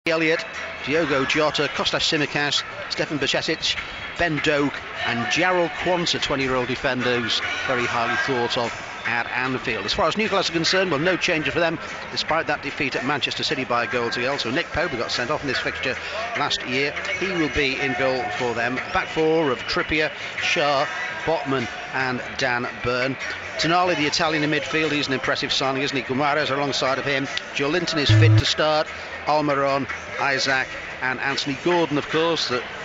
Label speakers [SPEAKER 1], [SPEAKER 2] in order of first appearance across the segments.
[SPEAKER 1] Elliott, Diogo Jota, Kostas Tsimikas, Stefan Bajcetic, Ben Doak and Jarrell Quansah, 20-year-old defender who's very highly thought of at Anfield. As far as Newcastle are concerned, well, no changes for them despite that defeat at Manchester City by a goal to nil. So Nick Pope, who got sent off in this fixture last year, he will be in goal for them. Back four of Trippier, Schär, Botman and Dan Burn. Tonali, the Italian in midfield, he's an impressive signing, isn't he? Guimaraes alongside of him. Joelinton is fit to start. Almiron, Isaac and Anthony Gordon, of course,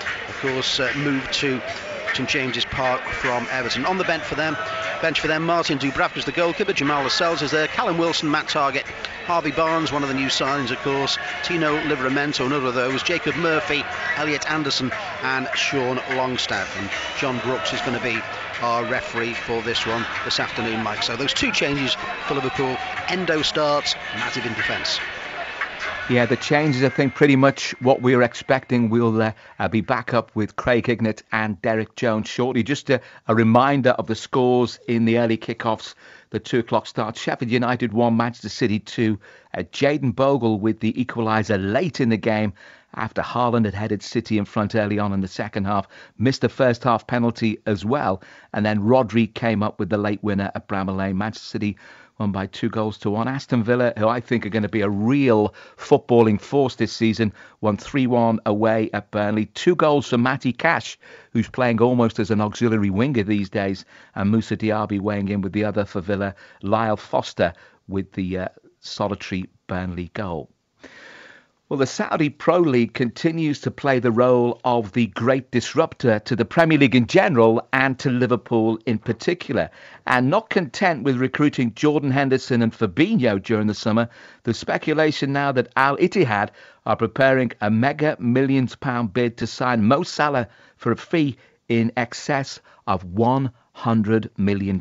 [SPEAKER 1] moved to St James's Park from Everton. On the bench for them, Martin Dubravka's the goalkeeper, Jamal Lascelles is there, Callum Wilson, Matt Targett, Harvey Barnes, one of the new signings, of course, Tino Livramento, another of those, Jacob Murphy, Elliot Anderson and Sean Longstaff. And John Brooks is going to be our referee for this one this afternoon, Mike. So those two changes for Liverpool. Endo starts, Matip in defence.
[SPEAKER 2] Yeah, the changes, I think, pretty much what we were expecting. We'll be back up with Craig Hignett and Derek Jones shortly. Just a reminder of the scores in the early kickoffs, the 2 o'clock start. Sheffield United 1, Manchester City 2. Jayden Bogle with the equaliser late in the game after Haaland had headed City in front early on in the second half. Missed the first half penalty as well. And then Rodri came up with the late winner at Bramall Lane. Manchester City won by 2-1. Aston Villa, who I think are going to be a real footballing force this season, won 3-1 away at Burnley. 2 goals for Matty Cash, who's playing almost as an auxiliary winger these days, and Moussa Diaby weighing in with the other for Villa. Lyle Foster with the solitary Burnley goal. Well, the Saudi Pro League continues to play the role of the great disruptor to the Premier League in general and to Liverpool in particular. And not content with recruiting Jordan Henderson and Fabinho during the summer, there's speculation now that Al Ittihad are preparing a mega £millions bid to sign Mo Salah for a fee in excess of £100 million.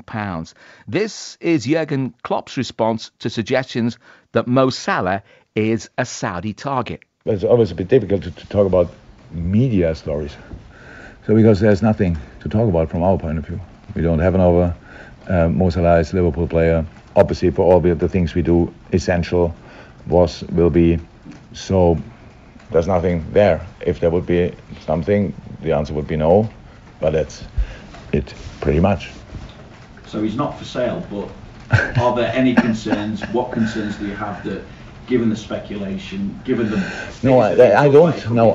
[SPEAKER 2] This is Jurgen Klopp's response to suggestions that Mo Salah is a Saudi target.
[SPEAKER 3] It's always a bit difficult to talk about media stories. So because there's nothing to talk about from our point of view. We don't have an offer. Mo Salah is a Liverpool player. Obviously for all the things we do, essential will be. So there's nothing there. If there would be something, the answer would be no. But that's it pretty much.
[SPEAKER 4] So he's not for sale, but are there any concerns? What concerns do you have that, given the speculation, given the...
[SPEAKER 3] No, I don't. No,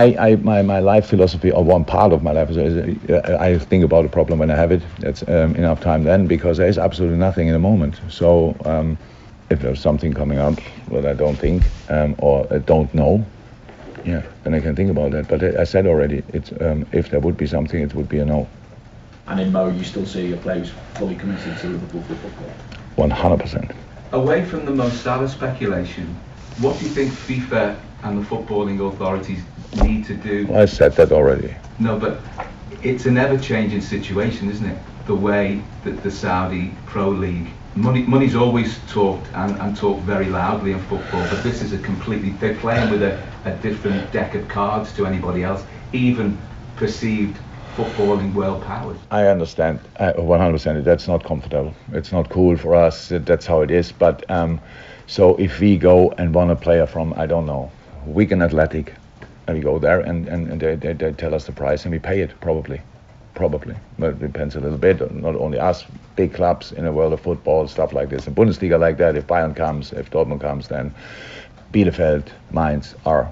[SPEAKER 3] my life philosophy, or one part of my life, is I think about a problem when I have it. That's enough time then, because there is absolutely nothing in the moment. So if there's something coming up that I don't think or I don't know, yeah, then I can think about that. But I said already, it's if there would be something, it would be a no.
[SPEAKER 4] And in Mo, you still see your players fully committed to Liverpool football?
[SPEAKER 3] 100%.
[SPEAKER 5] Away from the Mo Salah speculation, what do you think FIFA and the footballing authorities need to do?
[SPEAKER 3] Well, I said that already.
[SPEAKER 5] No, but it's an ever-changing situation, isn't it? The way that the Saudi Pro League, money's always talked and talked very loudly in football, but this is they're playing with a different deck of cards to anybody else, even perceived footballing world powers.
[SPEAKER 3] I understand 100%. That's not comfortable. It's not cool for us. That's how it is. But so if we go and want a player from, I don't know, Wigan Athletic, and we go there and they tell us the price and we pay it, probably. But it depends a little bit. Not only us, big clubs in the world of football, stuff like this. In Bundesliga like that, if Bayern comes, if Dortmund comes, then Bielefeld, Mainz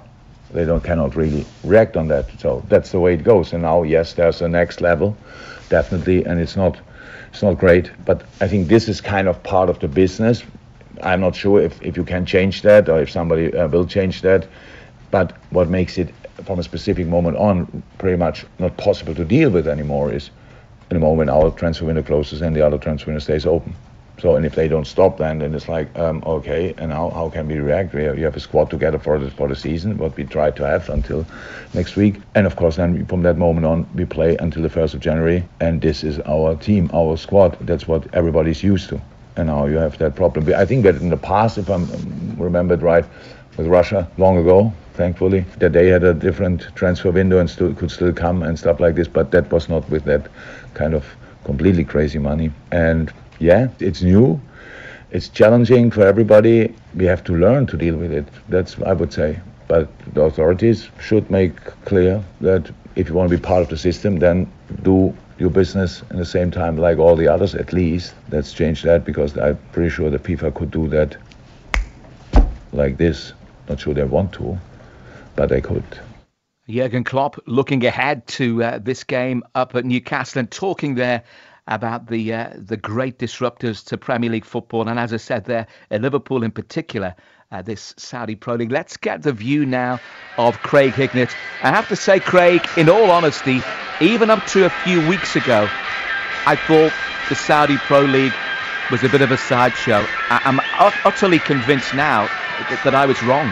[SPEAKER 3] cannot really react on that. So that's the way it goes. And now, yes, there's a next level, definitely, and it's not great. But I think this is kind of part of the business. I'm not sure if you can change that or if somebody will change that. But what makes it, from a specific moment on, pretty much not possible to deal with anymore is in the moment our transfer window closes and the other transfer window stays open. So, and if they don't stop, then it's like, okay, and how can we react? You have a squad together for the season, what we try to have until next week. And of course, then from that moment on, we play until the 1st of January. And this is our team, our squad. That's what everybody's used to. And now you have that problem. I think that in the past, if I remembered right, with Russia long ago, thankfully, that they had a different transfer window and could still come and stuff like this. But that was not with that kind of completely crazy money. And yeah, it's new, it's challenging for everybody. We have to learn to deal with it. That's, I would say, But the authorities should make clear that if you want to be part of the system, then do your business in the same time like all the others, at least. Let's change that, because I'm pretty sure the FIFA could do that like this. Not sure they want to, but they could.
[SPEAKER 2] Jurgen Klopp looking ahead to this game up at Newcastle and talking there about the great disruptors to Premier League football. And as I said there, at Liverpool in particular, this Saudi Pro League. Let's get the view now of Craig Hignett. I have to say, Craig, in all honesty, even up to a few weeks ago, I thought the Saudi Pro League was a bit of a sideshow. I'm utterly convinced now that I was wrong.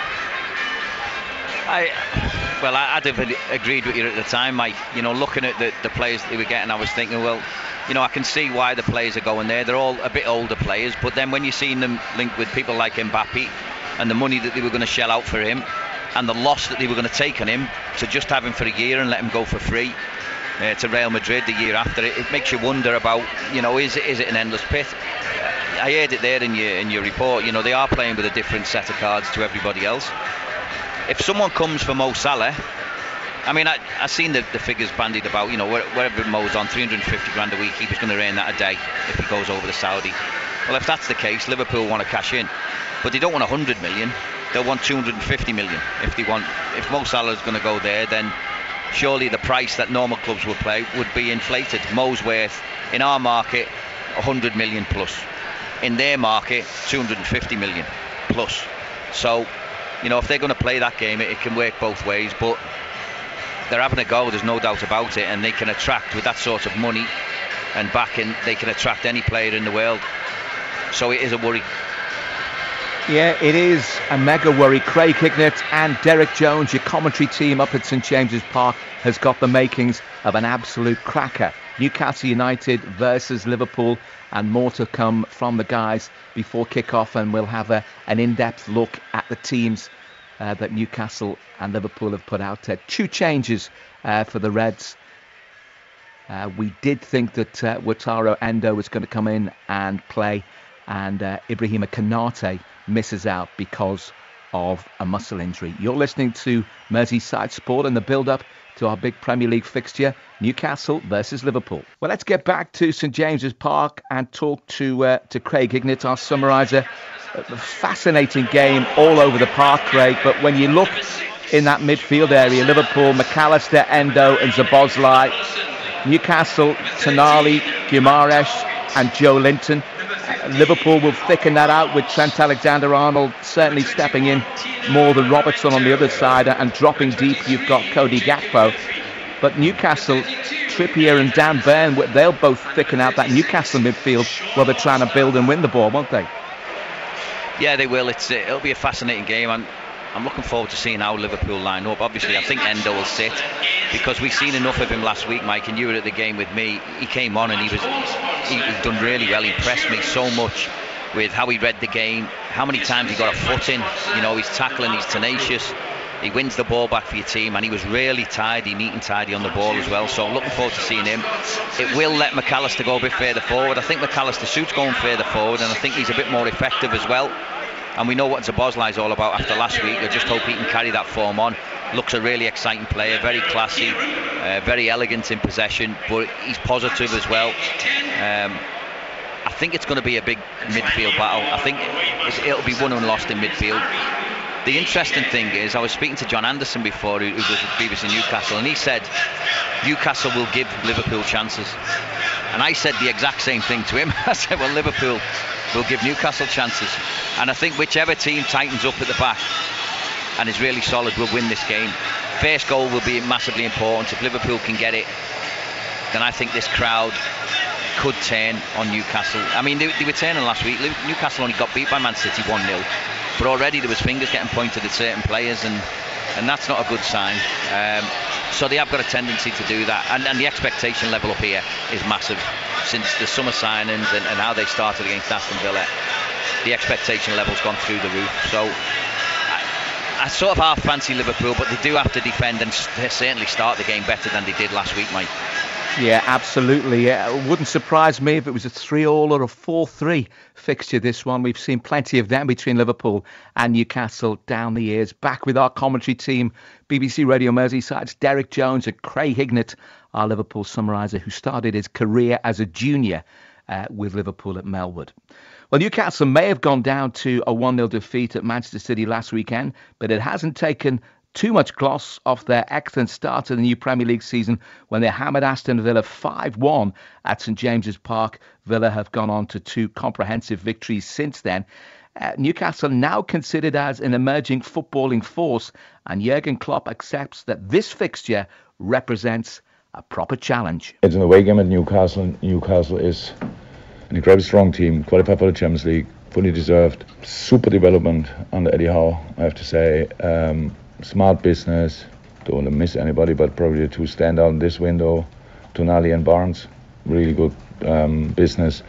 [SPEAKER 6] I'd have agreed with you at the time, Mike. You know, looking at the players that they were getting, I was thinking, well, you know, I can see why the players are going there. They're all a bit older players, but then when you're seeing them linked with people like Mbappe and the money that they were going to shell out for him and the loss that they were going to take on him, to just have him for a year and let him go for free to Real Madrid the year after, it makes you wonder about, you know, is it an endless pit? I heard it there in your report. You know, they are playing with a different set of cards to everybody else. If someone comes for Mo Salah, I mean, I've seen the figures bandied about, you know, wherever Mo's on, 350 grand a week, he was going to earn that a day if he goes over to Saudi. Well, if that's the case, Liverpool want to cash in. But they don't want 100 million, they'll want 250 million. If Mo Salah is going to go there, then surely the price that normal clubs would pay would be inflated. Mo's worth, in our market, 100 million plus. In their market, 250 million plus. So, you know, if they're going to play that game, it can work both ways, but they're having a go, there's no doubt about it, and they can attract, with that sort of money and backing, they can attract any player in the world. So it is a worry.
[SPEAKER 2] Yeah, it is a mega worry. Craig Hignett and Derek Jones, your commentary team up at St James's Park, has got the makings of an absolute cracker. Newcastle United versus Liverpool, and more to come from the guys before kick-off, and we'll have an in-depth look at the teams that Newcastle and Liverpool have put out. Two changes for the Reds. We did think that Wataru Endo was going to come in and play, and Ibrahima Konate misses out because of a muscle injury. You're listening to Merseyside Sport and the build-up to our big Premier League fixture, Newcastle versus Liverpool. Well, let's get back to St James's Park and talk to Craig Hignett, our summariser. A fascinating game all over the park, Craig, but when you look in that midfield area, Liverpool, McAllister, Endo and Szoboszlai, Newcastle, Tonali, Guimaraes and Joe Linton. Liverpool will thicken that out with Trent Alexander-Arnold certainly stepping in more than Robertson on the other side, and dropping deep you've got Cody Gakpo. But Newcastle, Trippier and Dan Burn, they'll both thicken out that Newcastle midfield while they're trying to build and win the ball, won't they?
[SPEAKER 6] Yeah, they will. It'll be a fascinating game. I'm looking forward to seeing how Liverpool line up. Obviously, I think Endo will sit because we've seen enough of him last week, Mike, and you were at the game with me. He came on and he's done really well. He impressed me so much with how he read the game, how many times he got a foot in. You know, he's tackling, he's tenacious. He wins the ball back for your team, and he was really tidy, neat and tidy on the ball as well. So I'm looking forward to seeing him. It will let McAllister go a bit further forward. I think McAllister suits going further forward, and I think he's a bit more effective as well. And we know what Szoboszlai is all about after last week. I just hope he can carry that form on. Looks a really exciting player, very classy, very elegant in possession, but he's positive as well. I think it's going to be a big midfield battle. I think it'll be won and lost in midfield. The interesting thing is, I was speaking to John Anderson before, who was with BBC Newcastle, and he said Newcastle will give Liverpool chances. And I said the exact same thing to him. I said, well, Liverpool will give Newcastle chances. And I think whichever team tightens up at the back and is really solid will win this game. First goal will be massively important. If Liverpool can get it, then I think this crowd could turn on Newcastle. I mean, they were turning last week. Newcastle only got beat by Man City 1-0. But already there was fingers getting pointed at certain players, and that's not a good sign. So they have got a tendency to do that, and the expectation level up here is massive. Since the summer signings and how they started against Aston Villa, the expectation level's gone through the roof. So I sort of half fancy Liverpool, but they do have to defend and certainly start the game better than they did last week, Mike.
[SPEAKER 2] Yeah, absolutely. It wouldn't surprise me if it was a 3-3 or a 4-3 fixture, this one. We've seen plenty of them between Liverpool and Newcastle down the years. Back with our commentary team, BBC Radio Merseyside's Derek Jones and Craig Hignett, our Liverpool summariser, who started his career as a junior with Liverpool at Melwood. Well, Newcastle may have gone down to a 1-0 defeat at Manchester City last weekend, but it hasn't taken too much gloss off their excellent start to the new Premier League season when they hammered Aston Villa 5-1 at St James's Park. Villa have gone on to 2 comprehensive victories since then. Newcastle now considered as an emerging footballing force, and Jurgen Klopp accepts that this fixture represents a proper challenge.
[SPEAKER 3] It's an away game at Newcastle. Newcastle is an incredibly strong team, qualified for the Champions League, fully deserved. Super development under Eddie Howe, I have to say. Smart business, don't want to miss anybody, but probably the 2 stand out in this window, Tonali and Barnes. Really good business.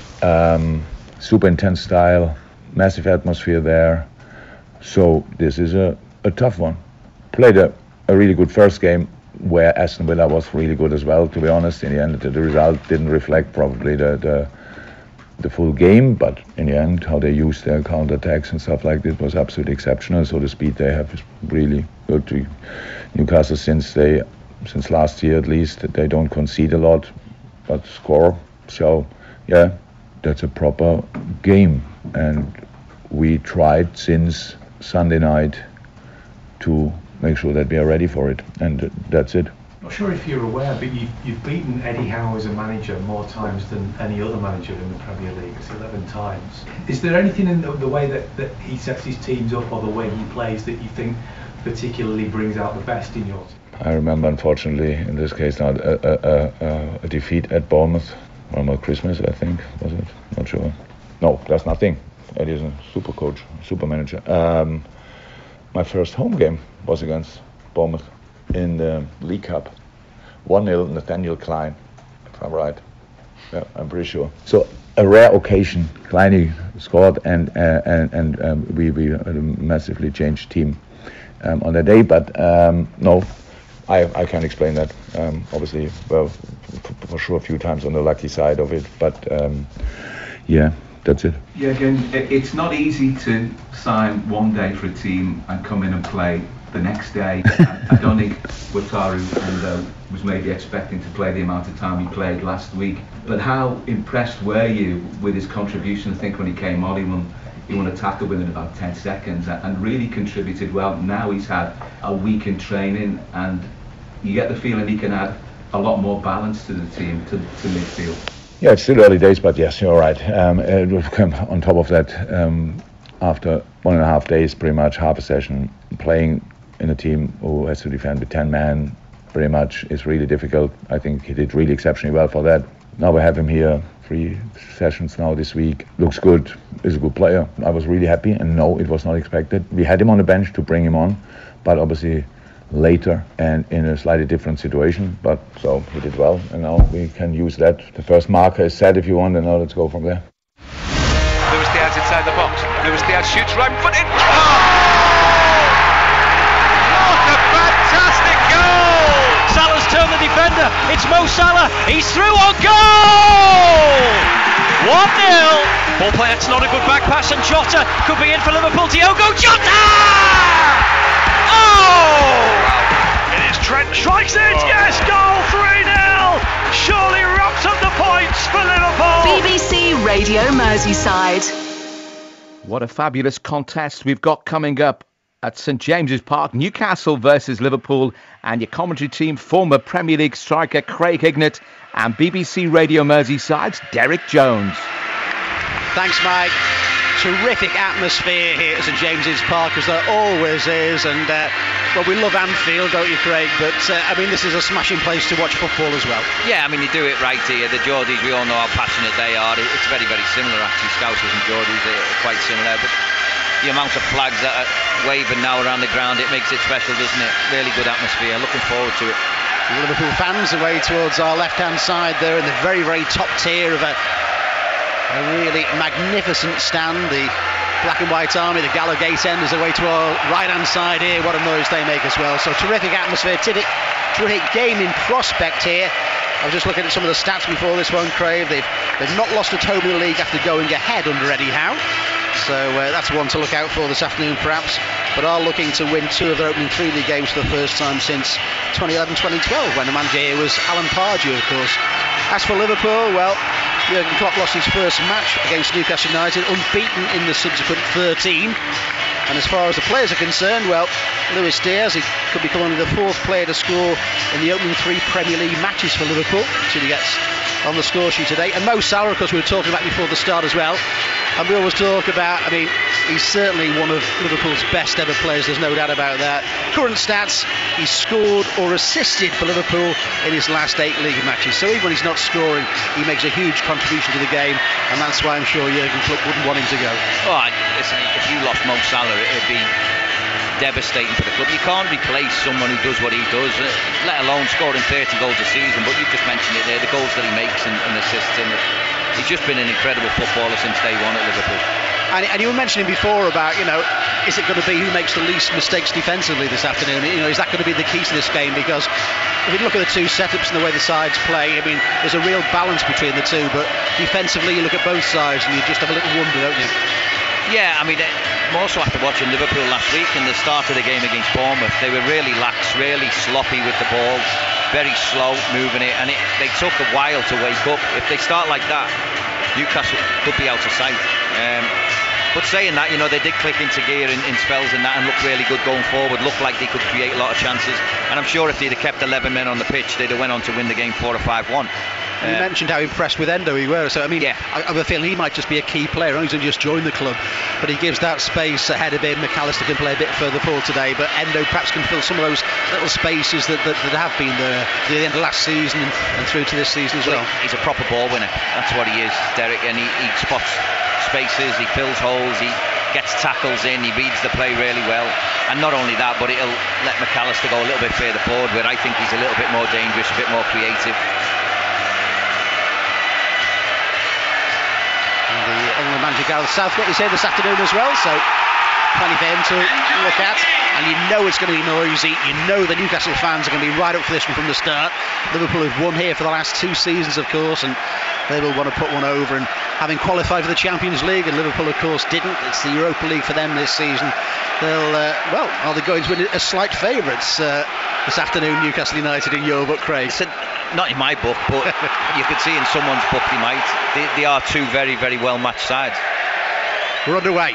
[SPEAKER 3] Super intense style, massive atmosphere there. So this is a tough one. Played a really good first game where Aston Villa was really good as well, to be honest. In the end, the result didn't reflect probably the full game, but in the end, how they used their counter-attacks and stuff like this was absolutely exceptional. So the speed they have is really good. To Newcastle, since last year at least, they don't concede a lot, but score. So yeah, that's a proper game, and we tried since Sunday night to make sure that we are ready for it, and that's it.
[SPEAKER 7] Not sure if you're aware, but you've beaten Eddie Howe as a manager more times than any other manager in the Premier League. It's 11 times. Is there anything in the way that he sets his teams up or the way he plays that you think particularly brings out the best in yours?
[SPEAKER 3] I remember, unfortunately, in this case now, a defeat at Bournemouth around Christmas, I think, was it? Not sure. No, that's nothing. Eddie is a super coach, super manager. My first home game was against Bournemouth in the League Cup. 1-0, Nathaniel Klein, if I'm right. Yeah, I'm pretty sure. So a rare occasion. Klein scored, and we massively changed team on that day. But no, I can't explain that. Obviously, well, for sure a few times on the lucky side of it. But yeah, that's it.
[SPEAKER 5] Yeah, again, it's not easy to sign one day for a team and come in and play the next day. I don't think Wataru was maybe expecting to play the amount of time he played last week. But how impressed were you with his contribution? I think when he came on, he won a tackle within about 10 seconds and really contributed well. Now he's had a week in training, and you get the feeling he can add a lot more balance to the team, to midfield.
[SPEAKER 3] Yeah, it's still early days, but yes, you're right. It will come on top of that after 1.5 days, pretty much half a session, playing in a team who has to defend with 10 men pretty much is really difficult. I think he did really exceptionally well for that. Now we have him here, 3 sessions now this week. Looks good, is a good player. I was really happy, and no, it was not expected. We had him on the bench to bring him on, but obviously later and in a slightly different situation. But so he did well, and now we can use that. The first marker is set if you want, and now let's go from there.
[SPEAKER 8] Luis Diaz inside the box. Luis Diaz shoots right footed.
[SPEAKER 9] Turn the defender, it's Mo Salah, he's through on goal! 1-0. Ball play, it's not a good back pass, and Jota could be in for Liverpool. Diogo Jota! Oh! It is Trent, strikes it, yes, goal, 3-0! Surely wraps up the points for Liverpool!
[SPEAKER 10] BBC Radio Merseyside.
[SPEAKER 2] What a fabulous contest we've got coming up at St James's Park. Newcastle versus Liverpool, and your commentary team, former Premier League striker Craig Hignett and BBC Radio Merseyside's Derek Jones.
[SPEAKER 1] Thanks, Mike. Terrific atmosphere here at St James's Park, as there always is, and well, we love Anfield, don't you, Craig? But I mean, this is a smashing place to watch football as well.
[SPEAKER 6] Yeah, I mean, they do it right here. The Geordies, we all know how passionate they are. It's very, very similar, actually. Scousers and Geordies are quite similar, but the amount of flags that are waving now around the ground, it makes it special, doesn't it? Really good atmosphere. Looking forward to it.
[SPEAKER 1] Liverpool fans away towards our left-hand side there in the very, very top tier of a really magnificent stand. The Black and White Army, the Gallowgate end, is away to our right-hand side here. What a noise they make as well. So terrific atmosphere, terrific game in prospect here I was just looking at some of the stats before this one, Craig. They've not lost at home in the league after going ahead under Eddie Howe. So that's one to look out for this afternoon, perhaps. But are looking to win 2 of their opening 3 league games for the first time since 2011-2012, when the manager here was Alan Pardew, of course. As for Liverpool, well, Jurgen Klopp lost his first match against Newcastle United, unbeaten in the subsequent 13. And as far as the players are concerned, well, Luis Diaz, he could become only the 4th player to score in the opening 3 Premier League matches for Liverpool, until he gets on the score sheet today. And Mo Salah, of course, we were talking about before the start as well. And we always talk about, I mean, he's certainly one of Liverpool's best ever players, there's no doubt about that. Current stats, he's scored or assisted for Liverpool in his last 8 league matches. So even when he's not scoring, he makes a huge contribution to the game, and that's why I'm sure Jurgen Klopp wouldn't want him to go.
[SPEAKER 6] Oh, listen, if you lost Mo Salah, it'd be devastating for the club. You can't replace someone who does what he does, let alone scoring 30 goals a season. But you've just mentioned it there, the goals that he makes and assists, and he's just been an incredible footballer since day one at Liverpool.
[SPEAKER 1] And you were mentioning before about, is it going to be who makes the least mistakes defensively this afternoon? Is that going to be the key to this game? Because if you look at the 2 setups and the way the sides play, I mean, there's a real balance between the 2. But defensively, you look at both sides and you just have a little wonder, don't you?
[SPEAKER 6] Yeah, I mean, more so after watching Liverpool last week in the start of the game against Bournemouth, they were really lax, really sloppy with the ball, very slow moving it, and they took a while to wake up. If they start like that, Newcastle could be out of sight. But saying that, they did click into gear in spells and that, and looked really good going forward, looked like they could create a lot of chances. And I'm sure if they'd have kept 11 men on the pitch, they'd have went on to win the game 4 or 5-1.
[SPEAKER 1] You mentioned how impressed with Endo he were, so I mean,
[SPEAKER 6] yeah.
[SPEAKER 1] I have a feeling he might just be a key player. He's just joined the club, but he gives that space ahead of him. McAllister can play a bit further forward today, but Endo perhaps can fill some of those little spaces that have been there at the end of last season and through to this season as well.
[SPEAKER 6] He's a proper ball winner, that's what he is, Derek, and he spots spaces, he fills holes, he gets tackles in, he reads the play really well. And not only that, but it'll let McAllister go a little bit further forward, where I think he's a little bit more dangerous, a bit more creative.
[SPEAKER 1] England manager Gareth Southgate is here this afternoon as well, so plenty for him to look at. And you know it's going to be noisy. You know the Newcastle fans are going to be right up for this one from the start. Liverpool have won here for the last 2 seasons, of course, and they will want to put one over. And having qualified for the Champions League, and Liverpool, of course, didn't. It's the Europa League for them this season. They'll, are they going to win as slight favourites this afternoon, Newcastle United, in your book, Craig?
[SPEAKER 6] Not in my book, but you could see in someone's book they might. They are 2 very, very well matched sides.
[SPEAKER 1] We're underway.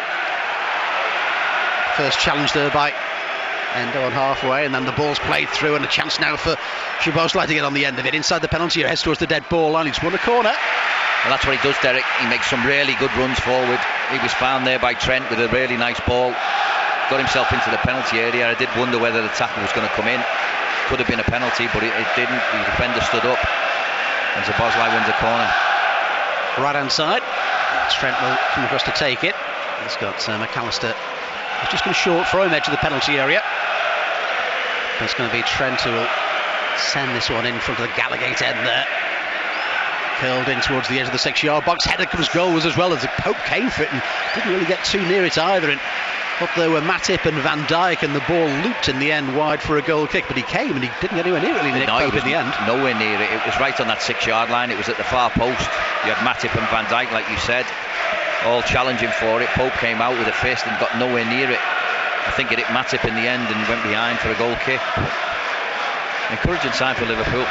[SPEAKER 1] First challenge there by Endo on halfway, and then the ball's played through, and a chance now for Szoboszlai to get on the end of it. Inside the penalty area, heads towards the dead ball line. He's won a corner.
[SPEAKER 6] Well, that's what he does, Derek. He makes some really good runs forward. He was found there by Trent with a really nice ball. Got himself into the penalty area. I did wonder whether the tackle was going to come in. Could have been a penalty, but it didn't. The defender stood up, and Szoboszlai wins a corner.
[SPEAKER 1] Right hand side. Trent will come across to take it. He's got McAllister. He's just going to short throw him edge of the penalty area. It's going to be Trent who will send this one in front of the Gallagate end there. Curled in towards the edge of the 6-yard box. Header comes goals as well, as the Pope came for it and didn't really get too near it either. And up there were Matip and Van Dijk, and the ball looped in the end wide for a goal kick, but he came and he didn't get anywhere near really, Nick Pope, in the end.
[SPEAKER 6] Nowhere near it. It was right on that 6-yard line. It was at the far post. You had Matip and Van Dijk, like you said, all challenging for it. Pope came out with a fist and got nowhere near it. I think it hit Matip in the end and went behind for a goal kick. Encouraging sign for Liverpool.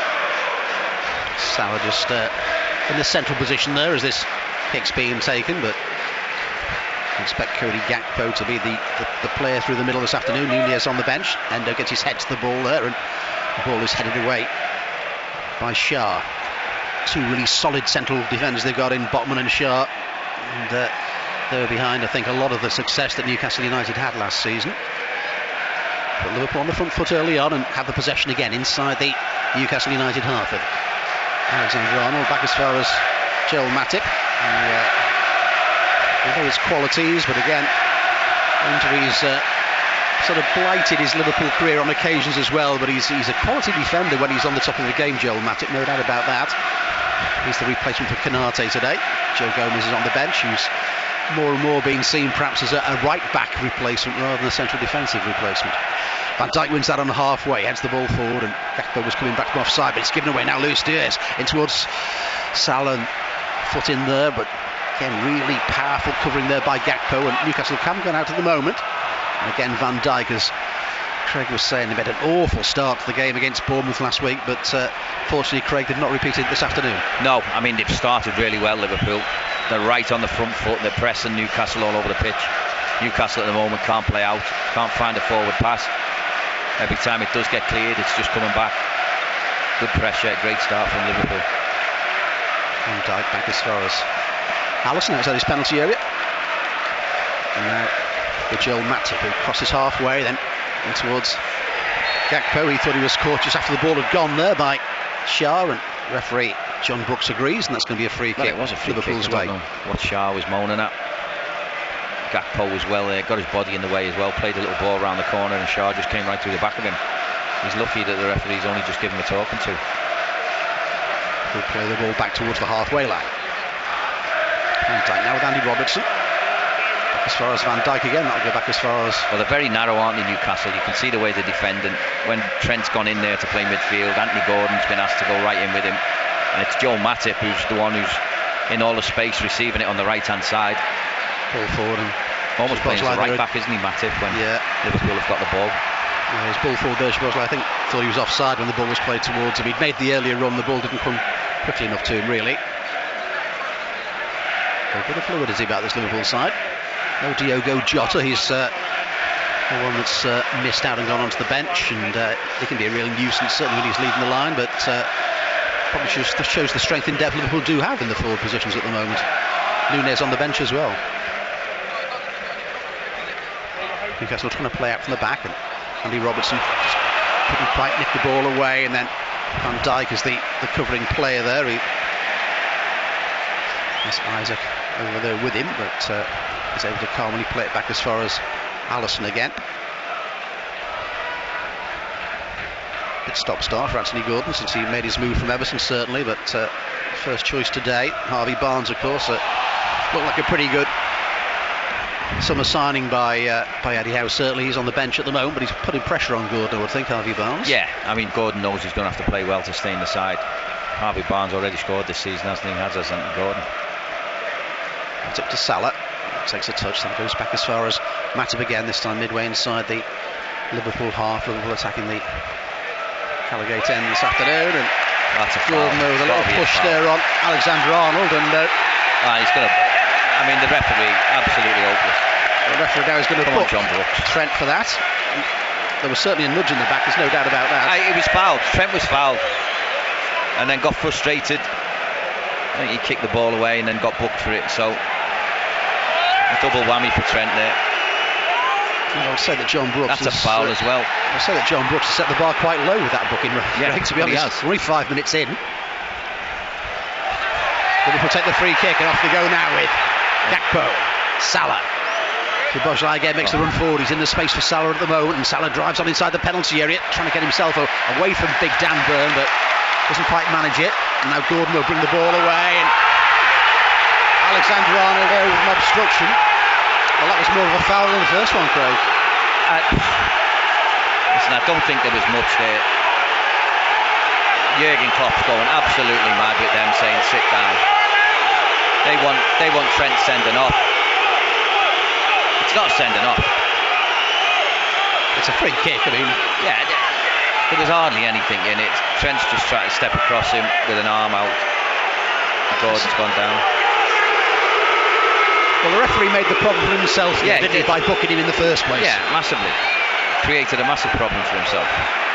[SPEAKER 1] Salah just in the central position there as this kick's being taken, but I expect Cody Gakpo to be the player through the middle this afternoon. Nunez on the bench. Endo gets his head to the ball there, and the ball is headed away by Shah. 2 really solid central defenders they've got in Botman and Shah, and they were behind, I think, a lot of the success that Newcastle United had last season. But Liverpool on the front foot early on and have the possession again inside the Newcastle United half. Of Alexander-Arnold back as far as Joel Matip. We know his qualities, but again, injuries sort of blighted his Liverpool career on occasions as well. But he's a quality defender when he's on the top of the game, Joel Matip, no doubt about that. He's the replacement for Konate today. Joe Gomez is on the bench, who's more and more being seen perhaps as a right-back replacement rather than a central defensive replacement. Van Dijk wins that on the halfway, heads the ball forward, and Gakpo was coming back from offside, but it's given away now. Luis Diaz in towards Salah, foot in there, but again really powerful covering there by Gakpo, and Newcastle haven't gone out at the moment. And again Van Dijk, as Craig was saying, they made an awful start to the game against Bournemouth last week, but fortunately Craig did not repeat it this afternoon.
[SPEAKER 6] No, I mean they've started really well, Liverpool. They're right on the front foot, they're pressing Newcastle all over the pitch. Newcastle at the moment can't play out, can't find a forward pass. Every time it does get cleared, it's just coming back. Good pressure, great start from Liverpool.
[SPEAKER 1] Van Dijk back as far as Alisson outside his penalty area. And now with Joel Matip, who crosses halfway, then in towards Gakpo. He thought he was caught just after the ball had gone there by Shah, and referee John Brooks agrees, and that's going to be a free kick.
[SPEAKER 6] Well, it was a free
[SPEAKER 1] Liverpool's
[SPEAKER 6] kick. I don't
[SPEAKER 1] way.
[SPEAKER 6] know what Shah was moaning at. Gakpo was well there, got his body in the way as well, played a little ball around the corner, and Shah just came right through the back of him. He's lucky that the referee's only just given him a talking to.
[SPEAKER 1] He'll play the ball back towards the halfway line. Van Dijk now with Andy Robertson. Back as far as Van Dijk again, that'll go back as far as...
[SPEAKER 6] Well, they're very narrow, aren't they, Newcastle? You can see the way they're defending. When Trent's gone in there to play midfield, Anthony Gordon's been asked to go right in with him. And it's Joel Matip who's the one who's in all the space, receiving it on the right-hand side.
[SPEAKER 1] Ball forward and
[SPEAKER 6] almost playing as a right back, isn't he, Matip, when Liverpool have got the ball.
[SPEAKER 1] Yeah, his ball forward there, I think, thought he was offside when the ball was played towards him. He'd made the earlier run, the ball didn't come quickly enough to him, really. A bit of fluidity about this Liverpool side. No Diogo Jota, he's the one that's missed out and gone onto the bench, and he can be a real nuisance, certainly when he's leading the line, but probably shows the strength and depth Liverpool do have in the forward positions at the moment. Nunez on the bench as well. Newcastle trying to play out from the back, and Andy Robertson just couldn't quite nick the ball away, and then Van Dijk is the covering player there. That's Isaac over there with him, but he's able to calmly play it back as far as Alisson again. Bit stop-start for Anthony Gordon since he made his move from Everton, certainly, but first choice today. Harvey Barnes, of course, looked like a pretty good summer signing by Eddie Howe. Certainly he's on the bench at the moment, but he's putting pressure on Gordon, I would think, Harvey Barnes.
[SPEAKER 6] Yeah, I mean Gordon knows he's going to have to play well to stay in the side. Harvey Barnes already scored this season, hasn't he? Has Anthony Gordon.
[SPEAKER 1] It's up to Salah, takes a touch, then goes back as far as Matip again, this time midway inside the Liverpool half. Liverpool attacking the Callagate end this afternoon, and
[SPEAKER 6] that's a
[SPEAKER 1] Gordon with a little push there on Alexander Arnold, and
[SPEAKER 6] he's going to... I mean, the referee, absolutely hopeless.
[SPEAKER 1] The referee now is going to put
[SPEAKER 6] John Brooks.
[SPEAKER 1] Trent for that. There was certainly a nudge in the back, there's no doubt about that.
[SPEAKER 6] It was fouled. Trent was fouled, and then got frustrated. I think he kicked the ball away and then got booked for it. So a double whammy for Trent there.
[SPEAKER 1] I would say that John Brooks...
[SPEAKER 6] That's a foul as well.
[SPEAKER 1] I would say that John Brooks has set the bar quite low with that booking.
[SPEAKER 6] Yeah,
[SPEAKER 1] to be honest, we're only 5 minutes in. Liverpool take the free kick, and off they go now with Gakpo, Salah. Szoboszlai again makes the run forward. He's in the space for Salah at the moment, and Salah drives on inside the penalty area, trying to get himself away from big Dan Burn, but doesn't quite manage it. And now Gordon will bring the ball away, and Alexander Arnold there with an obstruction. Well, that was more of a foul than the first one, Craig.
[SPEAKER 6] Listen, I don't think there was much there. Jurgen Klopp's going absolutely mad with them, saying sit down. They want Trent sending off. It's not sending off.
[SPEAKER 1] It's a free kick. I mean,
[SPEAKER 6] yeah, there was hardly anything in it. Trent's just trying to step across him with an arm out. Gordon's gone down.
[SPEAKER 1] Well, the referee made the problem for himself, didn't he, by booking him in the first place?
[SPEAKER 6] Yeah, massively. Created a massive problem for himself.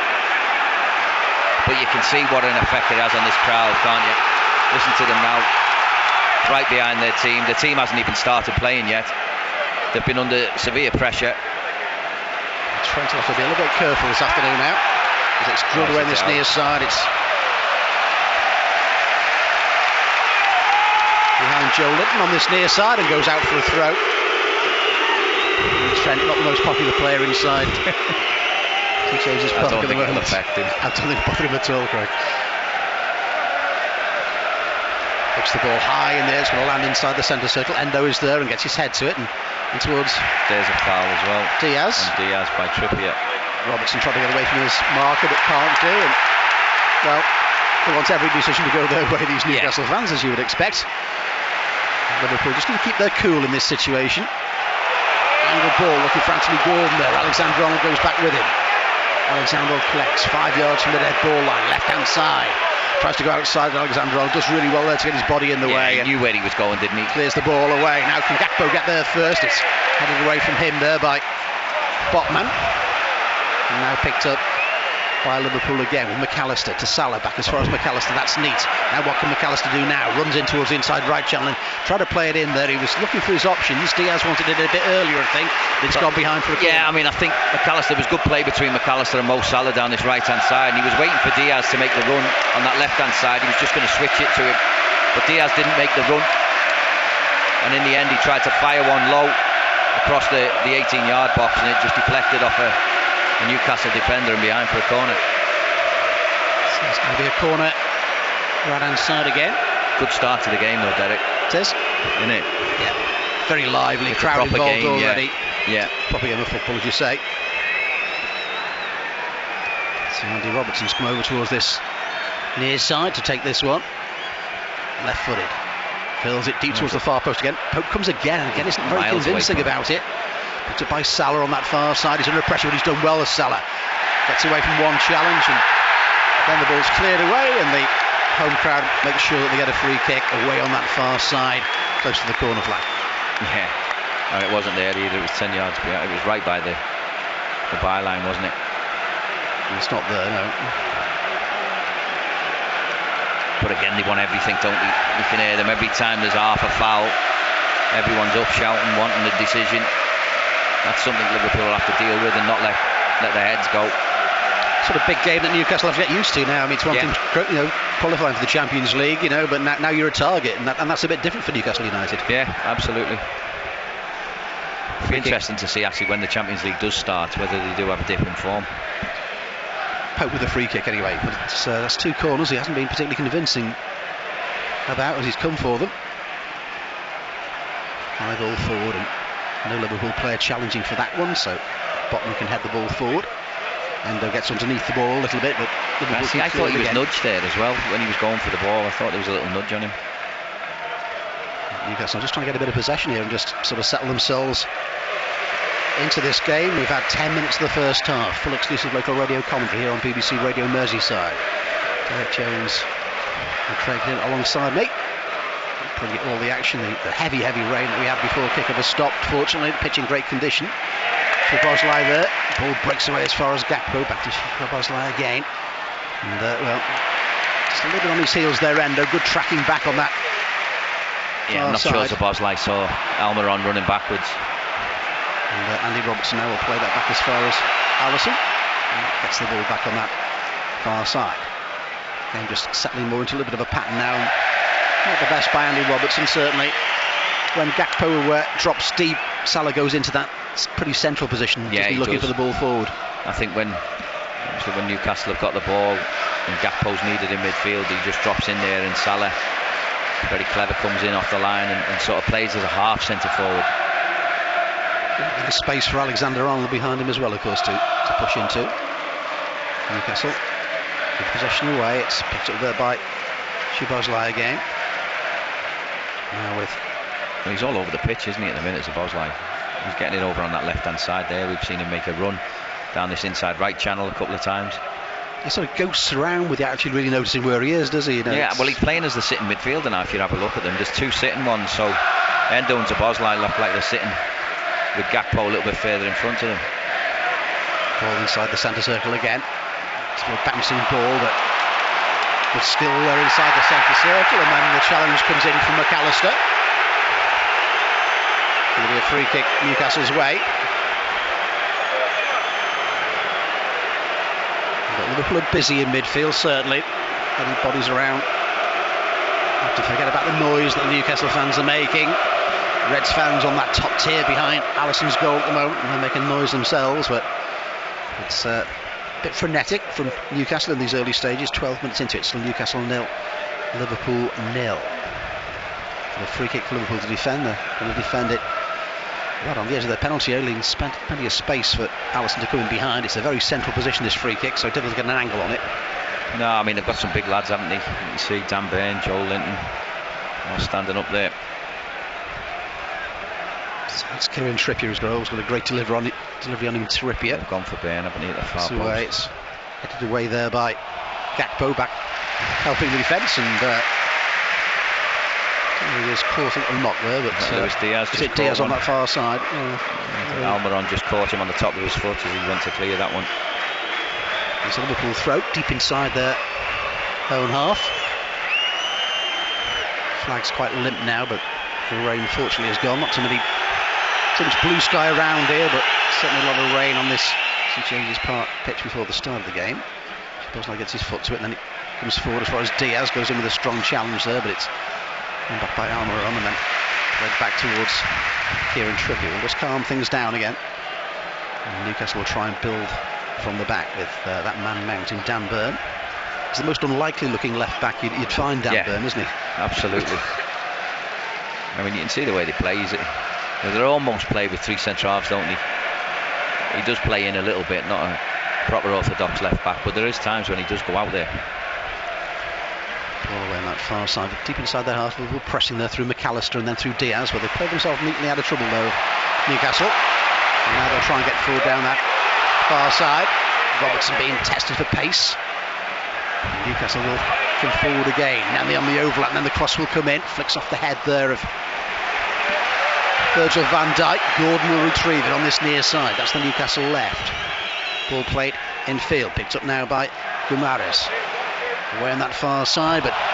[SPEAKER 6] But you can see what an effect it has on this crowd, can't you? Listen to them now, right behind their team. The team hasn't even started playing yet. They've been under severe pressure.
[SPEAKER 1] Trent will have to be a little bit careful this afternoon now, as it's drilled away this near side. It's behind Joe Linton on this near side and goes out for a throw. Trent, not the most popular player inside. He changes his park at the moment. I don't think it'll bother him at all, Craig. Kicks the ball high in there, it's going to land inside the centre circle. Endo is there and gets his head to it, and towards...
[SPEAKER 6] There's a foul as well.
[SPEAKER 1] Diaz.
[SPEAKER 6] And Diaz by Trippier.
[SPEAKER 1] Robertson trying to get away from his marker but can't do, and well, he wants every decision to go their way, these Newcastle fans, as you would expect. Liverpool just going to keep their cool in this situation. Angled ball looking for Anthony Gordon there. Alexander-Arnold goes back with him. Alexander-Arnold collects 5 yards from the dead ball line, left hand side. Tries to go outside, and Alexander-Arnold does really well there to get his body in the way.
[SPEAKER 6] He knew where he was going, didn't he?
[SPEAKER 1] Clears the ball away. Now can Gakpo get there first? It's headed away from him there by Botman. And now picked up by Liverpool again with McAllister to Salah, back as far as McAllister. That's neat. Now what can McAllister do now? Runs in towards the inside right channel and try to play it in there. He was looking for his options. Diaz wanted it a bit earlier, I think. It's gone behind for a corner.
[SPEAKER 6] Yeah, I mean, I think McAllister was good play between McAllister and Mo Salah down this right hand side, and he was waiting for Diaz to make the run on that left hand side. He was just going to switch it to him, but Diaz didn't make the run, and in the end he tried to fire one low across the 18-yard box, and it just deflected off a Newcastle defender and behind for a corner.
[SPEAKER 1] So it's going to be a corner right hand side again.
[SPEAKER 6] Good start to the game though, Derek.
[SPEAKER 1] It is,
[SPEAKER 6] isn't it?
[SPEAKER 1] Yeah, very lively,
[SPEAKER 6] it's
[SPEAKER 1] crowd involved
[SPEAKER 6] game,
[SPEAKER 1] already.
[SPEAKER 6] Yeah,
[SPEAKER 1] proper game of football, as you say. So Andy Robertson's come over towards this near side to take this one. Left footed, fills it deep towards the far post again. Pope comes again and again isn't very convincing about it. Picked up by Salah on that far side. He's under pressure, but he's done well as Salah. Gets away from one challenge, and then the ball's cleared away, and the home crowd makes sure that they get a free kick away on that far side, close to the corner flag.
[SPEAKER 6] Yeah, and it wasn't there either. It was 10 yards behind. It was right by the byline, wasn't it?
[SPEAKER 1] It's not there, no.
[SPEAKER 6] But again, they want everything, don't they? You can hear them every time there's half a foul. Everyone's up shouting, wanting the decision. That's something Liverpool will have to deal with and not let their heads go.
[SPEAKER 1] Sort of big game that Newcastle have to get used to now. I mean, it's one thing, qualifying for the Champions League, but now you're a target, and that's a bit different for Newcastle United.
[SPEAKER 6] Yeah, absolutely. It'll be interesting to see actually when the Champions League does start, whether they do have a different form.
[SPEAKER 1] Pope with a free kick anyway, but that's 2 corners he hasn't been particularly convincing about as he's come for them. 5 all forward, and no Liverpool player challenging for that one, so Botman can head the ball forward. Endo gets underneath the ball a little bit, but
[SPEAKER 6] I thought he was nudged there as well when he was going for the ball. I thought there was a little nudge on him.
[SPEAKER 1] Newcastle just trying to get a bit of possession here and just sort of settle themselves into this game. We've had 10 minutes of the first half. Full exclusive local radio commentary here on BBC Radio Merseyside. Derek Jones and Craig Hill alongside me. Probably all the action, the heavy rain that we had before kick-off has stopped. Fortunately, the pitch in great condition. Szoboszlai there. Ball breaks away as far as Gakpo. Back to Szoboszlai again. And just a little bit on his heels there, Endo. Good tracking back on that.
[SPEAKER 6] Yeah, I'm not sure Szoboszlai saw Almiron running backwards.
[SPEAKER 1] And Andy Robertson now will play that back as far as Alisson. And gets the ball back on that far side. Game just settling more into a little bit of a pattern now. Not the best by Andy Robertson, certainly. When Gakpo drops deep, Salah goes into that pretty central position, looking for the ball forward.
[SPEAKER 6] I think when Newcastle have got the ball and Gakpo's needed in midfield, he just drops in there, and Salah, very clever, comes in off the line and sort of plays as a half centre forward.
[SPEAKER 1] The space for Alexander-Arnold behind him as well, of course, to push into. Newcastle with possession away. It's picked up there by Szoboszlai again. Now
[SPEAKER 6] he's all over the pitch, isn't he, at the minute, Szoboszlai? He's getting it over on that left-hand side there. We've seen him make a run down this inside right channel a couple of times.
[SPEAKER 1] He sort of ghosts around without actually really noticing where he is, does he?
[SPEAKER 6] Yeah, well, he's playing as the sitting midfielder now, if you have a look at them. There's 2 sitting ones, so Endo and Szoboszlai look like they're sitting with Gakpo a little bit further in front of them.
[SPEAKER 1] Ball inside the centre circle again. It's a bouncing ball, but with skill there inside the centre circle, and then the challenge comes in from McAllister. Going to be a free kick Newcastle's way. But Liverpool are busy in midfield, certainly. Getting bodies around. Have to forget about the noise that the Newcastle fans are making. Reds fans on that top tier behind Alisson's goal at the moment, and they're making noise themselves, but it's a bit frenetic from Newcastle in these early stages. 12 minutes into it, still Newcastle 0, Liverpool 0. for a free kick for Liverpool to defend. They're going to defend it right on the edge of their penalty area, and spent plenty of space for Alisson to come in behind. It's a very central position, this free kick, so difficult to get an angle on it.
[SPEAKER 6] No, I mean, they've got some big lads, haven't they? You can see Dan Burn, Joel Linton, all standing up there.
[SPEAKER 1] So it's Kieran Trippier who's got a great delivery on him. Trippier.
[SPEAKER 6] They've gone for Burn, haven't they, at the far post.
[SPEAKER 1] It's headed away there by Gakpo, back helping the defence, and he was caught a knock there, but
[SPEAKER 6] Luis Diaz.
[SPEAKER 1] Is it Diaz on that far side?
[SPEAKER 6] Almiron just caught him on the top of his foot as he went to clear that one.
[SPEAKER 1] It's a Liverpool throw deep inside their own half. Flag's quite limp now, but the rain fortunately has gone. Not so much blue sky around here, but certainly a lot of rain on this. He changes pitch before the start of the game. Bosley gets his foot to it, and then it comes forward as far as Diaz goes in with a strong challenge there, but it's gone back by Almiron and then led back towards Kieran Trippier. We'll just calm things down again. And Newcastle will try and build from the back with that man mounting Dan Burn. He's the most unlikely looking left back you'd find, Dan Burn, isn't he?
[SPEAKER 6] Absolutely. I mean, you can see the way they play. They almost play with three centre halves, don't they? He does play in a little bit, not a proper orthodox left back, but there is times when he does go out there.
[SPEAKER 1] All the way on that far side, deep inside their half, Liverpool pressing there through McAllister and then through Diaz, where they played themselves neatly out of trouble though, Newcastle. And now they'll try and get forward down that far side. Robertson being tested for pace. Newcastle will come forward again. Now they're on the overlap, and then the cross will come in. Flicks off the head there of Virgil van Dijk. Gordon will retrieve it on this near side. That's the Newcastle left. Ball played in field. Picked up now by Guimarães. Away on that far side, but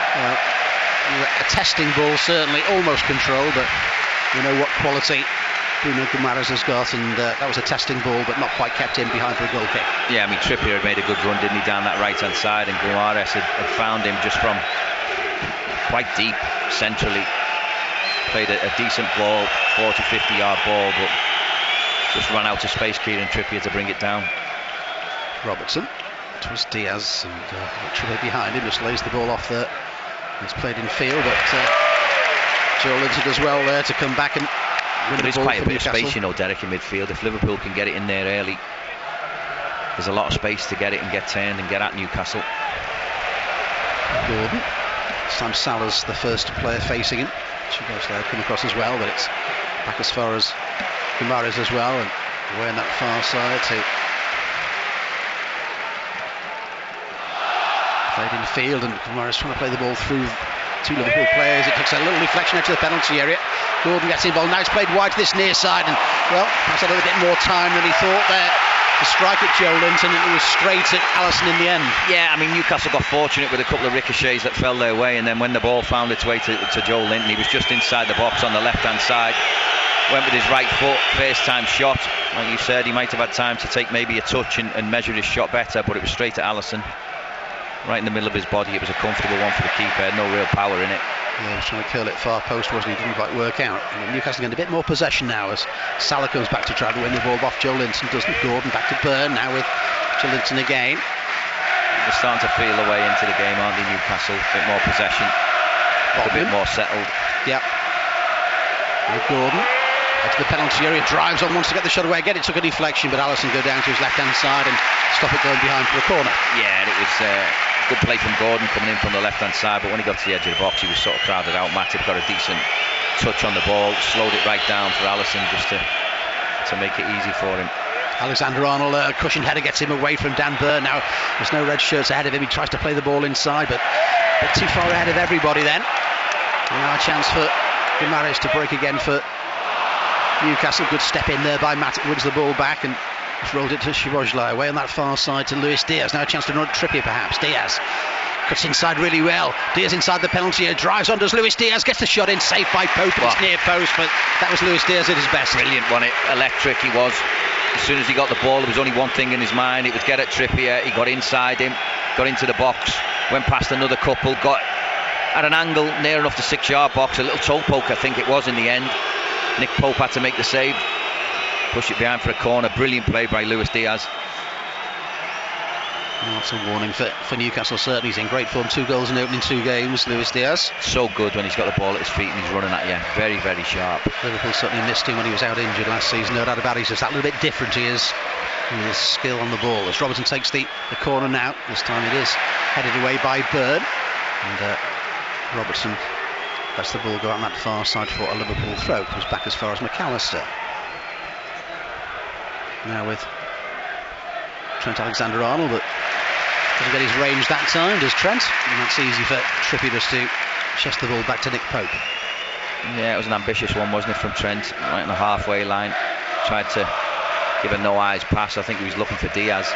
[SPEAKER 1] a testing ball certainly. Almost control, but we know what quality Bruno Guimarães has got, and that was a testing ball, but not quite kept in behind for a goal kick.
[SPEAKER 6] Yeah, I mean, Trippier had made a good run, didn't he, down that right-hand side, and Guimarães had found him just from quite deep, centrally. Played a decent ball, 40, 50-yard ball, but just ran out of space, Kieran Trippier, to bring it down.
[SPEAKER 1] Robertson towards Diaz, and Trippier behind him, just lays the ball off there. It's played in field, but Joel Linton does well there to come back and win
[SPEAKER 6] there
[SPEAKER 1] the ball.
[SPEAKER 6] There is quite a bit of space, you know, Derek, in midfield. If Liverpool can get it in there early, there's a lot of space to get it and get turned and get at Newcastle.
[SPEAKER 1] Gordon. Sam Salah's the first player facing him. Chigosley come across as well, but it's back as far as Guimarães as well, and away on that far side to played in field, and Guimarães trying to play the ball through two Liverpool players. It takes a little deflection out to the penalty area. Gordon gets involved. Now it's played wide to this near side, and well, perhaps a little bit more time than he thought there to strike at Joe Linton, and it was straight at Alisson in the end.
[SPEAKER 6] Yeah, I mean, Newcastle got fortunate with a couple of ricochets that fell their way, and then when the ball found its way to Joe Linton, he was just inside the box on the left-hand side. Went with his right foot, first time shot. Like you said, he might have had time to take maybe a touch and measure his shot better, but it was straight at Alisson. Right in the middle of his body. It was a comfortable one for the keeper, no real power in it.
[SPEAKER 1] Yeah, he was trying to curl it far post, wasn't he? Didn't quite work out. And Newcastle getting a bit more possession now as Salah comes back to try to win the ball off Joe Linton, doesn't. Gordon back to Burn now with Joe Linton again.
[SPEAKER 6] They're starting to feel their way into the game, aren't they, Newcastle? A bit more possession, a bit more settled.
[SPEAKER 1] Yep. And Gordon to the penalty area, drives on, wants to get the shot away again. It took a deflection, but Alisson go down to his left-hand side and stop it going behind for a corner.
[SPEAKER 6] Yeah, and it was good play from Gordon coming in from the left-hand side, but when he got to the edge of the box, he was sort of crowded out. Matip got a decent touch on the ball, slowed it right down for Alisson just to make it easy for him.
[SPEAKER 1] Alexander-Arnold, cushioned header gets him away from Dan Burn. Now there's no red shirts ahead of him. He tries to play the ball inside, but a bit too far ahead of everybody then. And now a chance for Guimarães to break again for Newcastle. Good step in there by Matip, wins the ball back and just rolled it to Szoboszlai. Away on that far side to Luis Diaz. Now a chance to run Trippier perhaps. Diaz cuts inside really well. Diaz inside the penalty area, drives on, does Luis Diaz, gets the shot in, saved by Pope. It's near post, but that was Luis Diaz at his best.
[SPEAKER 6] Brilliant, wasn't it? Electric he was. As soon as he got the ball, there was only one thing in his mind. It was get at Trippier. He got inside him, got into the box, went past another couple, got at an angle near enough to 6-yard box. A little toe poke, I think it was in the end. Nick Pope had to make the save, push it behind for a corner. Brilliant play by Luis Diaz.
[SPEAKER 1] That's a warning for Newcastle, certainly. He's in great form, 2 goals in opening 2 games, Luis Diaz.
[SPEAKER 6] So good when he's got the ball at his feet and he's running at you. Very, very sharp.
[SPEAKER 1] Liverpool certainly missed him when he was out injured last season, no doubt about it. He's just that little bit different he is in his skill on the ball. As Robertson takes the corner now, this time it is headed away by Byrne. And Robertson lets the ball go out on that far side for a Liverpool throw. Comes back as far as McAllister. Now with Trent Alexander-Arnold, but doesn't get his range that time, does Trent? And that's easy for Trippier just to chest the ball back to Nick Pope.
[SPEAKER 6] Yeah, it was an ambitious one, wasn't it, from Trent? Right on the halfway line. Tried to give a no-eyes pass. I think he was looking for Diaz.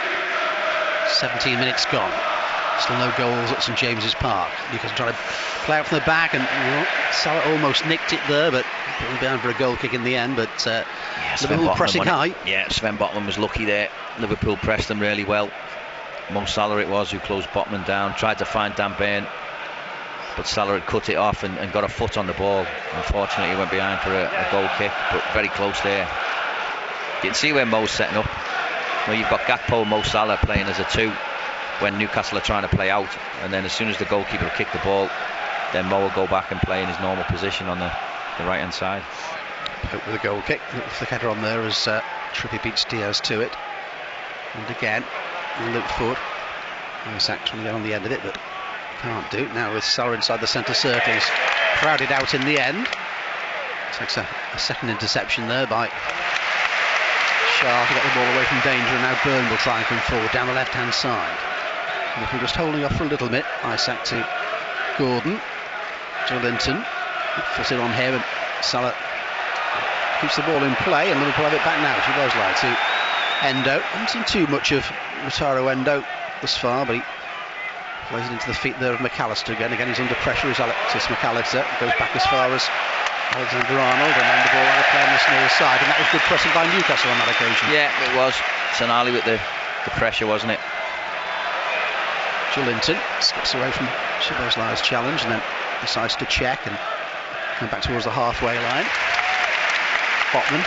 [SPEAKER 1] 17 minutes gone. Still no goals at St James's Park. Newcastle trying to play out from the back, and Salah almost nicked it there, but put him down for a goal kick in the end. But Liverpool pressing high.
[SPEAKER 6] Yeah, Sven Botman was lucky there. Liverpool pressed them really well. Mo Salah it was who closed Botman down, tried to find Dan Burn, but Salah had cut it off and got a foot on the ball. Unfortunately, he went behind for a goal kick, but very close there. You can see where Mo's setting up. Well, you've got Gakpo and Mo Salah playing as a 2 when Newcastle are trying to play out, and then as soon as the goalkeeper will kick the ball, then Mo will go back and play in his normal position on the right hand side.
[SPEAKER 1] Pope with a goal kick, the header on there as Trippier beats Diaz to it, and again looked forward. Isak trying to get on the end of it, but can't do. Now with Salah inside the centre circle, he's crowded out in the end. Takes a second interception there by Schär to get the ball away from danger, and now Byrne will try and come forward down the left hand side. Liverpool just holding off for a little bit. Isak to Gordon, Joelinton footed on here, and Salah keeps the ball in play, and Liverpool have it back now. She was like to Endo. Haven't seen too much of Wataru Endo thus far, but he plays it into the feet there of McAllister again. Again, he's under pressure as Alexis McAllister goes back as far as Alexander-Arnold, and then the ball out of play on this near side, and that was good pressing by Newcastle on that occasion.
[SPEAKER 6] Yeah, it was. Sonali with the pressure, wasn't it?
[SPEAKER 1] Joelinton skips away from Szoboszlai's challenge and then decides to check and come back towards the halfway line. Botman.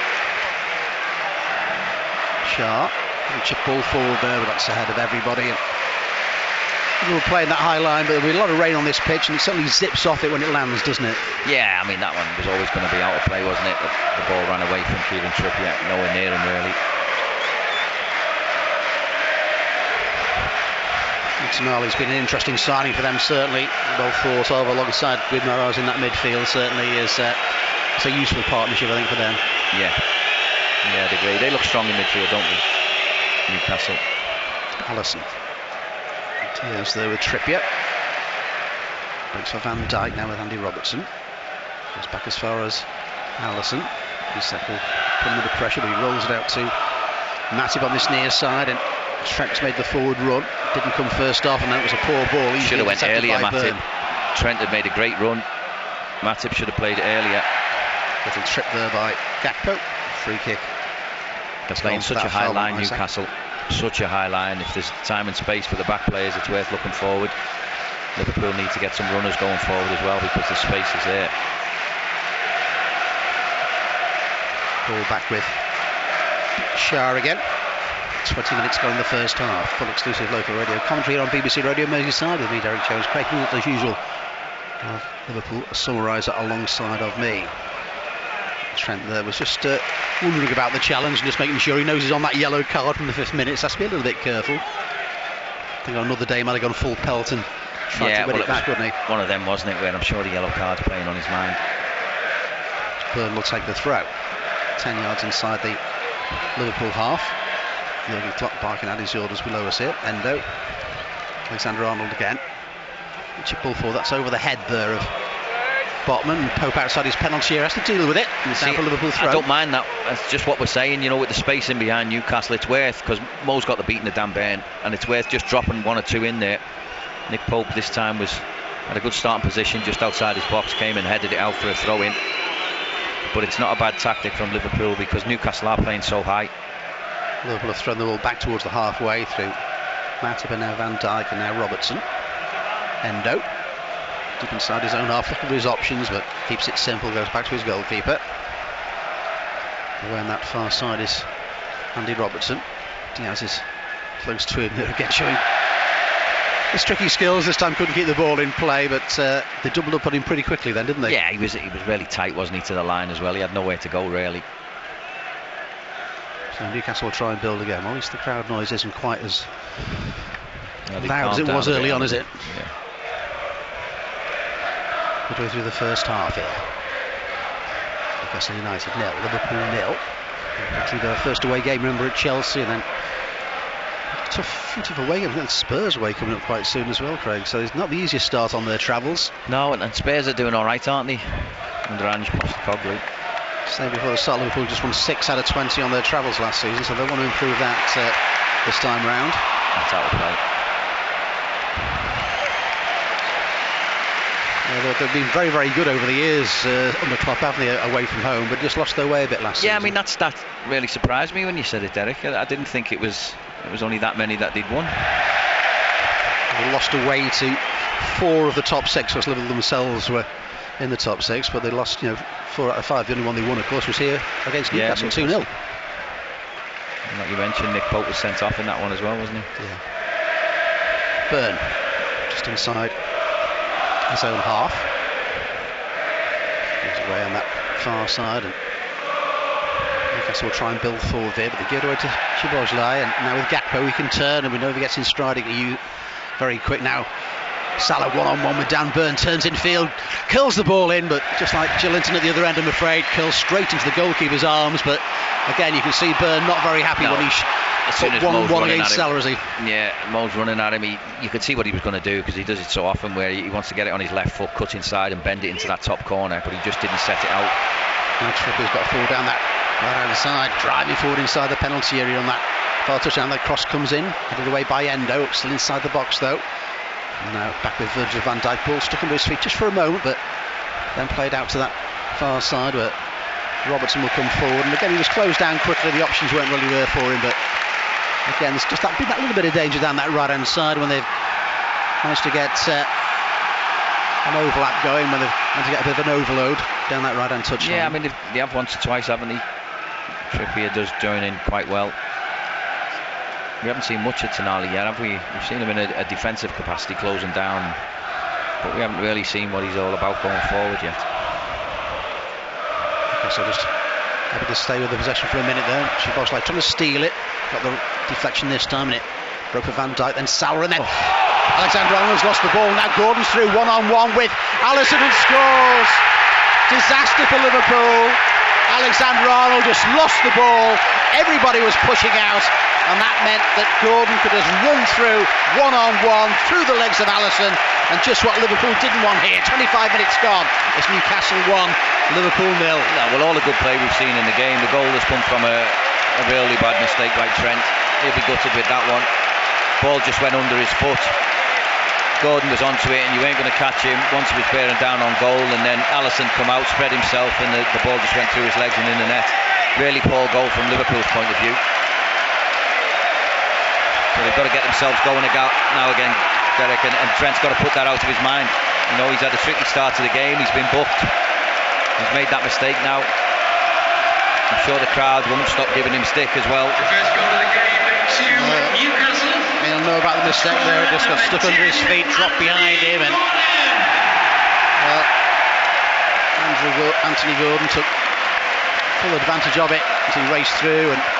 [SPEAKER 1] Schär. Chip ball forward there, but that's ahead of everybody. We were playing that high line, but there'll be a lot of rain on this pitch, and it certainly zips off it when it lands, doesn't it?
[SPEAKER 6] Yeah, I mean, that one was always going to be out of play, wasn't it? The ball ran away from Kieran Trippier, nowhere near him really.
[SPEAKER 1] Tonali's been an interesting signing for them, certainly. Well thought of alongside Guimaraes in that midfield. Certainly is it's a useful partnership, I think, for them.
[SPEAKER 6] Yeah, I'd agree. They look strong in midfield, don't they? Newcastle.
[SPEAKER 1] Alisson. Diaz there with Trippier. Breaks for Van Dijk now with Andy Robertson. Goes back as far as Alisson. Isak will put him under pressure, but he rolls it out to Matip on this near side, and Trent's made the forward run. Didn't come first off, and that was a poor ball. He
[SPEAKER 6] should have went earlier, Matip. Trent had made a great run. Matip should have played it earlier.
[SPEAKER 1] Little trip there by Gakpo. Free kick.
[SPEAKER 6] They're playing such a high line, Newcastle. Such a high line. If there's time and space for the back players, it's worth looking forward. Liverpool need to get some runners going forward as well, because the space is there.
[SPEAKER 1] Ball back with Schär again. 20 minutes gone in the first half. Full exclusive local radio commentary on BBC Radio Merseyside with me, Derek Jones. Craig Hignett, as usual, of Liverpool summariser alongside of me. Trent there was just wondering about the challenge and just making sure he knows he's on that yellow card from the 5th minute. So has to be a little bit careful. I think on another day he might have gone full pelt and tried to win it back, wouldn't he?
[SPEAKER 6] One of them, wasn't it, where I'm sure the yellow card's playing on his mind.
[SPEAKER 1] Byrne will take the throw. 10 yards inside the Liverpool half. Jurgen Klopp barking at his orders below us here. Endo. Alexander-Arnold again. Chip ball forward. That's over the head there of Botman. Pope outside his penalty area has to deal with it. It's down for Liverpool throw.
[SPEAKER 6] I don't mind that. That's just what we're saying, you know, with the space in behind Newcastle. It's worth, because Mo's got the beating of Dan Burn, and it's worth just dropping 1 or 2 in there. Nick Pope this time had a good starting position just outside his box, came and headed it out for a throw in. But it's not a bad tactic from Liverpool, because Newcastle are playing so high.
[SPEAKER 1] Liverpool have thrown the ball back towards the halfway through Matip and now Van Dijk and now Robertson. Endo deep inside his own half, looking for his options, but keeps it simple, goes back to his goalkeeper. Away on that far side is Andy Robertson. Diaz is close to him, again showing his tricky skills. This time couldn't keep the ball in play, but they doubled up on him pretty quickly then, didn't they?
[SPEAKER 6] Yeah, he was really tight, wasn't he, to the line as well. He had nowhere to go, really.
[SPEAKER 1] So Newcastle will try and build again. Well, at least the crowd noise isn't quite as loud as
[SPEAKER 6] calmed
[SPEAKER 1] it was
[SPEAKER 6] down a
[SPEAKER 1] early
[SPEAKER 6] bit,
[SPEAKER 1] on, is it?
[SPEAKER 6] Yeah.
[SPEAKER 1] Midway through the first half here. Newcastle United 0, Liverpool 0. Through their first away game, remember, at Chelsea, and then tough away game. Spurs away coming up quite soon as well, Craig. So it's not the easiest start on their travels.
[SPEAKER 6] No, and Spurs are doing all right, aren't they? Under Ange Postecoglou.
[SPEAKER 1] Same before the start, Liverpool just won 6 out of 20 on their travels last season, so they want to improve that this time round.
[SPEAKER 6] That's out of play.
[SPEAKER 1] They've been very, very good over the years under Klopp, haven't they, away from home, but just lost their way a bit last season.
[SPEAKER 6] Yeah, I mean, that stat really surprised me when you said it, Derek. I didn't think it was only that many that they'd won.
[SPEAKER 1] They lost away to 4 of the top 6, because Liverpool themselves were in the top 6, but they lost 4 out of 5. The only one they won, of course, was here against Newcastle, 2-0.
[SPEAKER 6] Like you mentioned, Nick Pope was sent off in that one as well, wasn't he?
[SPEAKER 1] Yeah. Burn, just inside his own half. He's away on that far side, and Newcastle will try and build forward there, but they give it away to Szoboszlai, and now with Gakpo he can turn, and we know if he gets in stride he can use very quick now. Salah one-on-one with Dan Burn, turns in field, curls the ball in, but just like Joelinton at the other end, I'm afraid, curls straight into the goalkeeper's arms. But again, you can see Burn not very happy when he put one-on-one against Salah, is he?
[SPEAKER 6] Yeah, Mo's running at him. You could see what he was going to do, because he does it so often, where he wants to get it on his left foot, cut inside and bend it into that top corner, but he just didn't set it out.
[SPEAKER 1] Now Trippier's got to fall down that right-hand side, driving forward inside the penalty area on that far touchdown. That cross comes in, headed away by Endo, still inside the box though. And now back with Virgil van Dijk, ball stuck under his feet just for a moment, but then played out to that far side where Robertson will come forward, and again he was closed down quickly. The options weren't really there for him, but again there's just been that little bit of danger down that right hand side when they've managed to get an overlap going, when they've managed to get a bit of an overload down that right hand touchline.
[SPEAKER 6] Yeah, I mean they have once or twice, haven't they? Trippier does join in quite well. We haven't seen much of Tonali yet, have we? We've seen him in a defensive capacity, closing down, but we haven't really seen what he's all about going forward yet.
[SPEAKER 1] Okay, so just happy to stay with the possession for a minute there. Szoboszlai trying to steal it, got the deflection this time, and it broke for Van Dijk, then Salah, and then Alexander-Arnold's lost the ball. Now Gordon's through one-on-one with Alisson and scores. Disaster for Liverpool. Alexander-Arnold just lost the ball. Everybody was pushing out, and that meant that Gordon could just run through one-on-one through the legs of Alisson, and just what Liverpool didn't want here. 25 minutes gone. It's Newcastle 1, Liverpool 0.
[SPEAKER 6] No, well, all the good play we've seen in the game. The goal has come from a really bad mistake by Trent. He'll be gutted with that one. Ball just went under his foot. Gordon was onto it, and you ain't going to catch him once he was bearing down on goal, and then Alisson come out, spread himself, and the ball just went through his legs and in the net. Really poor goal from Liverpool's point of view. So they've got to get themselves going now again, Derek, and Trent's got to put that out of his mind. You know, he's had a tricky start to the game, he's been booked, he's made that mistake now. I'm sure the crowd won't stop giving him stick as well.
[SPEAKER 11] The first goal of the game to Newcastle.
[SPEAKER 1] He'll know about the mistake there. It just got stuck under his feet, dropped behind him, and Anthony Gordon took full advantage of it as he raced through and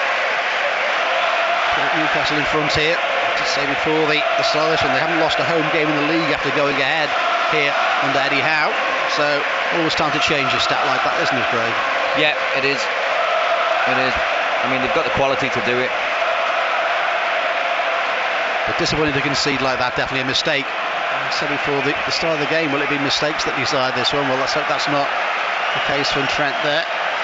[SPEAKER 1] put Newcastle in front here. To say before the start of this one, they haven't lost a home game in the league after going ahead here under Eddie Howe. So always time to change a stat like that, isn't it, Craig?
[SPEAKER 6] Yeah, it is. It is. I mean, they've got the quality to do it.
[SPEAKER 1] But disappointing to concede like that, definitely a mistake. I said before the start of the game, will it be mistakes that decide this one? Well, let's hope that's not the case from Trent there.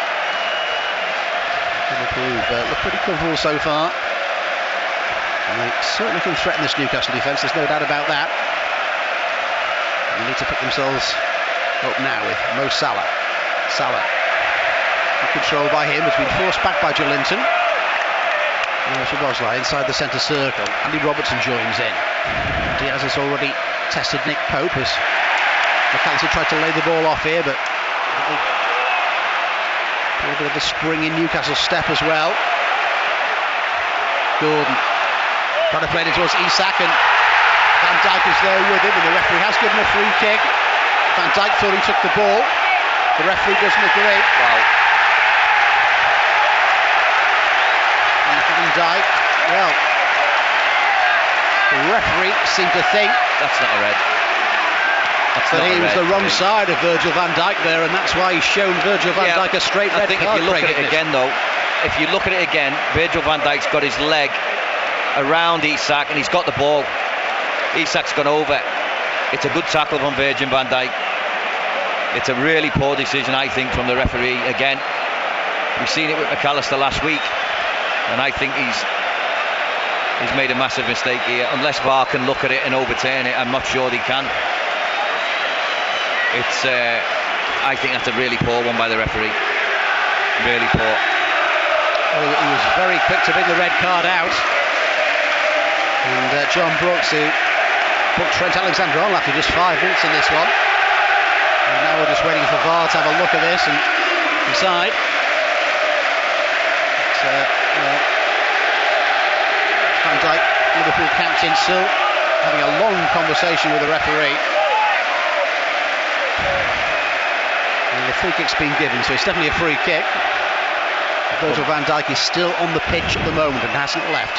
[SPEAKER 1] Liverpool look pretty comfortable so far. And they certainly can threaten this Newcastle defence, there's no doubt about that. And they need to pick themselves up now with Mo Salah. Salah, controlled by him, has been forced back by Joelinton. Szoboszlai inside the centre circle. Andy Robertson joins in. Diaz has already tested Nick Pope as McAllister tried to lay the ball off here, but a bit of a spring in Newcastle's step as well. Gordon Trying to play it towards Isak, and Van Dijk is there with him, and the referee has given a free kick. Van Dijk thought he took the ball. The referee doesn't agree.
[SPEAKER 6] Wow.
[SPEAKER 1] And Van Dijk, well, the referee seemed to think
[SPEAKER 6] that's not a red.
[SPEAKER 1] But he was the wrong side of Virgil van Dijk there, and that's why he's shown Virgil van Dijk a straight red card.
[SPEAKER 6] I think if you look at it again, though, if you look at it again, Virgil van Dijk's got his leg around Isak and he's got the ball. Isak's gone over. It's a good tackle from Virgil van Dijk. It's a really poor decision, I think, from the referee. Again, we've seen it with McAllister last week, and I think he's made a massive mistake here. Unless VAR can look at it and overturn it, I'm not sure they can. It's I think that's a really poor one by the referee. Really poor.
[SPEAKER 1] Well, he was very quick to bring the red card out, and John Brooks, who put Trent Alexander-Arnold after just 5 minutes in this one, and now we're just waiting for VAR to have a look at this and decide. Van Dijk, Liverpool captain, still having a long conversation with the referee. And the free kick's been given, so it's definitely a free kick. Virgil van Dijk is still on the pitch at the moment and hasn't left.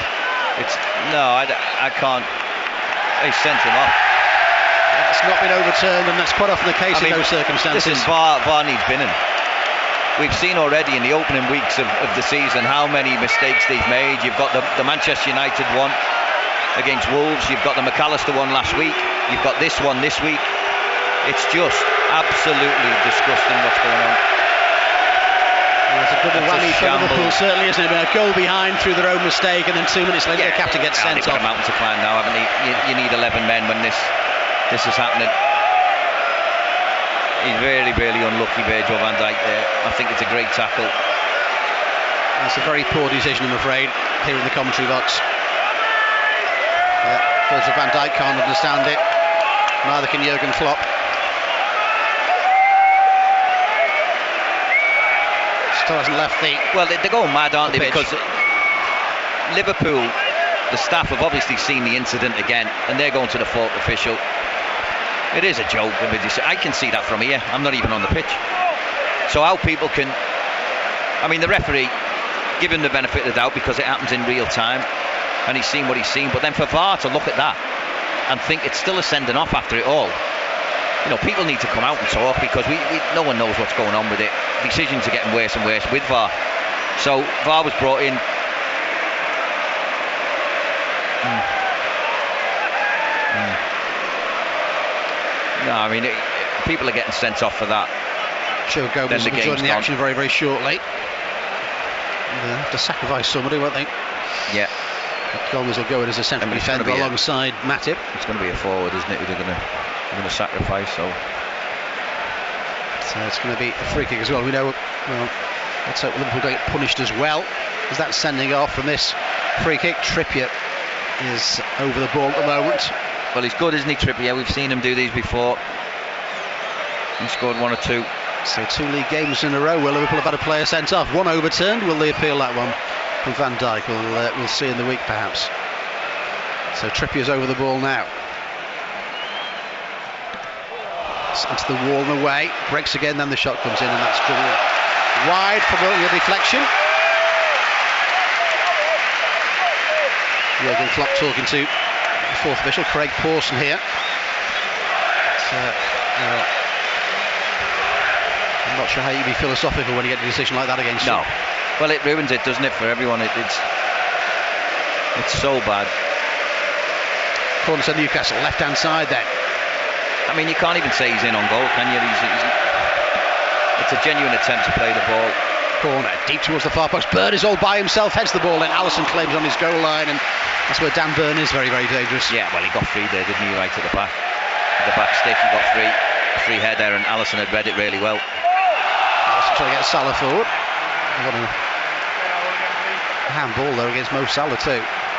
[SPEAKER 6] I can't. They sent him off.
[SPEAKER 1] It's not been overturned, and that's quite often the case in those circumstances.
[SPEAKER 6] Listen, VAR needs binning. We've seen already in the opening weeks of the season how many mistakes they've made. You've got the Manchester United one against Wolves. You've got the McAllister one last week. You've got this one this week. It's just absolutely disgusting what's going on.
[SPEAKER 1] Well, it's a double whammy for Liverpool, certainly, isn't it? A goal behind through their own mistake, and then 2 minutes later the captain gets sent off.
[SPEAKER 6] They've got a mountain to climb now, haven't they? You need 11 men when this is happening. He's really, really unlucky, Virgil van Dijk there. I think it's a great tackle.
[SPEAKER 1] It's a very poor decision, I'm afraid, here in the commentary box. Virgil van Dijk can't understand it. Neither can Jurgen Klopp. Still hasn't left the...
[SPEAKER 6] Well, they're going mad, aren't they? Because Liverpool, the staff have obviously seen the incident again, and they're going to the fourth official. It is a joke. I can see that from here. I'm not even on the pitch. So how people can... I mean, the referee, give him the benefit of the doubt because it happens in real time, and he's seen what he's seen. But then for VAR to look at that and think it's still a sending off after it all, you know, people need to come out and talk, because no one knows what's going on with it. Decisions are getting worse and worse with VAR. So VAR was brought in. No, I mean, people are getting sent off for that.
[SPEAKER 1] Joe Gomez will be joining the action very, very shortly. They'll have to sacrifice somebody, won't they?
[SPEAKER 6] Yeah.
[SPEAKER 1] Gomez will go in as a central defender alongside Matip.
[SPEAKER 6] It's going to be a forward, isn't it? They're going to sacrifice. So
[SPEAKER 1] it's going to be a free kick as well. We know. Well, let's hope Liverpool don't get punished as well. Is that sending off from this free kick? Trippier is over the ball at the moment.
[SPEAKER 6] Well, he's good, isn't he, Trippier? We've seen him do these before. He scored 1 or 2.
[SPEAKER 1] So 2 league games in a row where Liverpool have had a player sent off. One overturned. Will they appeal that one from Van Dijk? We'll see in the week, perhaps. So Trippier's over the ball now. It's into the wall and away. Breaks again, then the shot comes in, and that's driven wide from the deflection. Jurgen Klopp talking to the fourth official, Craig Pawson here. I'm not sure how you'd be philosophical when you get a decision like that against you.
[SPEAKER 6] Well, it ruins it, doesn't it, for everyone? It's so bad.
[SPEAKER 1] Corner to Newcastle, left-hand side then.
[SPEAKER 6] I mean, you can't even say he's in on goal, can you? It's a genuine attempt to play the ball.
[SPEAKER 1] Corner, deep towards the far post. Burn is all by himself, heads the ball in. Alisson claims on his goal line, and that's where Dan Burn is very, very dangerous.
[SPEAKER 6] Yeah, well, he got free there, didn't he, right at the back? The back stick, he got free head there, and Alisson had read it really well.
[SPEAKER 1] Alisson trying to get Salah forward. Got a handball there against Mo Salah too.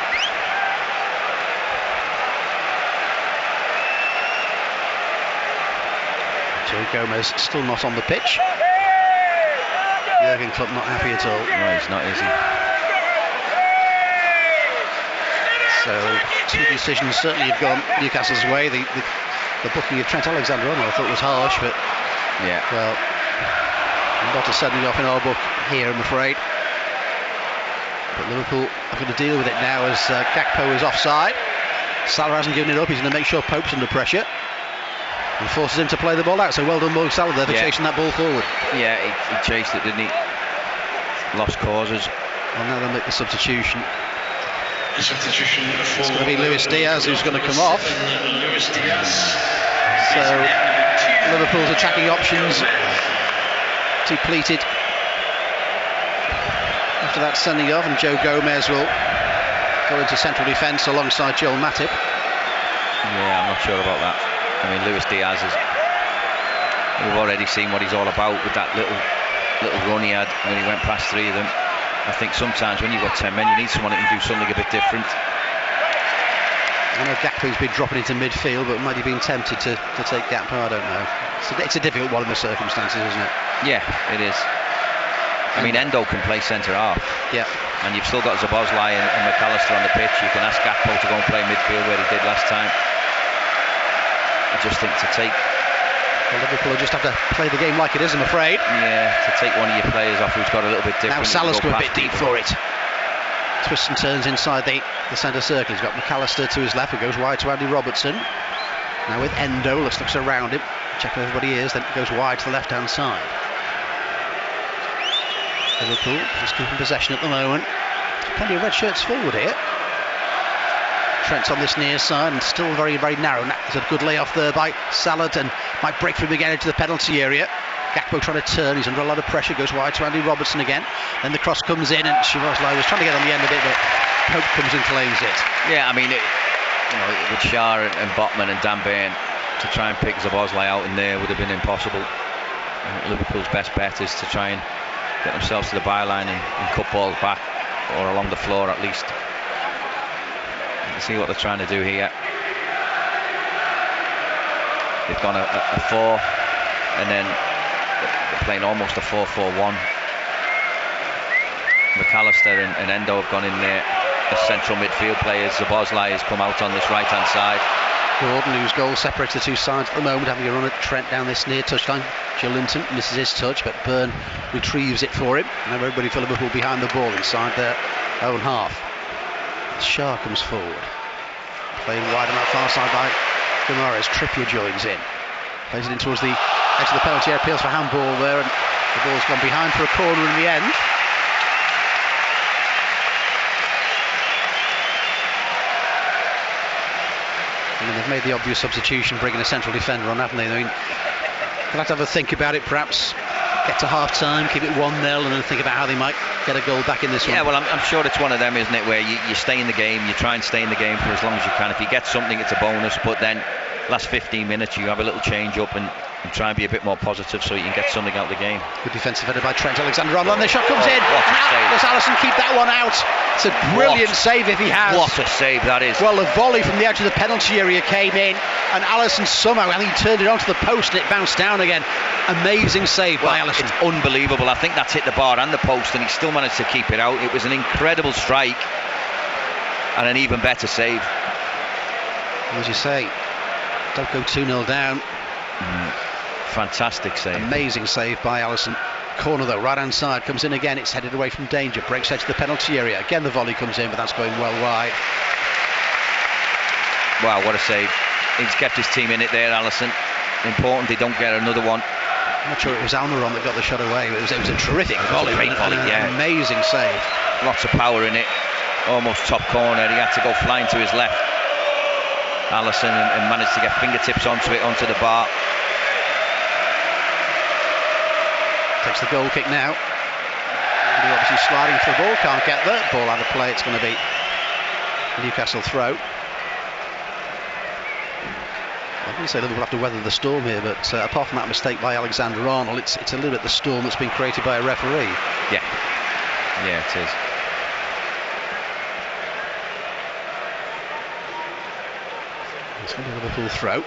[SPEAKER 1] Joe Gomez still not on the pitch. Jurgen Klopp not happy at all.
[SPEAKER 6] No, he's not, is he?
[SPEAKER 1] So 2 decisions certainly have gone Newcastle's way. The booking of Trent Alexander-Arnold I thought was harsh, but
[SPEAKER 6] yeah,
[SPEAKER 1] well, not a sending off in our book here, I'm afraid. But Liverpool are going to deal with it now as Gakpo is offside. Salah hasn't given it up. He's going to make sure Pope's under pressure and forces him to play the ball out. So well done, Mo Salah, there for chasing that ball forward.
[SPEAKER 6] Yeah, he chased it, didn't he? Lost causes.
[SPEAKER 1] And now they'll make the substitution.
[SPEAKER 11] The substitution
[SPEAKER 1] it's going to be Luis Diaz who's going to come off. So Liverpool's attacking options depleted after that sending off, and Joe Gomez will go into central defence alongside Joel Matip.
[SPEAKER 6] Yeah, I'm not sure about that. I mean, Luis Diaz we've already seen what he's all about with that little run he had when he went past 3 of them. I think sometimes when you've got 10 men, you need someone that can do something a bit different.
[SPEAKER 1] I know Gakpo's been dropping into midfield, but might he been tempted to take Gakpo? I don't know. It's a difficult one in the circumstances, isn't it?
[SPEAKER 6] Yeah, it is. I mean, Endo can play centre half.
[SPEAKER 1] Yeah.
[SPEAKER 6] And you've still got Szoboszlai and McAllister on the pitch. You can ask Gakpo to go and play midfield where he did last time. I just think to take...
[SPEAKER 1] Well, Liverpool will just have to play the game like it is, I'm afraid.
[SPEAKER 6] Yeah, to take one of your players off who's got a little bit different.
[SPEAKER 1] Now Salah's going a bit deep for it. Twists and turns inside the centre circle. He's got McAllister to his left, who goes wide to Andy Robertson. Now with Endo, looks around him, check where everybody is, then goes wide to the left-hand side. Liverpool just keeping possession at the moment. Plenty of red shirts forward here. Trent's on this near side and still very, very narrow. There's a good layoff there by Salah and might break through again into the penalty area. Gakpo trying to turn, he's under a lot of pressure, goes wide to Andy Robertson again. Then the cross comes in and Szoboszlai was trying to get on the end of it, but Pope comes and claims it.
[SPEAKER 6] Yeah, I mean, with Shah and Botman and Dan Burn, to try and pick Szoboszlai out in there would have been impossible. Liverpool's best bet is to try and get themselves to the byline and cut balls back, or along the floor at least. See what they're trying to do here. They've gone a 4 and then they're playing almost a 4-4-1. McAllister and Endo have gone in there as central midfield players. Szoboszlai has come out on this right hand side.
[SPEAKER 1] Gordon, whose goal separates the two sides at the moment, having a run at Trent down this near touchline. Joelinton misses his touch, but Byrne retrieves it for him. Now everybody for Liverpool behind the ball inside their own half. Shah comes forward, playing wide on that far side by Guimaraes. Trippier joins in, plays it in towards the edge of the penalty area, appeals for handball there, and the ball's gone behind for a corner in the end. And then they've made the obvious substitution, bringing a central defender on, haven't they? I mean, they'll have to have a think about it, perhaps get to half time, keep it 1-0, and then think about how they might get a goal back in this one.
[SPEAKER 6] Yeah, well, I'm sure it's one of them, isn't it, where you stay in the game, you try and stay in the game for as long as you can. If you get something, it's a bonus, but then last 15 minutes you have a little change up and try and be a bit more positive so you can get something out of the game.
[SPEAKER 1] Good defensive header by Trent Alexander-Arnold, and the shot comes in. Does Alisson keep that one out? It's a brilliant save if he has.
[SPEAKER 6] What a save that is.
[SPEAKER 1] Well, the volley from the edge of the penalty area came in, and Alisson somehow, I think he turned it onto the post and it bounced down again. Amazing save by Alisson.
[SPEAKER 6] It's unbelievable. I think that's hit the bar and the post, and he still managed to keep it out. It was an incredible strike and an even better save.
[SPEAKER 1] As you say, don't go 2-0 down.
[SPEAKER 6] Fantastic save.
[SPEAKER 1] Amazing save by Alisson. Corner though, right hand side, comes in again, it's headed away from danger, breaks edge to the penalty area. Again the volley comes in, but that's going well wide.
[SPEAKER 6] Wow, what a save. He's kept his team in it there, Alisson. Important they don't get another one.
[SPEAKER 1] I'm not sure it was Almiron that got the shot away, but it was a terrific volley.
[SPEAKER 6] Great volley, yeah.
[SPEAKER 1] Amazing save.
[SPEAKER 6] Lots of power in it. Almost top corner, he had to go flying to his left, Alisson, and managed to get fingertips onto it, onto the bar.
[SPEAKER 1] Takes the goal kick now. He's obviously sliding for the ball, can't get there. Ball out of play, it's going to be a Newcastle throw. I wouldn't say Liverpool have to weather the storm here, but apart from that mistake by Alexander-Arnold, it's a little bit the storm that's been created by a referee.
[SPEAKER 6] Yeah, it is.
[SPEAKER 1] It's going to be a Liverpool throw.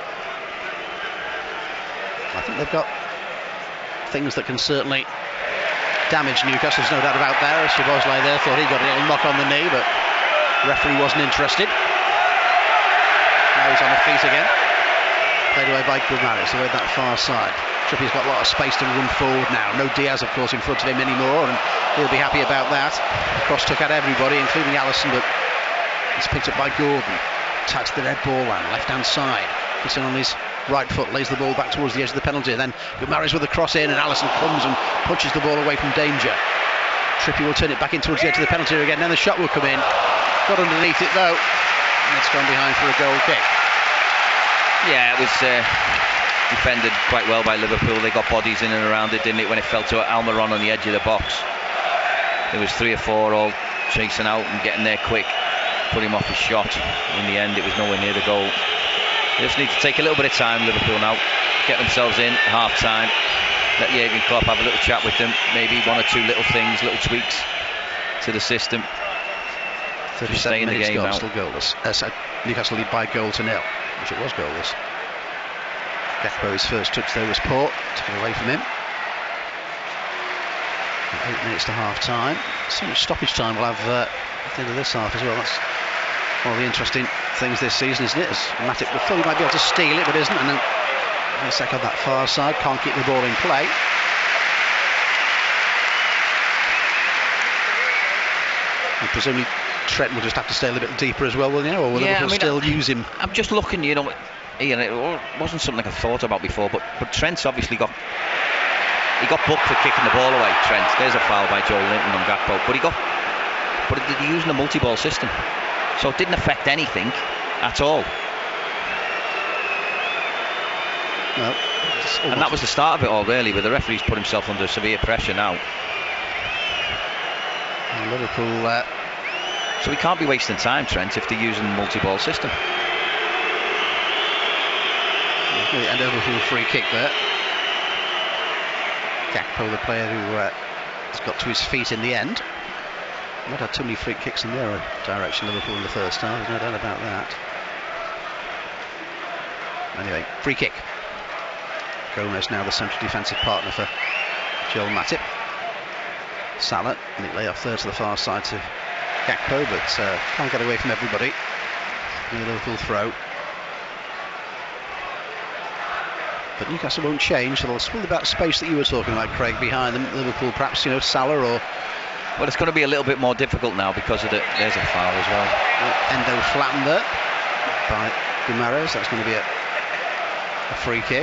[SPEAKER 1] I think they've got things that can certainly damage Newcastle, there's no doubt about that. Szoboszlai there thought he got a little knock on the knee, but Referee wasn't interested. Now he's on the feet again. Played away by Guimarães, away that far side. Trippier's got a lot of space to run forward now. No Diaz, of course, in front of him anymore, and he'll be happy about that. The cross took out everybody, including Alisson, but it's picked up by Gordon. Touched the red ball line, left-hand side. Puts it on his right foot, lays the ball back towards the edge of the penalty. Then Guimarães with the cross in, and Alisson comes and punches the ball away from danger. Trippier will turn it back in towards the edge of the penalty area again. Then the shot will come in. Got underneath it though, and it's gone behind for a goal kick.
[SPEAKER 6] Yeah, it was defended quite well by Liverpool. They got bodies in and around it, didn't it, when it fell to Almiron on the edge of the box. There was 3 or 4 all chasing out and getting there quick, put him off his shot. In the end, it was nowhere near the goal. They just need to take a little bit of time, Liverpool now, get themselves in half time, let Jurgen Klopp have a little chat with them, maybe 1 or 2 little things, little tweaks to the system.
[SPEAKER 1] 37
[SPEAKER 6] in the
[SPEAKER 1] minutes
[SPEAKER 6] game
[SPEAKER 1] gone,
[SPEAKER 6] out.
[SPEAKER 1] still goalless. Newcastle lead by 1-0, which it was goalless. Gakpo's first touch there was poor, took it away from him. 8 minutes to half time. So much stoppage time we'll have at the end of this half as well. That's one of the interesting things this season, isn't it? As Matip thought he might be able to steal it, but isn't. And then Isak on that far side can't keep the ball in play. And presumably Trent will just have to stay a little bit deeper as well, will he? Or will Liverpool still use him?
[SPEAKER 6] I'm just looking, Ian, it wasn't something I thought about before, but Trent's obviously got booked for kicking the ball away. Trent, there's a foul by Joel Linton on Gakpo, but they're using a multi-ball system, so it didn't affect anything at all.
[SPEAKER 1] No,
[SPEAKER 6] and that was the start of it all, really, but the referee's put himself under severe pressure now.
[SPEAKER 1] And Liverpool.
[SPEAKER 6] So we can't be wasting time, Trent, if they're using the multi-ball system.
[SPEAKER 1] And Liverpool free kick there. Gakpo, the player who has got to his feet in the end. Not had too many free kicks in their direction, Liverpool, in the first half. There's no doubt about that. Anyway, free kick. Gomez now the central defensive partner for Joel Matip. Salah, and it lay off there to the far side to Gakpo, but can't get away from everybody. The Liverpool throw. But Newcastle won't change, so they'll fill the back space that you were talking about, Craig, behind them. Liverpool, perhaps, Salah or...
[SPEAKER 6] Well, it's going to be a little bit more difficult now because of there's a foul as well.
[SPEAKER 1] Endo flattened there by Guimarães. That's going to be a free kick.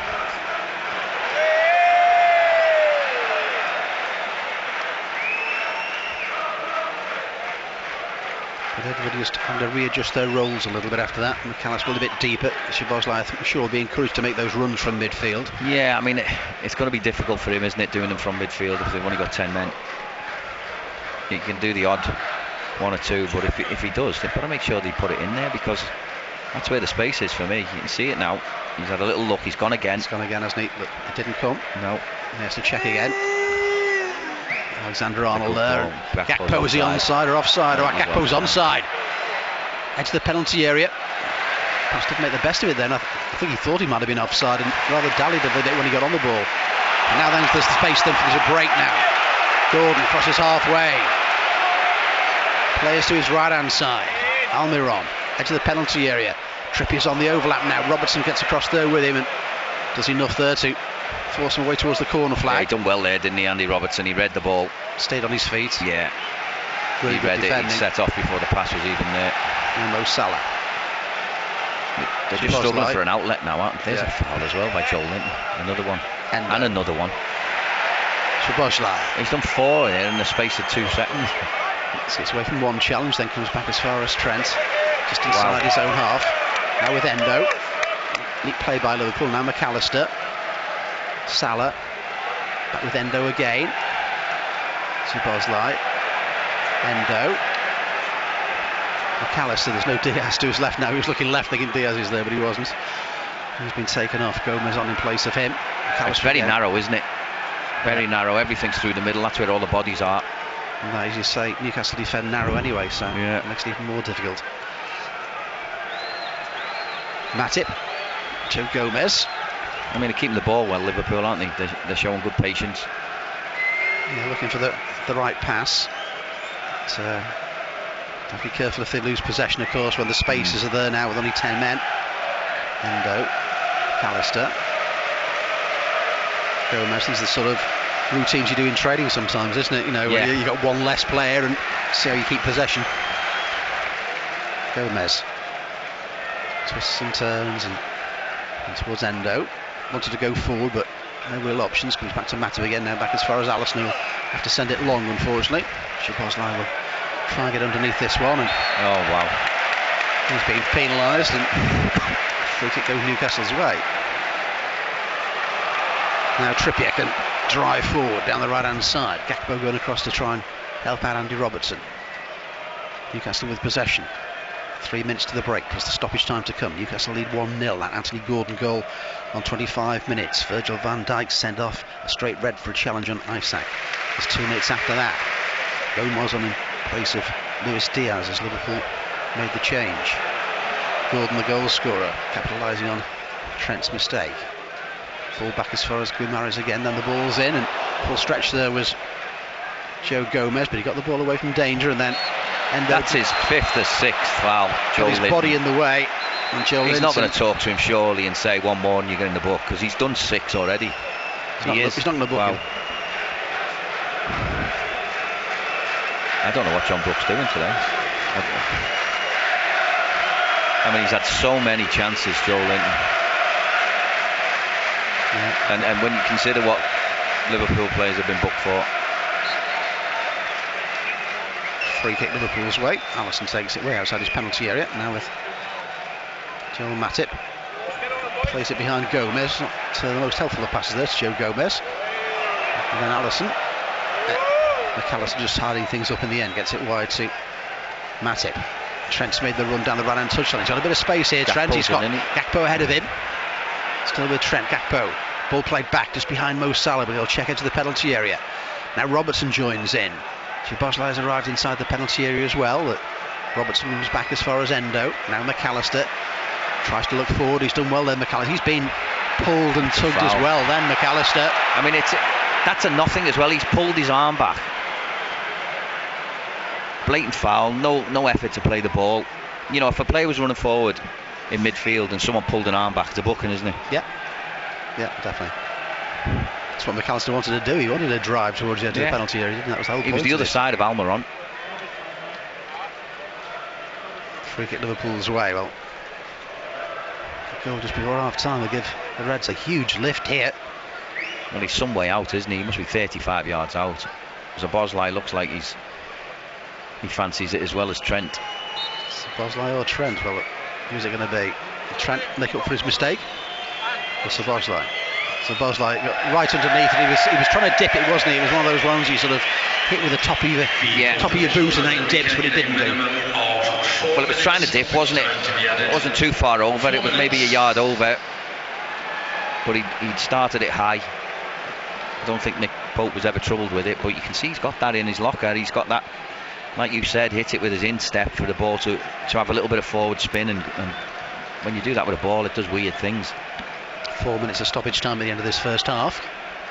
[SPEAKER 1] But everybody just had to readjust their roles a little bit after that. McAllister a little bit deeper. Szoboszlai, I'm sure, will be encouraged to make those runs from midfield.
[SPEAKER 6] Yeah, I mean, it's going to be difficult for him, isn't it, doing them from midfield if they've only got 10 men. He can do the odd 1 or 2, but if he does, they've got to make sure they put it in there, because that's where the space is for me. You can see it now. He's had a little look. He's gone again.
[SPEAKER 1] He's gone again, hasn't he? But it didn't come.
[SPEAKER 6] No.
[SPEAKER 1] He has to check again. Alexander Arnold there. Gakpo, is he onside or offside? Or Gakpo's onside. Edge of the penalty area. Perhaps didn't make the best of it then. I think he thought he might have been offside and rather dallied a bit when he got on the ball. And now then there's the space, then there's a break now. Gordon crosses halfway. Players to his right hand side. Almiron, edge of the penalty area. Trippier's on the overlap now. Robertson gets across there with him and does enough there to force him away towards the corner flag.
[SPEAKER 6] Yeah, he done well there, didn't he, Andy Robertson? He read the ball.
[SPEAKER 1] Stayed on his feet.
[SPEAKER 6] Yeah.
[SPEAKER 1] Really
[SPEAKER 6] he read it. He set off before the pass was even there.
[SPEAKER 1] And Mo Salah.
[SPEAKER 6] They're just struggling for an outlet now, aren't they? There's a foul as well by Joel Linton. Another one. And another one.
[SPEAKER 1] Szoboszlai.
[SPEAKER 6] He's done 4 here in the space of 2 seconds.
[SPEAKER 1] Gets away from one challenge, then comes back as far as Trent. Just inside his own half. Now with Endo. Neat play by Liverpool. Now McAllister. Salah. Back with Endo again. Szoboszlai. Endo. McAllister, there's no Diaz to his left now. He was looking left thinking Diaz is there, but he wasn't. He's been taken off. Gomez on in place of him.
[SPEAKER 6] It's very narrow, isn't it? Very narrow. Everything's through the middle. That's where all the bodies are.
[SPEAKER 1] No, as you say, Newcastle defend narrow anyway, so it makes it even more difficult. Matip. To Gomez.
[SPEAKER 6] I mean, they're keeping the ball well, Liverpool, aren't they? They're showing good patience.
[SPEAKER 1] Yeah, looking for the right pass. Have to be careful if they lose possession, of course, when the spaces are there now with only 10 men. Endo, McAllister, Gomez. These are the sort of routines you do in trading sometimes, isn't it? You know, when you've got one less player and see how you keep possession. Gomez twists and turns and towards Endo. Wanted to go forward, but no real options. Comes back to Matip again now, back as far as Allison, who'll have to send it long, unfortunately. Szoboszlai will try and get underneath this one, and
[SPEAKER 6] oh wow,
[SPEAKER 1] he's being penalised, and free kick goes Newcastle's way. Now Trippier can drive forward down the right hand side. Gakpo going across to try and help out Andy Robertson. Newcastle with possession. 3 minutes to the break plus the stoppage time to come. Newcastle lead 1-0. That Anthony Gordon goal on 25 minutes. Virgil van Dijk sent off a straight red for a challenge on Isak. It's 2 minutes after that. Gomez on in place of Luis Diaz as Liverpool made the change. Gordon the goal scorer, capitalising on Trent's mistake. Full back as far as Guimaraes again, then the ball's in, and full stretch there was Joe Gomez, but he got the ball away from danger, and then
[SPEAKER 6] that's his 5th or 6th foul.
[SPEAKER 1] Got his body in the way, and Joe
[SPEAKER 6] he's not going to talk to him surely and say one more and you're in the book, because he's done 6 already.
[SPEAKER 1] He's not going to book him.
[SPEAKER 6] I don't know what John Brooks doing today. I mean, he's had so many chances, Joe Linton. Yeah. And when you consider what Liverpool players have been booked for.
[SPEAKER 1] Free kick Liverpool's way. Allison takes it way outside his penalty area. Now with Joel Matip. Plays it behind Gomez. Not the most helpful of passes there to Joe Gomez. And then Allison. McAllister just hiding things up in the end. Gets it wide to Matip. Trent's made the run down the right-hand touchline. He's got a bit of space here, Trent. He's got Gakpo ahead of him. Still with Trent. Gakpo. Ball played back just behind Mo Salah, but he'll check into the penalty area. Now Robertson joins in. Szoboszlai has arrived inside the penalty area as well. Robertson moves back as far as Endo. Now McAllister tries to look forward. He's done well there, McAllister. He's been pulled and tugged as well then, McAllister.
[SPEAKER 6] I mean, that's a nothing as well. He's pulled his arm back. Blatant foul, no effort to play the ball. You know, if a player was running forward in midfield and someone pulled an arm back, it's a booking, isn't it?
[SPEAKER 1] Yeah, definitely. That's what McAllister wanted to do. He wanted to drive towards the edge of the penalty area, didn't he? That was the whole point.
[SPEAKER 6] He was the other side of Almiron.
[SPEAKER 1] Free kick Liverpool's way. Well, the goal just before half time will give the Reds a huge lift here.
[SPEAKER 6] Well, he's some way out, isn't he? He must be 35 yards out. Szoboszlai looks like he fancies it as well as Trent.
[SPEAKER 1] Szoboszlai or Trent? Well, who's it going to be? Did Trent make up for his mistake? Or Szoboszlai? Szoboszlai got right underneath, and he was trying to dip it, wasn't he? It was one of those ones you sort of hit with the top of your boot and then it dips, but it didn't do.
[SPEAKER 6] Well, it was trying to dip, wasn't it? It wasn't too far over. It was maybe a yard over, but he'd started it high. I don't think Nick Pope was ever troubled with it, but you can see he's got that in his locker. He's got that, like you said, hit it with his instep for the ball to have a little bit of forward spin, and when you do that with a ball, it does weird things.
[SPEAKER 1] 4 minutes of stoppage time at the end of this first half.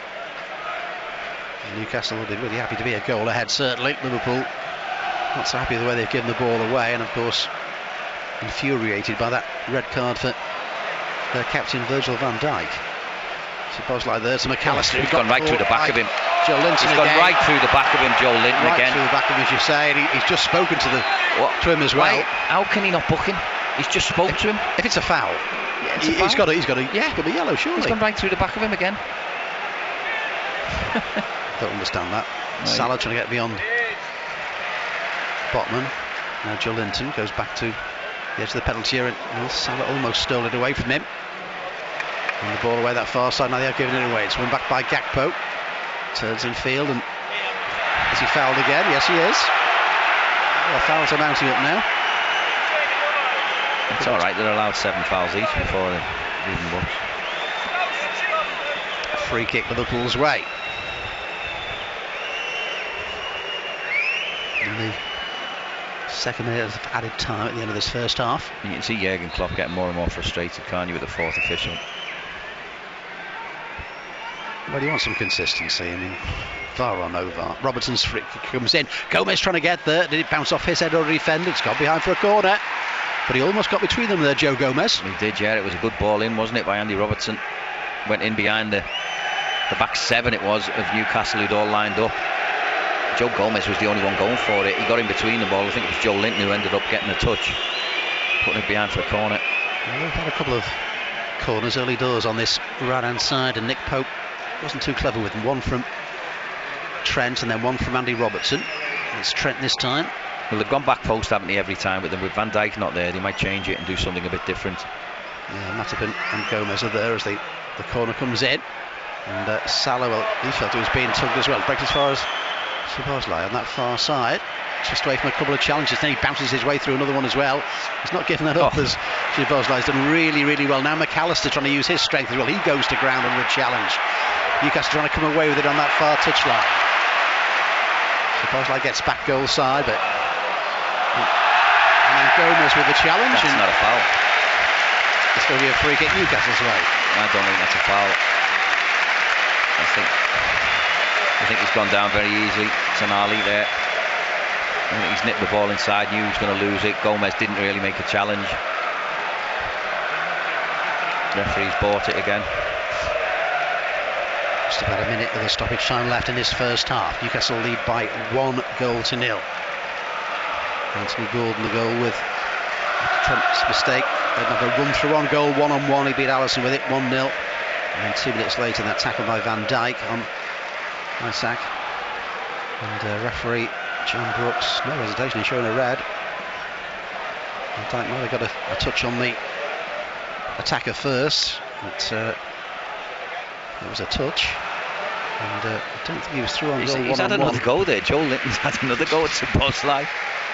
[SPEAKER 1] Newcastle will be really happy to be a goal ahead, certainly. Liverpool not so happy with the way they've given the ball away, and of course infuriated by that red card for their captain Virgil van Dijk. Szoboszlai there to McAllister.
[SPEAKER 6] He's gone right through the back of him.
[SPEAKER 1] Joe Linton
[SPEAKER 6] He's gone right through the back of him, Joe Linton
[SPEAKER 1] right
[SPEAKER 6] again.
[SPEAKER 1] Through the back of him, as you say, and he's just spoken to him as well.
[SPEAKER 6] How can he not book him? He's just spoke to him.
[SPEAKER 1] If it's a foul, he's got a yellow, surely.
[SPEAKER 6] He's gone right through the back of him again.
[SPEAKER 1] Don't understand that. No. Salah trying to get beyond Botman. Now Joe Linton goes back to the edge of the penalty area, and Salah almost stole it away from him. And the ball away that far side, now they are giving it away. It's won back by Gakpo. Turns in field, and is he fouled again? Yes, he is. Well, fouls are mounting up now.
[SPEAKER 6] It's all right, they're allowed 7 fouls each before they even book.
[SPEAKER 1] Free kick Liverpool's way. In the second minute of added time at the end of this first half.
[SPEAKER 6] You can see Jurgen Klopp getting more and more frustrated, can't you, with the fourth official?
[SPEAKER 1] Well, you want some consistency. I mean, VAR or no VAR. Robertson's free kick comes in. Gomez trying to get there. Did it bounce off his head or the defender? It's got behind for a corner. But he almost got between them there, Joe Gomez.
[SPEAKER 6] He did, yeah. It was a good ball in, wasn't it, by Andy Robertson. Went in behind the back seven, it was, of Newcastle, who'd all lined up. Joe Gomez was the only one going for it. He got in between the ball. I think it was Joe Linton who ended up getting a touch, putting it behind for a corner.
[SPEAKER 1] Well, we've had a couple of corners early doors on this right-hand side, and Nick Pope wasn't too clever with them. One from Trent and then one from Andy Robertson. It's Trent this time.
[SPEAKER 6] Well, they've gone back post, haven't they, every time with them. With Van Dijk not there, they might change it and do something a bit different.
[SPEAKER 1] Yeah, Matip and Gomez are there as the corner comes in. And Salah, well, he felt he was being tugged as well. Breaks as far as Szoboszlai on that far side. Just away from a couple of challenges. Then he bounces his way through another one as well. He's not giving that up as Szoboszlai's done really, really well. Now McAllister trying to use his strength as well. He goes to ground under a challenge. Newcastle trying to come away with it on that far touchline. Szoboszlai gets back goal side, but and then Gomez with the challenge.
[SPEAKER 6] That's not a foul.
[SPEAKER 1] It's going to be a free kick Newcastle's way.
[SPEAKER 6] I don't think that's a foul. I think he's gone down very easily. Tonali there. I think he's nipped the ball inside, knew he was going to lose it. Gomez didn't really make a challenge. Referee's bought it again.
[SPEAKER 1] Just about a minute of the stoppage time left in this first half. Newcastle lead by 1-0. Anthony Gordon the goal with Trump's mistake. They'd have a run through on goal, 1-on-1. He beat Allison with it, 1-0. And then 2 minutes later, that tackle by Van Dijk on Isak. And referee John Brooks, no hesitation in showing a red. Van Dijk might have got a touch on the attacker first, but it was a touch. And I don't think he was through on goal.
[SPEAKER 6] He's had another go there. Joe Linton's had another go at Szoboszlai.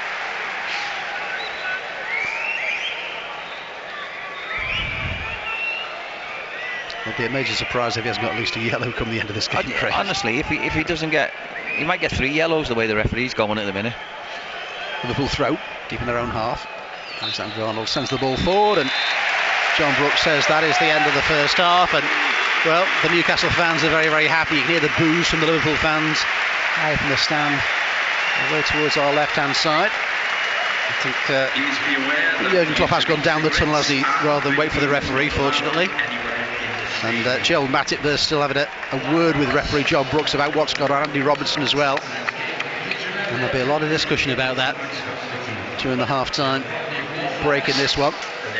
[SPEAKER 1] It'll be a major surprise if he hasn't got at least a yellow come the end of this game.
[SPEAKER 6] Honestly, if he doesn't get, he might get 3 yellows the way the referee's going at the minute.
[SPEAKER 1] Liverpool throw deep in their own half. Alexander Arnold sends the ball forward, and John Brooks says that is the end of the first half. And well, the Newcastle fans are very, very happy. You can hear the boos from the Liverpool fans high from the stand, all the way towards our left-hand side. I think Jurgen Klopp has gone down the tunnel, has he, rather than wait for the referee, fortunately. And Joel Matip there still having a word with referee John Brooks about what's gone on Andy Robertson as well. And there'll be a lot of discussion about that during the half-time break in this one.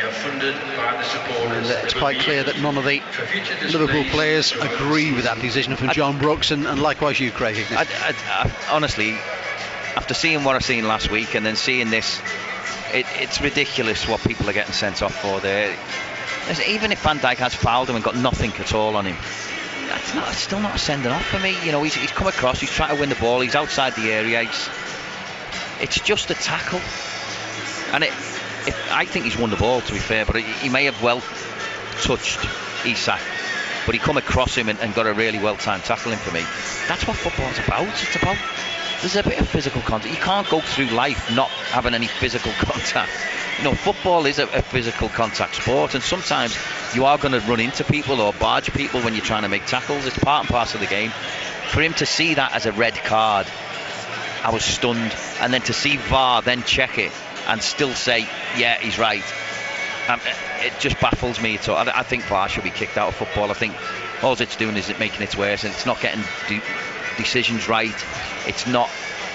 [SPEAKER 1] And it's quite clear that none of the Liverpool players agree with that decision from John Brooks, and likewise you, Craig.
[SPEAKER 6] I honestly, after seeing what I've seen last week and then seeing this, it's ridiculous what people are getting sent off for there. Even if Van Dijk has fouled him and got nothing at all on him, it's still not a sending off for me. You know, he's come across, he's trying to win the ball, he's outside the area, it's just a tackle. And I think he's won the ball, to be fair, but he may have well touched Isak, but he come across him and got a really well-timed tackle in for me. That's what football's about. It's about, there's a bit of physical contact. You can't go through life not having any physical contact. You know, football is a physical contact sport, and sometimes you are going to run into people or barge people when you're trying to make tackles. It's part and parcel of the game. For him to see that as a red card, I was stunned. And then to see VAR then check it and still say, yeah, he's right. It just baffles me. So I think VAR should be kicked out of football. I think all it's doing is making it worse, and it's not getting decisions right. It's not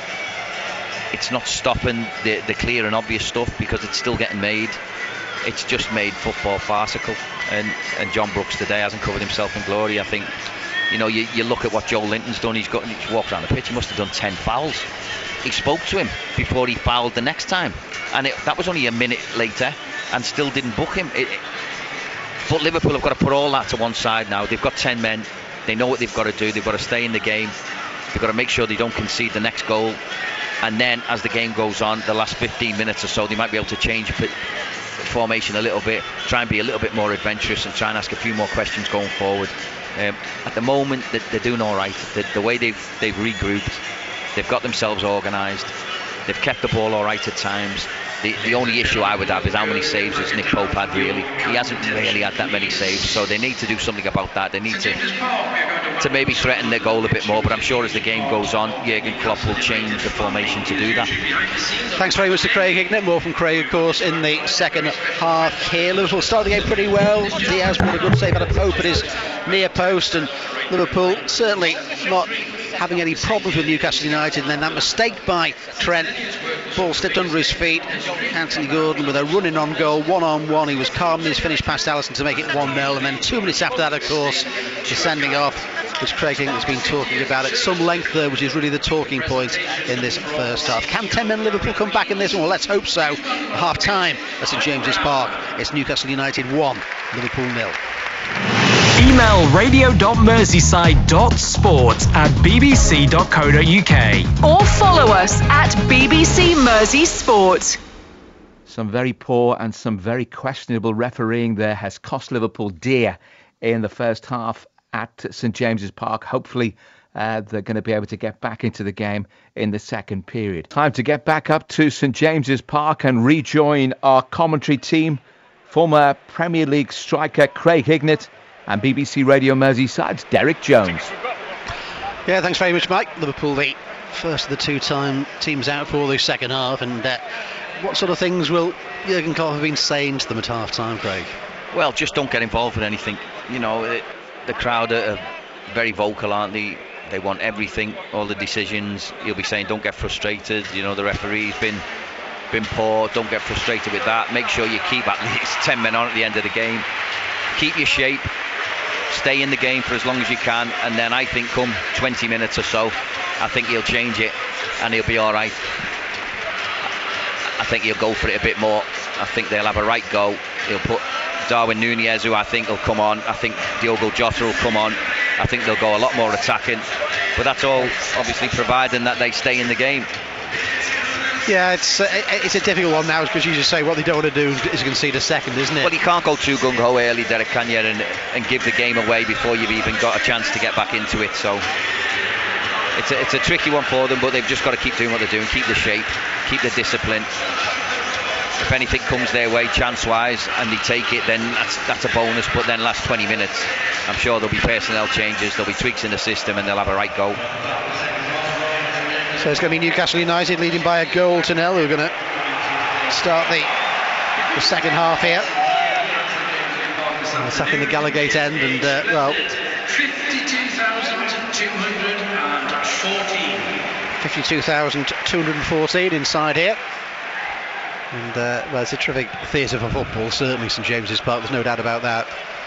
[SPEAKER 6] stopping the clear and obvious stuff because it's still getting made. It's just made football farcical, and John Brooks today hasn't covered himself in glory. I think, you know, you look at what Joe Linton's done. He's walked around the pitch. He must have done 10 fouls. He spoke to him before he fouled the next time, and that was only a minute later, and still didn't book him. But Liverpool have got to put all that to one side now. They've got 10 men. They know what they've got to do. They've got to stay in the game. They've got to make sure they don't concede the next goal. And then as the game goes on, the last 15 minutes or so, they might be able to change formation a little bit, try and be a little bit more adventurous and try and ask a few more questions going forward. At the moment, they're doing all right. The way they've regrouped, they've got themselves organised, they've kept the ball all right at times. The only issue I would have is how many saves has Nick Pope had, really. He hasn't really had that many saves, so they need to do something about that. They need to maybe threaten their goal a bit more, but I'm sure as the game goes on, Jurgen Klopp will change the formation to do that.
[SPEAKER 1] Thanks very much to Craig Hignett. More from Craig, of course, in the second half here. Liverpool started the game pretty well. Diaz made a good save out of Pope at his near post, and Liverpool certainly not having any problems with Newcastle United. And then that mistake by Trent, ball slipped under his feet. Anthony Gordon with a running on goal, 1-on-1. He was calm in his finish past Alisson to make it 1-0, and then 2 minutes after that, of course, the sending off, which Craig Hignett has been talking about at some length there, which is really the talking point in this first half. Can 10 men Liverpool come back in this one? Well, let's hope so. Half time at St James's Park. It's Newcastle United 1, Liverpool 0.
[SPEAKER 12] Email radio.merseyside.sport@bbc.co.uk
[SPEAKER 10] or follow us at BBC Mersey Sport.
[SPEAKER 2] Some very poor and some very questionable refereeing there has cost Liverpool dear in the first half at St James's Park. Hopefully they're going to be able to get back into the game in the second period. Time to get back up to St James's Park and rejoin our commentary team. Former Premier League striker Craig Hignett and BBC Radio Merseyside's Derek Jones.
[SPEAKER 1] Yeah, thanks very much, Mike. Liverpool, the first of the two-time teams out for the second half, and what sort of things will Jurgen Klopp have been saying to them at half-time, Craig?
[SPEAKER 6] Well, just don't get involved with anything. You know, the crowd are very vocal, aren't they? They want everything, all the decisions. You'll be saying, don't get frustrated. You know, the referee's been poor. Don't get frustrated with that. Make sure you keep at least 10 men on at the end of the game. Keep your shape. Stay in the game for as long as you can, and then I think come 20 minutes or so, I think he'll change it and he'll be all right. I think he'll go for it a bit more. I think they'll have a right go. He'll put Darwin Núñez, who I think will come on. I think Diogo Jota will come on. I think they'll go a lot more attacking, but that's all obviously providing that they stay in the game.
[SPEAKER 1] Yeah, it's a difficult one now, because you just say what they don't want to do is concede a second, isn't it?
[SPEAKER 6] Well, you can't go too gung-ho early, Derek, can you, and give the game away before you've even got a chance to get back into it. So it's a tricky one for them, but they've just got to keep doing what they're doing, keep the shape, keep the discipline. If anything comes their way chance-wise and they take it, then that's a bonus. But then last 20 minutes, I'm sure there'll be personnel changes, there'll be tweaks in the system, and they'll have a right go.
[SPEAKER 1] So it's going to be Newcastle United leading by a goal to nil, who are going to start the second half here. Attacking the Gallowgate end, and well, 52,214 inside here. And well, it's a terrific theatre for football, certainly St James's Park, there's no doubt about that.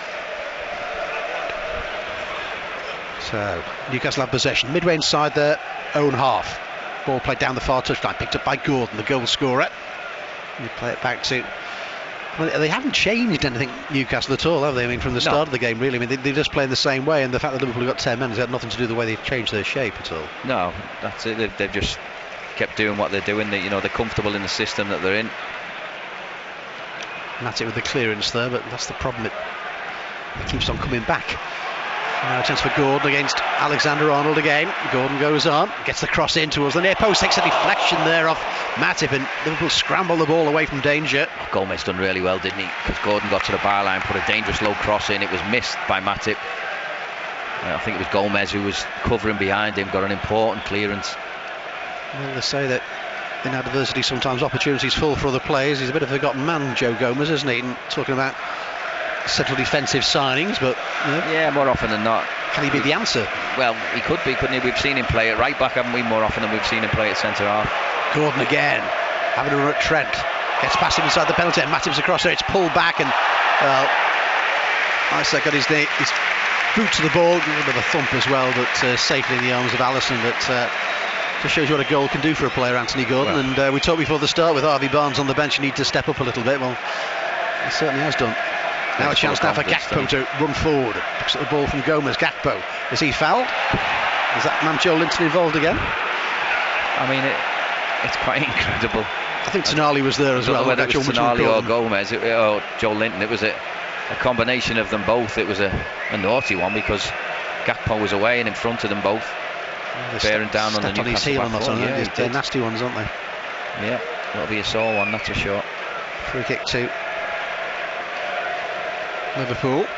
[SPEAKER 1] So Newcastle have possession midway inside their own half. Ball played down the far touchline, picked up by Gordon, the goal scorer. You play it back to... Well, they haven't changed anything, Newcastle, at all, have they? I mean, from the start of the game, really. I mean, they're just playing the same way, and the fact that Liverpool have got 10 men has had nothing to do with the way they've changed their shape at all.
[SPEAKER 6] No, that's it. They've just kept doing what they're doing. They're comfortable in the system that they're in.
[SPEAKER 1] And that's it with the clearance there, but that's the problem. It keeps on coming back. Now a chance for Gordon against Alexander-Arnold again. Gordon goes on, gets the cross in towards the near post, takes a deflection there off Matip, and Liverpool scramble the ball away from danger.
[SPEAKER 6] Gomez done really well, didn't he? Because Gordon got to the byline, put a dangerous low cross in. It was missed by Matip. I think it was Gomez who was covering behind him, got an important clearance.
[SPEAKER 1] Well, they say that in adversity sometimes opportunities fall for other players. He's a bit of a forgotten man, Joe Gomez, isn't he? And talking about central defensive signings, but
[SPEAKER 6] yeah, more often than not.
[SPEAKER 1] Can he be the answer?
[SPEAKER 6] Well, he could be, couldn't he? We've seen him play at right back, haven't we, more often than we've seen him play at centre half.
[SPEAKER 1] Gordon again, having a run at Trent, gets past him inside the penalty, and Matip's across there. It's pulled back, and well, Isaac got his boot to the ball, a bit of a thump as well, but safely in the arms of Alisson. But just shows you what a goal can do for a player, Anthony Gordon. Well, and we talked before the start with Harvey Barnes on the bench, you need to step up a little bit. Well, he certainly has done. Now a chance now for Gakpo to run forward. Picks up the ball from Gomez. Gakpo, is he fouled? Is that man Joe Linton involved again?
[SPEAKER 6] I mean, it's quite incredible.
[SPEAKER 1] I think Tonali was there as well.
[SPEAKER 6] Whether it was Tonali or Gomez or Joe Linton, it was a combination of them both. It was a naughty one because Gakpo was away and in front of them both, bearing down on the Newcastle
[SPEAKER 1] his heel on that one.
[SPEAKER 6] Yeah,
[SPEAKER 1] They're nasty ones, aren't they?
[SPEAKER 6] Yeah, It'll be a sore one, that's for sure.
[SPEAKER 1] Free kick to Liverpool.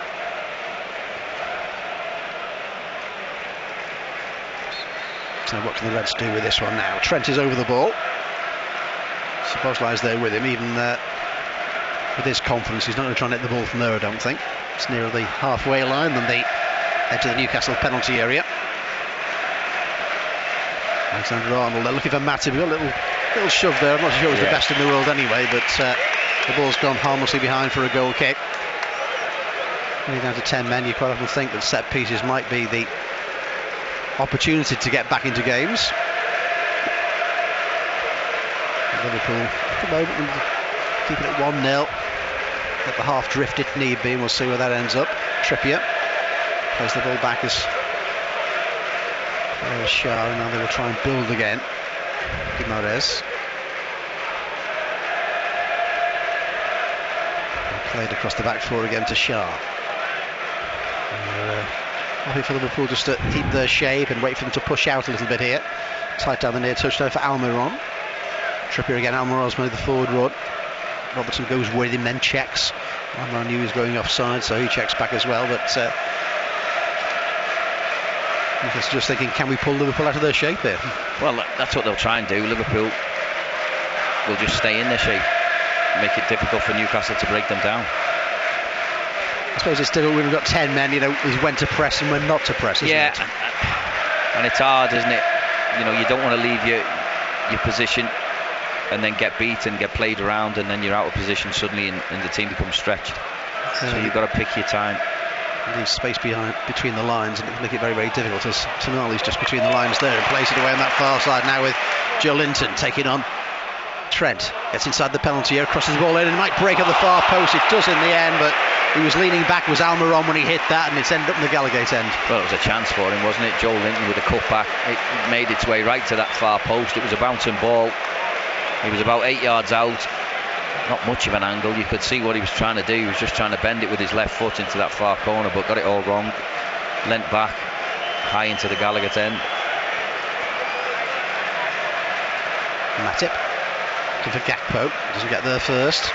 [SPEAKER 1] So what can the Reds do with this one now? Trent is over the ball. Szoboszlai's there with him, even with his confidence. He's not going to try and hit the ball from there, I don't think. It's nearer the halfway line than the edge of the Newcastle penalty area. Alexander Arnold, they're looking for Matip. We've got a little shove there. I'm not sure it was the best in the world anyway, but the ball's gone harmlessly behind for a goal kick. When you're down to 10 men, you quite often think that set pieces might be the opportunity to get back into games. Liverpool at the moment keep it at 1-0. Let the half drift if need be, and we'll see where that ends up. Trippier plays the ball back as Schär, and now they will try and build again. Guimaraes played across the back four again to Schär. Happy for Liverpool just to keep their shape and wait for them to push out a little bit here. Tight down the near touchdown for Almiron. Trippier again. Almiron's made the forward run. Robertson goes with him, then checks. Almiron knew he was going offside, so he checks back as well. But just thinking, can we pull Liverpool out of their shape here?
[SPEAKER 6] Well, that's what they'll try and do. Liverpool will just stay in their shape, make it difficult for Newcastle to break them down.
[SPEAKER 1] I suppose it's difficult when we've got 10 men, is when to press and when not to press, isn't it?
[SPEAKER 6] And it's hard, isn't it? You don't want to leave your position and then get beat and get played around, and then you're out of position suddenly and the team becomes stretched. So you've got to pick your time.
[SPEAKER 1] Leave space between the lines, and it can make it very, very difficult, as Tonali's just between the lines there and plays it away on that far side now with Joe Linton taking on Trent. Gets inside the penalty area, crosses the ball in, and it might break at the far post. It does in the end, but he was leaning back, was Almiron when he hit that, and it's ended up in the Gallowgate end.
[SPEAKER 6] Well, it was a chance for him, wasn't it? Joe Linton with a cutback. It made its way right to that far post. It was a bouncing ball. He was about 8 yards out. Not much of an angle. You could see what he was trying to do. He was just trying to bend it with his left foot into that far corner, but got it all wrong. Leant back high into the Gallowgate end.
[SPEAKER 1] Matip looking for Gakpo. Doesn't get there first.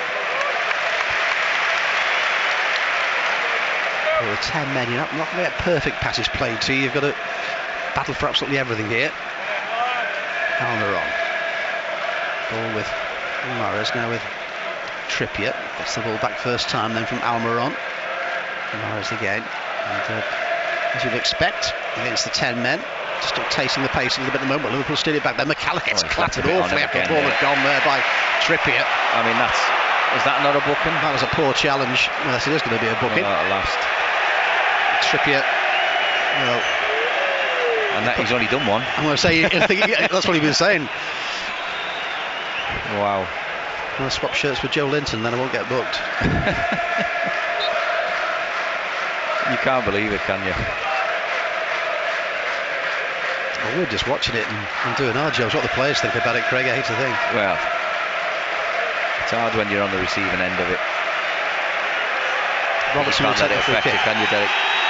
[SPEAKER 1] With 10 men, you're not going to get perfect passes played to you. You've got to battle for absolutely everything here. Almiron. Ball with Guimaraes, now with Trippier. Gets the ball back first time, then from Almiron. Guimaraes again. And as you'd expect, against the 10 men, still tasting the pace a little bit at the moment. Liverpool steal it back. Then McCallum gets clattered awfully after the ball had gone there by Trippier.
[SPEAKER 6] I mean, is that not a booking?
[SPEAKER 1] That was a poor challenge. Yes, it is going to be a booking.
[SPEAKER 6] At last.
[SPEAKER 1] Trippier, well,
[SPEAKER 6] and that he's only done one.
[SPEAKER 1] I'm going to say, that's what he was saying.
[SPEAKER 6] Wow.
[SPEAKER 1] I'm going to swap shirts with Joe Linton, then I won't get booked.
[SPEAKER 6] You can't believe it, can you?
[SPEAKER 1] Well, we're just watching it and doing our jobs. What the players think about it, Craig, I hate to think.
[SPEAKER 6] Well, it's hard when you're on the receiving end of it.
[SPEAKER 1] Robertson will take it
[SPEAKER 6] affect you, can you, Derek?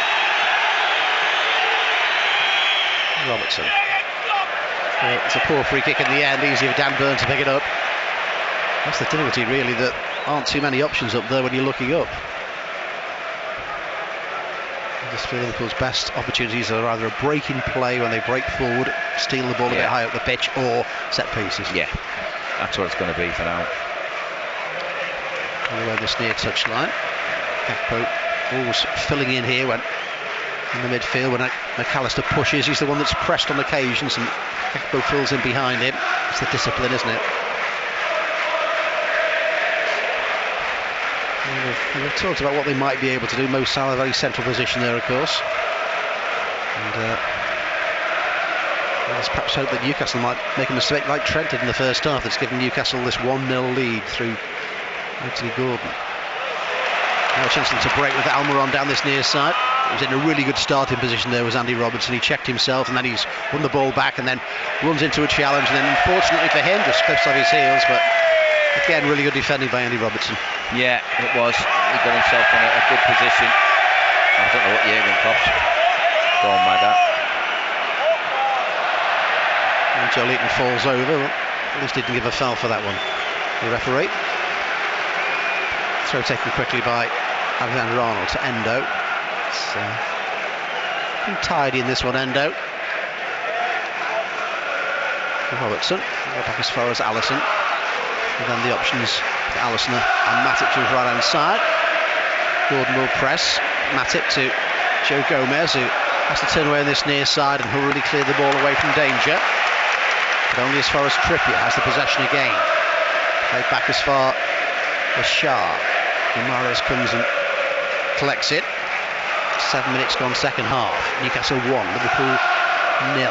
[SPEAKER 1] Robertson. It's a poor free kick in the end, easy for Dan Burn to pick it up. That's the difficulty, really, that aren't too many options up there when you're looking up. I just feel Liverpool's best opportunities are either a break in play when they break forward, steal the ball a bit high up the pitch, or set pieces.
[SPEAKER 6] Yeah, that's what it's going to be for now.
[SPEAKER 1] All the way this near touchline. Gakpo always filling in here when in the midfield when McAllister pushes. He's the one that's pressed on occasions, and Gakpo fills in behind him. It's the discipline, isn't it? We've talked about what they might be able to do. Mo Salah, very central position there, of course. And let's perhaps hope that Newcastle might make a mistake like Trent did in the first half. That's given Newcastle this 1-0 lead through Anthony Gordon. Now a chance to break with Almiron down this near side. He was in a really good starting position there, was Andy Robertson. He checked himself, and then he's won the ball back and then runs into a challenge, and then unfortunately for him just clips off his heels. But again, really good defending by Andy Robertson.
[SPEAKER 6] Yeah, it was. He got himself in a good position. I don't know what Jurgen Klopp's gone mad at.
[SPEAKER 1] And Joe Linton falls over. At least he didn't give a foul for that one. the referee. Throw taken quickly by Alexander Arnold to Endo. It's been tidy in this one, Endo. Robertson, back as far as Allison. And then the options for Allison and Matip to his right hand side. Gordon will press. Matip to Joe Gomez, who has to turn away on this near side and hurriedly clear the ball away from danger. But only as far as Trippier has the possession again. Played back as far as Shah. Mahrez comes and collects it. 7 minutes gone, second half. Newcastle 1, Liverpool 0.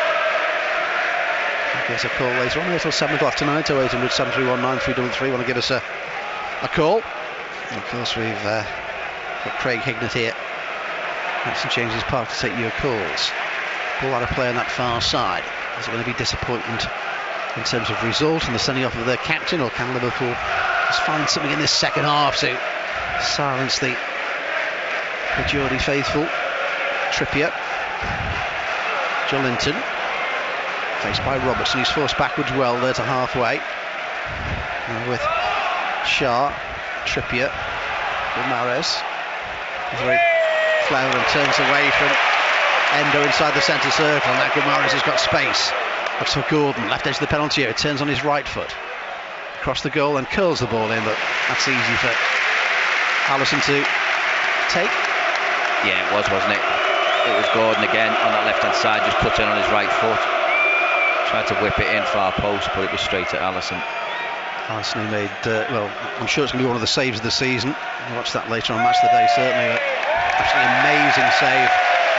[SPEAKER 1] There's a call later on until 7 o'clock tonight. 0800 731 9333. Want to give us a call? And of course, we've got Craig Hignett here. Some changes part to take your calls. Ball out of play on that far side. Is it going to be disappointment in terms of result and the sending off of their captain, or can Liverpool just find something in this second half to silence the Geordie faithful? Trippier, Joelinton, faced by Robertson, who's forced backwards well there to halfway. And with Shah, Trippier, with Mahrez. Very clever and turns away from Endo inside the centre circle. And now Mahrez has got space. Looks for Gordon, left edge of the penalty area, turns on his right foot. Across the goal and curls the ball in, but that's easy for Allison to take.
[SPEAKER 6] Yeah, it was, wasn't it? It was Gordon again on that left hand side, just put in on his right foot. Tried to whip it in far post, but it was straight at Allison.
[SPEAKER 1] Allison, who made, well, I'm sure it's going to be one of the saves of the season. We'll watch that later on Match of the Day, certainly. Absolutely amazing save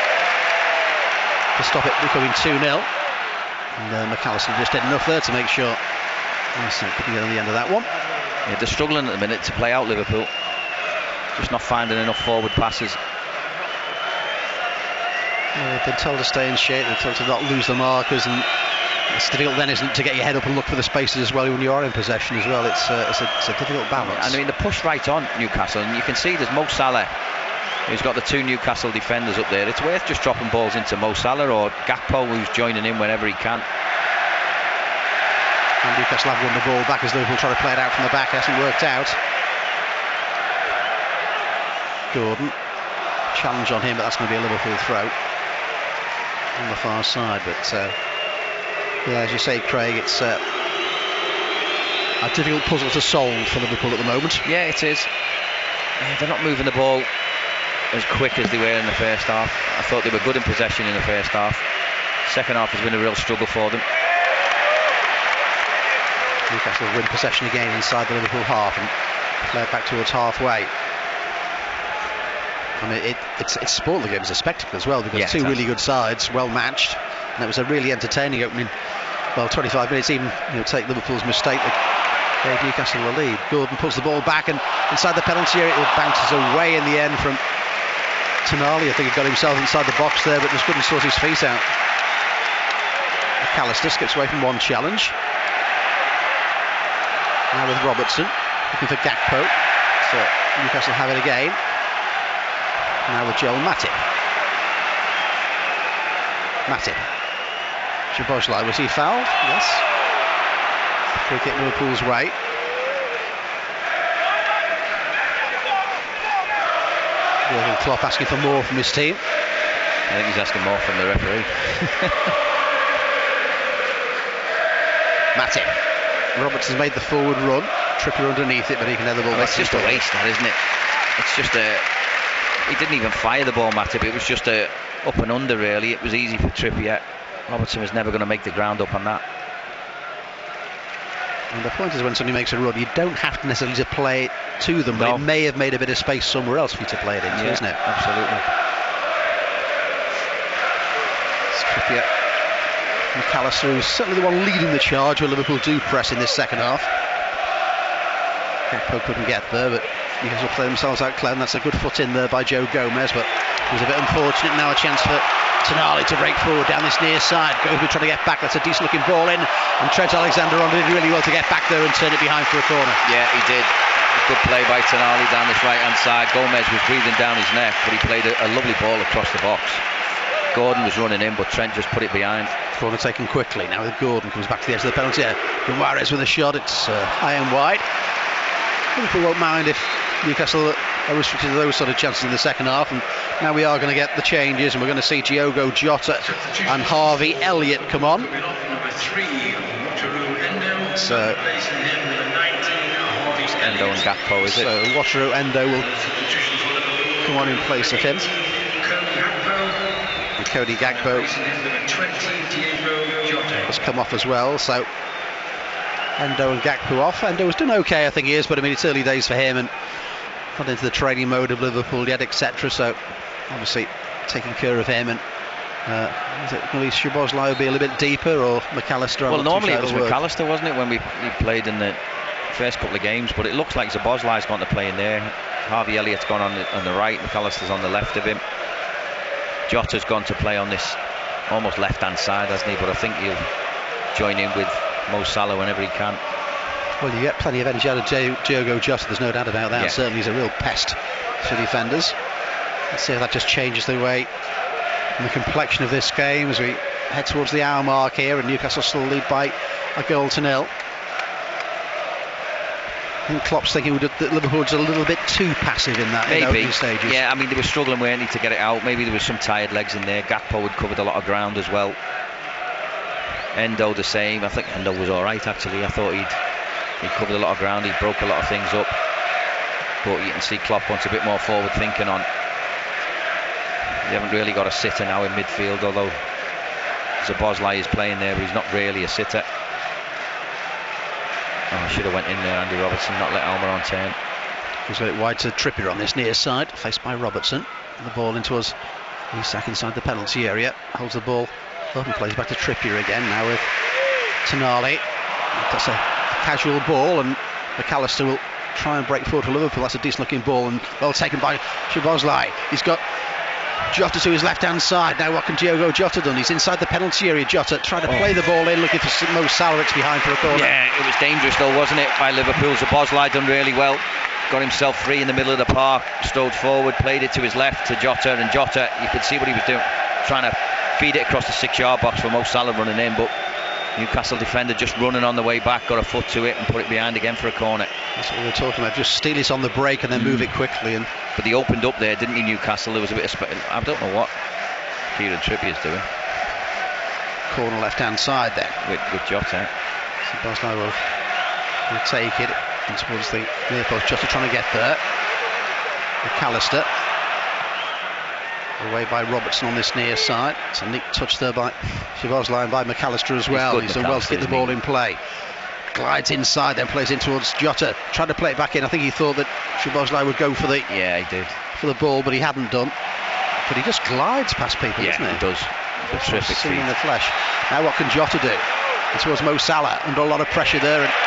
[SPEAKER 1] to stop it becoming 2-0. And McAllister just did enough there to make sure Allison couldn't get on the end of that one.
[SPEAKER 6] Yeah, they're struggling at the minute to play out Liverpool. Just not finding enough forward passes.
[SPEAKER 1] They've been told to stay in shape, they're told to not lose the markers, and it's difficult then, isn't it, to get your head up and look for the spaces as well when you are in possession as well. It's a difficult balance.
[SPEAKER 6] And I mean, they push right on Newcastle, and you can see there's Mo Salah, who's got the two Newcastle defenders up there. It's worth just dropping balls into Mo Salah or Gakpo, who's joining in whenever he can.
[SPEAKER 1] And Newcastle have won the ball back as Liverpool try to play it out from the back. It hasn't worked out. Gordon, challenge on him, but that's going to be a Liverpool throw on the far side. But yeah, as you say, Craig, it's a difficult puzzle to solve for Liverpool at the moment.
[SPEAKER 6] Yeah, it is. Yeah, they're not moving the ball as quick as they were in the first half. I thought they were good in possession in the first half. Second half has been a real struggle for them.
[SPEAKER 1] Newcastle win possession again inside the Liverpool half and play it back towards halfway. I mean, it's sport. The game is a spectacle as well, because two really good sides, well matched, and it was a really entertaining opening. Well, 25 minutes, even take Liverpool's mistake that gave Newcastle the lead. Gordon pulls the ball back, and inside the penalty area, it bounces away in the end from Tonali. I think he got himself inside the box there, but just couldn't sort his feet out. McAllister skips away from one challenge. Now with Robertson, looking for Gakpo. So Newcastle have it again. Now with Joel Matip. Szoboszlai, was he fouled? Yes. Free kick Liverpool's way. Jurgen Klopp asking for more from his team.
[SPEAKER 6] I think he's asking more from the referee.
[SPEAKER 1] Matip. Robertson's made the forward run. Trippier underneath it, but he can head the ball back.
[SPEAKER 6] It's just a waste, that, isn't it? It's just he didn't even fire the ball, Matip. It was just a up and under, really. It was easy for Trippier. Robertson was never going to make the ground up on that.
[SPEAKER 1] And the point is, when somebody makes a run, you don't have to necessarily to play it to them, but it may have made a bit of space somewhere else for you to play it into, isn't it?
[SPEAKER 6] Absolutely.
[SPEAKER 1] It's Trippier. McAllister, who's certainly the one leading the charge, where Liverpool do press in this second half. Gakpo couldn't get there, but Newcastle play themselves out clean. That's a good foot in there by Joe Gomez, but it was a bit unfortunate. Now a chance for Tonali to break forward down this near side. Gomez trying to get back. That's a decent looking ball in, and Trent Alexander-Arnold did really well to get back there and turn it behind for a corner.
[SPEAKER 6] Yeah, he did. A good play by Tonali down this right hand side. Gomez was breathing down his neck, but he played a lovely ball across the box. Gordon was running in, but Trent just put it behind.
[SPEAKER 1] Corner taken quickly. Now with Gordon comes back to the edge of the penalty area. Juarez with a shot. It's high and wide. Liverpool won't mind if Newcastle are restricted to those sort of chances in the second half. And now we are going to get the changes, and we're going to see Diogo Jota and Harvey Elliott come on. So
[SPEAKER 6] Endo and Gakpo, is it?
[SPEAKER 1] So Wataru Endo will come on in place of him. And Cody Gakpo has come off as well. So Endo and Gakpo off. Endo has done okay, I think he is, but I mean it's early days for him and not into the training mode of Liverpool yet, etc. So obviously taking care of him. And is it going to be Szoboszlai will be a little bit deeper, or McAllister?
[SPEAKER 6] Well, normally it was McAllister, wasn't it, when he played in the first couple of games, but it looks like Szoboszlai's going to play in there. Harvey Elliott's gone on the right, McAllister's on the left of him. Jota's gone to play on this almost left-hand side, hasn't he? But I think he'll join in with Mo Salah whenever he can.
[SPEAKER 1] Well, you get plenty of energy out of Diogo Jota, there's no doubt about that.
[SPEAKER 6] Yeah.
[SPEAKER 1] Certainly he's a real pest for defenders. Let's see if that just changes the way and the complexion of this game as we head towards the hour mark here, and Newcastle still lead by a goal to nil. I think Klopp's thinking that Liverpool was a little bit too passive in that opening stages.
[SPEAKER 6] Yeah, I mean they were struggling, weren't they, to get it out. Maybe there was some tired legs in there. Gakpo had covered a lot of ground as well. Endo the same. I think Endo was alright actually. I thought he covered a lot of ground, he broke a lot of things up. But you can see Klopp wants a bit more forward thinking on. You haven't really got a sitter now in midfield, although Szoboszlai is playing there, but he's not really a sitter. Oh, I should have went in there, Andy Robertson, not let Almiron turn.
[SPEAKER 1] He's got it wide to Trippier on this near side, faced by Robertson. The ball in towards Isak inside the penalty area. Holds the ball up and plays back to Trippier again, now with Tonali. That's a casual ball, and McAllister will try and break forward for Liverpool. That's a decent looking ball, and well taken by Szoboszlai. He's got Jota to his left-hand side. Now what can Diogo Jota done? He's inside the penalty area. Jota trying to play the ball in, looking for Mo Salah. It's behind for a corner.
[SPEAKER 6] Yeah, it was dangerous though, wasn't it, by Liverpool. Szoboszlai done really well. Got himself free in the middle of the park, strode forward, played it to his left to Jota, and Jota, you could see what he was doing, trying to feed it across the 6-yard box for Mo Salah running in, but Newcastle defender just running on the way back, got a foot to it and put it behind again for a corner.
[SPEAKER 1] That's what we were talking about, just steal it on the break and then move it quickly.
[SPEAKER 6] But they opened up there, didn't he, Newcastle? There was a bit of I don't know what Kieran Trippier's doing.
[SPEAKER 1] Corner left-hand side there.
[SPEAKER 6] With Jota.
[SPEAKER 1] Szoboszlai will take it towards the near post. Jota trying to get there. McAllister. Away by Robertson on this near side. It's a neat touch there by Szoboszlai and by McAllister as well. He's done well to get the ball in play. Glides inside, then plays in towards Jota. Tried to play it back in. I think he thought that Szoboszlai would go for the
[SPEAKER 6] he did
[SPEAKER 1] for the ball, but he hadn't done. But he just glides past people, doesn't he?
[SPEAKER 6] Yeah, he does. A terrific feat
[SPEAKER 1] in the flesh. Now what can Jota do? It was Mo Salah under a lot of pressure there, and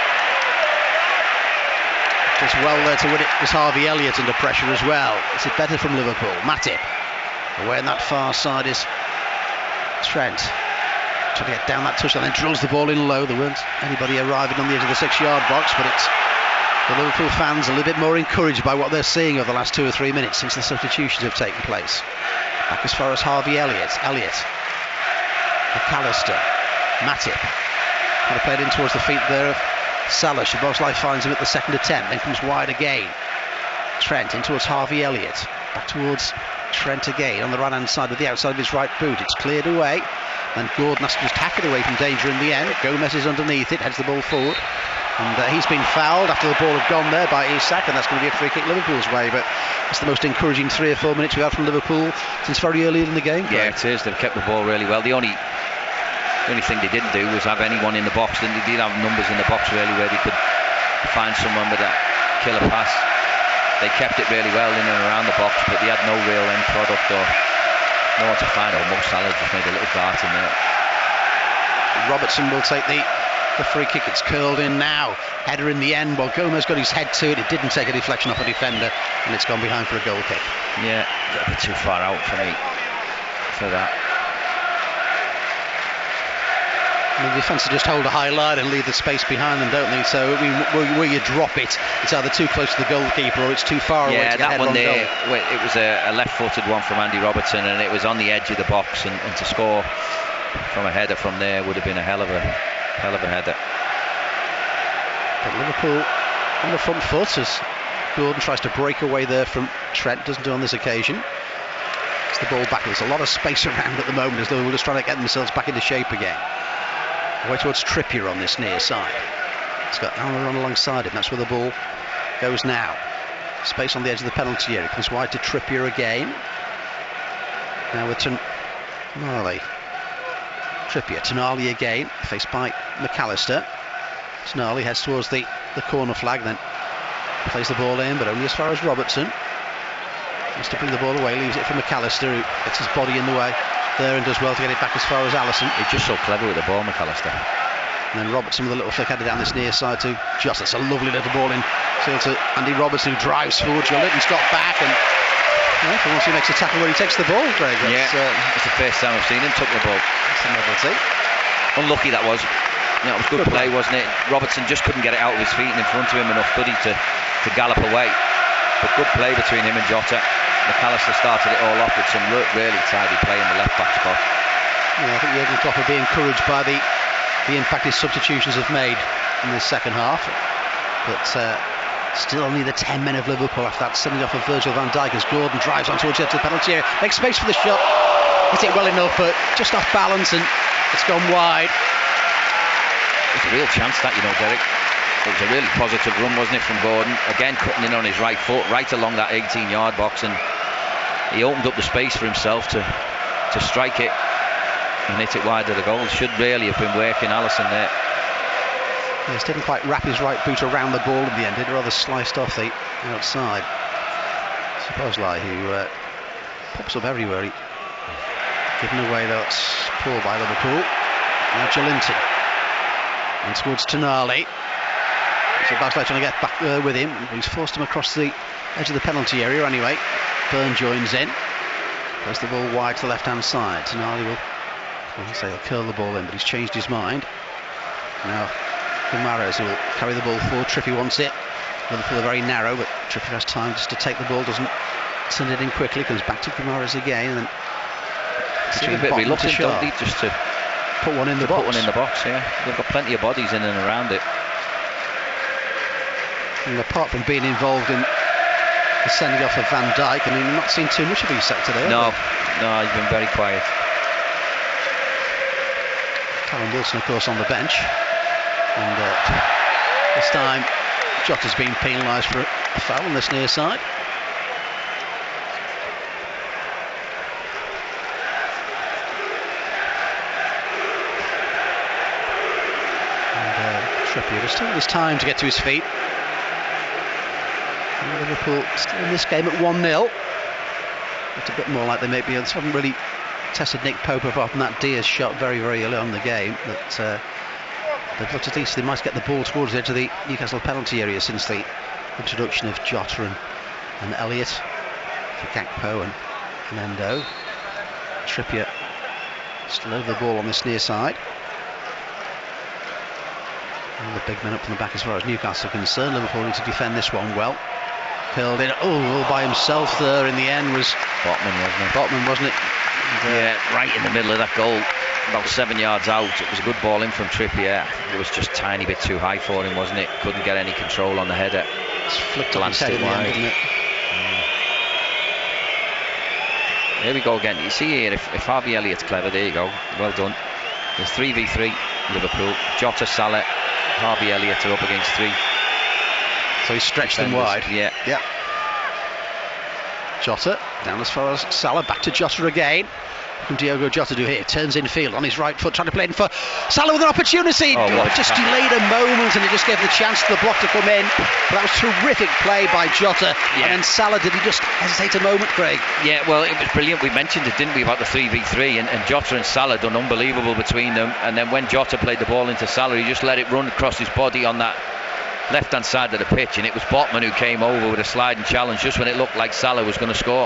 [SPEAKER 1] just well there to win it was Harvey Elliott under pressure as well. Is it better from Liverpool? Matip. Away on that far side is Trent. Trying to get down that touchline, then drills the ball in low. There weren't anybody arriving on the edge of the 6-yard box, but it's the Liverpool fans a little bit more encouraged by what they're seeing over the last 2 or 3 minutes since the substitutions have taken place. Back as far as Harvey Elliott. McAllister. Matip. Trying to play it in towards the feet there of Salah. Szoboszlai finds him at the second attempt, then comes wide again. Trent in towards Harvey Elliott. Back towards Trent again on the right hand side with the outside of his right boot. It's cleared away, and Gordon has to just hack it away from danger in the end. Gomez is underneath it, heads the ball forward, and he's been fouled after the ball had gone there by Isak, and that's going to be a free kick Liverpool's way. But it's the most encouraging 3 or 4 minutes we've had from Liverpool since very early in the game.
[SPEAKER 6] Yeah, it is. They've kept the ball really well. The only thing they didn't do was have anyone in the box. They did have numbers in the box really where they could find someone with a killer pass. They kept it really well in and around the box, but they had no real end product or no one to find. Mo Salah just made a little dart in there.
[SPEAKER 1] Robertson will take the free kick. It's curled in now. Header in the end. Well, Gomez got his head to it. It didn't take a deflection off a defender, and it's gone behind for a goal kick.
[SPEAKER 6] Yeah, a bit too far out for me for that.
[SPEAKER 1] The defence just hold a high line and leave the space behind them, don't they? So where you drop it, it's either too close to the goalkeeper or it's too far away to get
[SPEAKER 6] that one there,
[SPEAKER 1] goal.
[SPEAKER 6] it was a left-footed one from Andy Robertson, and it was on the edge of the box, and to score from a header from there would have been a hell of a header.
[SPEAKER 1] But Liverpool on the front foot as Gordon tries to break away there from Trent, doesn't do on this occasion. It's the ball back. There's a lot of space around at the moment as Liverpool just trying to get themselves back into shape again. Away towards Trippier on this near side. It's got Almiron on alongside him. That's where the ball goes now. Space on the edge of the penalty area. Comes wide to Trippier again. Now with Tonali. Trippier, Tonali again, faced by McAllister. Tonali heads towards the corner flag, then plays the ball in, but only as far as Robertson. Wants to bring the ball away, leaves it for McAllister, who gets his body in the way there and does well to get it back as far as Alisson.
[SPEAKER 6] He's just so clever with the ball, McAllister.
[SPEAKER 1] And then Robertson with a little flick headed down this near side to Jota. It's a lovely little ball in to Andy Robertson, who drives forward. Joelinton's got back, and for once he makes a tackle where he takes the ball, Greg.
[SPEAKER 6] It's the first time I've seen him took the ball.
[SPEAKER 1] That's a novelty.
[SPEAKER 6] Unlucky that was. It was good play, wasn't it? Robertson just couldn't get it out of his feet and in front of him enough, could he, to gallop away. But good play between him and Jota. McAllister started it all off with some really tidy play in the left back spot.
[SPEAKER 1] Yeah, I think Jurgen Klopp will be encouraged by the impact his substitutions have made in the second half. But still only the 10 men of Liverpool after that sending off of Virgil van Dijk as Gordon drives on towards the edge of the penalty area. Makes space for the shot. Hits it well enough, but just off balance, and it's gone wide.
[SPEAKER 6] It was a real chance that, Derek. It was a really positive run, wasn't it, from Gordon? Again, cutting in on his right foot, right along that 18-yard box, and he opened up the space for himself to strike it and hit it wide of the goal. Should really have been working Alisson there.
[SPEAKER 1] Yes, didn't quite wrap his right boot around the ball in the end. It rather sliced off the outside. Szoboszlai, who pops up everywhere. Given away, that's poor by Liverpool. Now Joelinton. And towards Tonali. So Szoboszlai trying to get back with him. He's forced him across the edge of the penalty area anyway. Byrne joins in. Plays the ball wide to the left-hand side. Tonali he'll curl the ball in, but he's changed his mind. Now Guimaraes will carry the ball forward. Trippier wants it. Liverpool are very narrow, but Trippier has time just to take the ball, doesn't send it in quickly, comes back to Guimaraes again, and then
[SPEAKER 6] seem a bit reluctant, don't they, just to
[SPEAKER 1] put one in the box.
[SPEAKER 6] Yeah. They've got plenty of bodies in and around it.
[SPEAKER 1] And apart from being involved in the sending off of Van Dijk, I mean, we've not seen too much of his set today.
[SPEAKER 6] No, he's been very quiet.
[SPEAKER 1] Callum Wilson, of course, on the bench. And this time, Jota's been penalised for a foul on this near side. And Trippier has taken his time to get to his feet. And Liverpool still in this game at 1-0. It's a bit more like they may be. They haven't really tested Nick Pope apart from that Diaz shot very, very early on in the game. But they've looked at least they might get the ball towards the edge of the Newcastle penalty area since the introduction of Jota and Elliott for Gakpo and Endo. Trippier still over the ball on this near side. And the big men up from the back as far as Newcastle are concerned. Liverpool need to defend this one well. Curled in, all by himself there in the end was Botman, wasn't it?
[SPEAKER 6] Yeah, right in the middle of that goal, about 7 yards out. It was a good ball in from Trippier. It was just a tiny bit too high for him, wasn't it? Couldn't get any control on the header.
[SPEAKER 1] It's flicked on his head in the end, didn't it?
[SPEAKER 6] There we go again. You see here, if Harvey Elliott's clever, there you go. Well done. There's 3v3 Liverpool. Jota, Salah, Harvey Elliott are up against three.
[SPEAKER 1] So he stretched them wide.
[SPEAKER 6] Yeah.
[SPEAKER 1] Jota down as far as Salah, back to Jota again. What can Diogo Jota do here? Turns in field on his right foot, trying to play in for Salah with an opportunity. Just delayed a moment and it just gave the chance to the block to come in. But that was terrific play by Jota. Yeah. And then Salah, did he just hesitate a moment, Craig?
[SPEAKER 6] Yeah, well, it was brilliant. We mentioned it, didn't we, about the 3v3, and Jota and Salah done unbelievable between them. And then when Jota played the ball into Salah, he just let it run across his body on that left-hand side of the pitch, and it was Botman who came over with a sliding challenge just when it looked like Salah was going to score.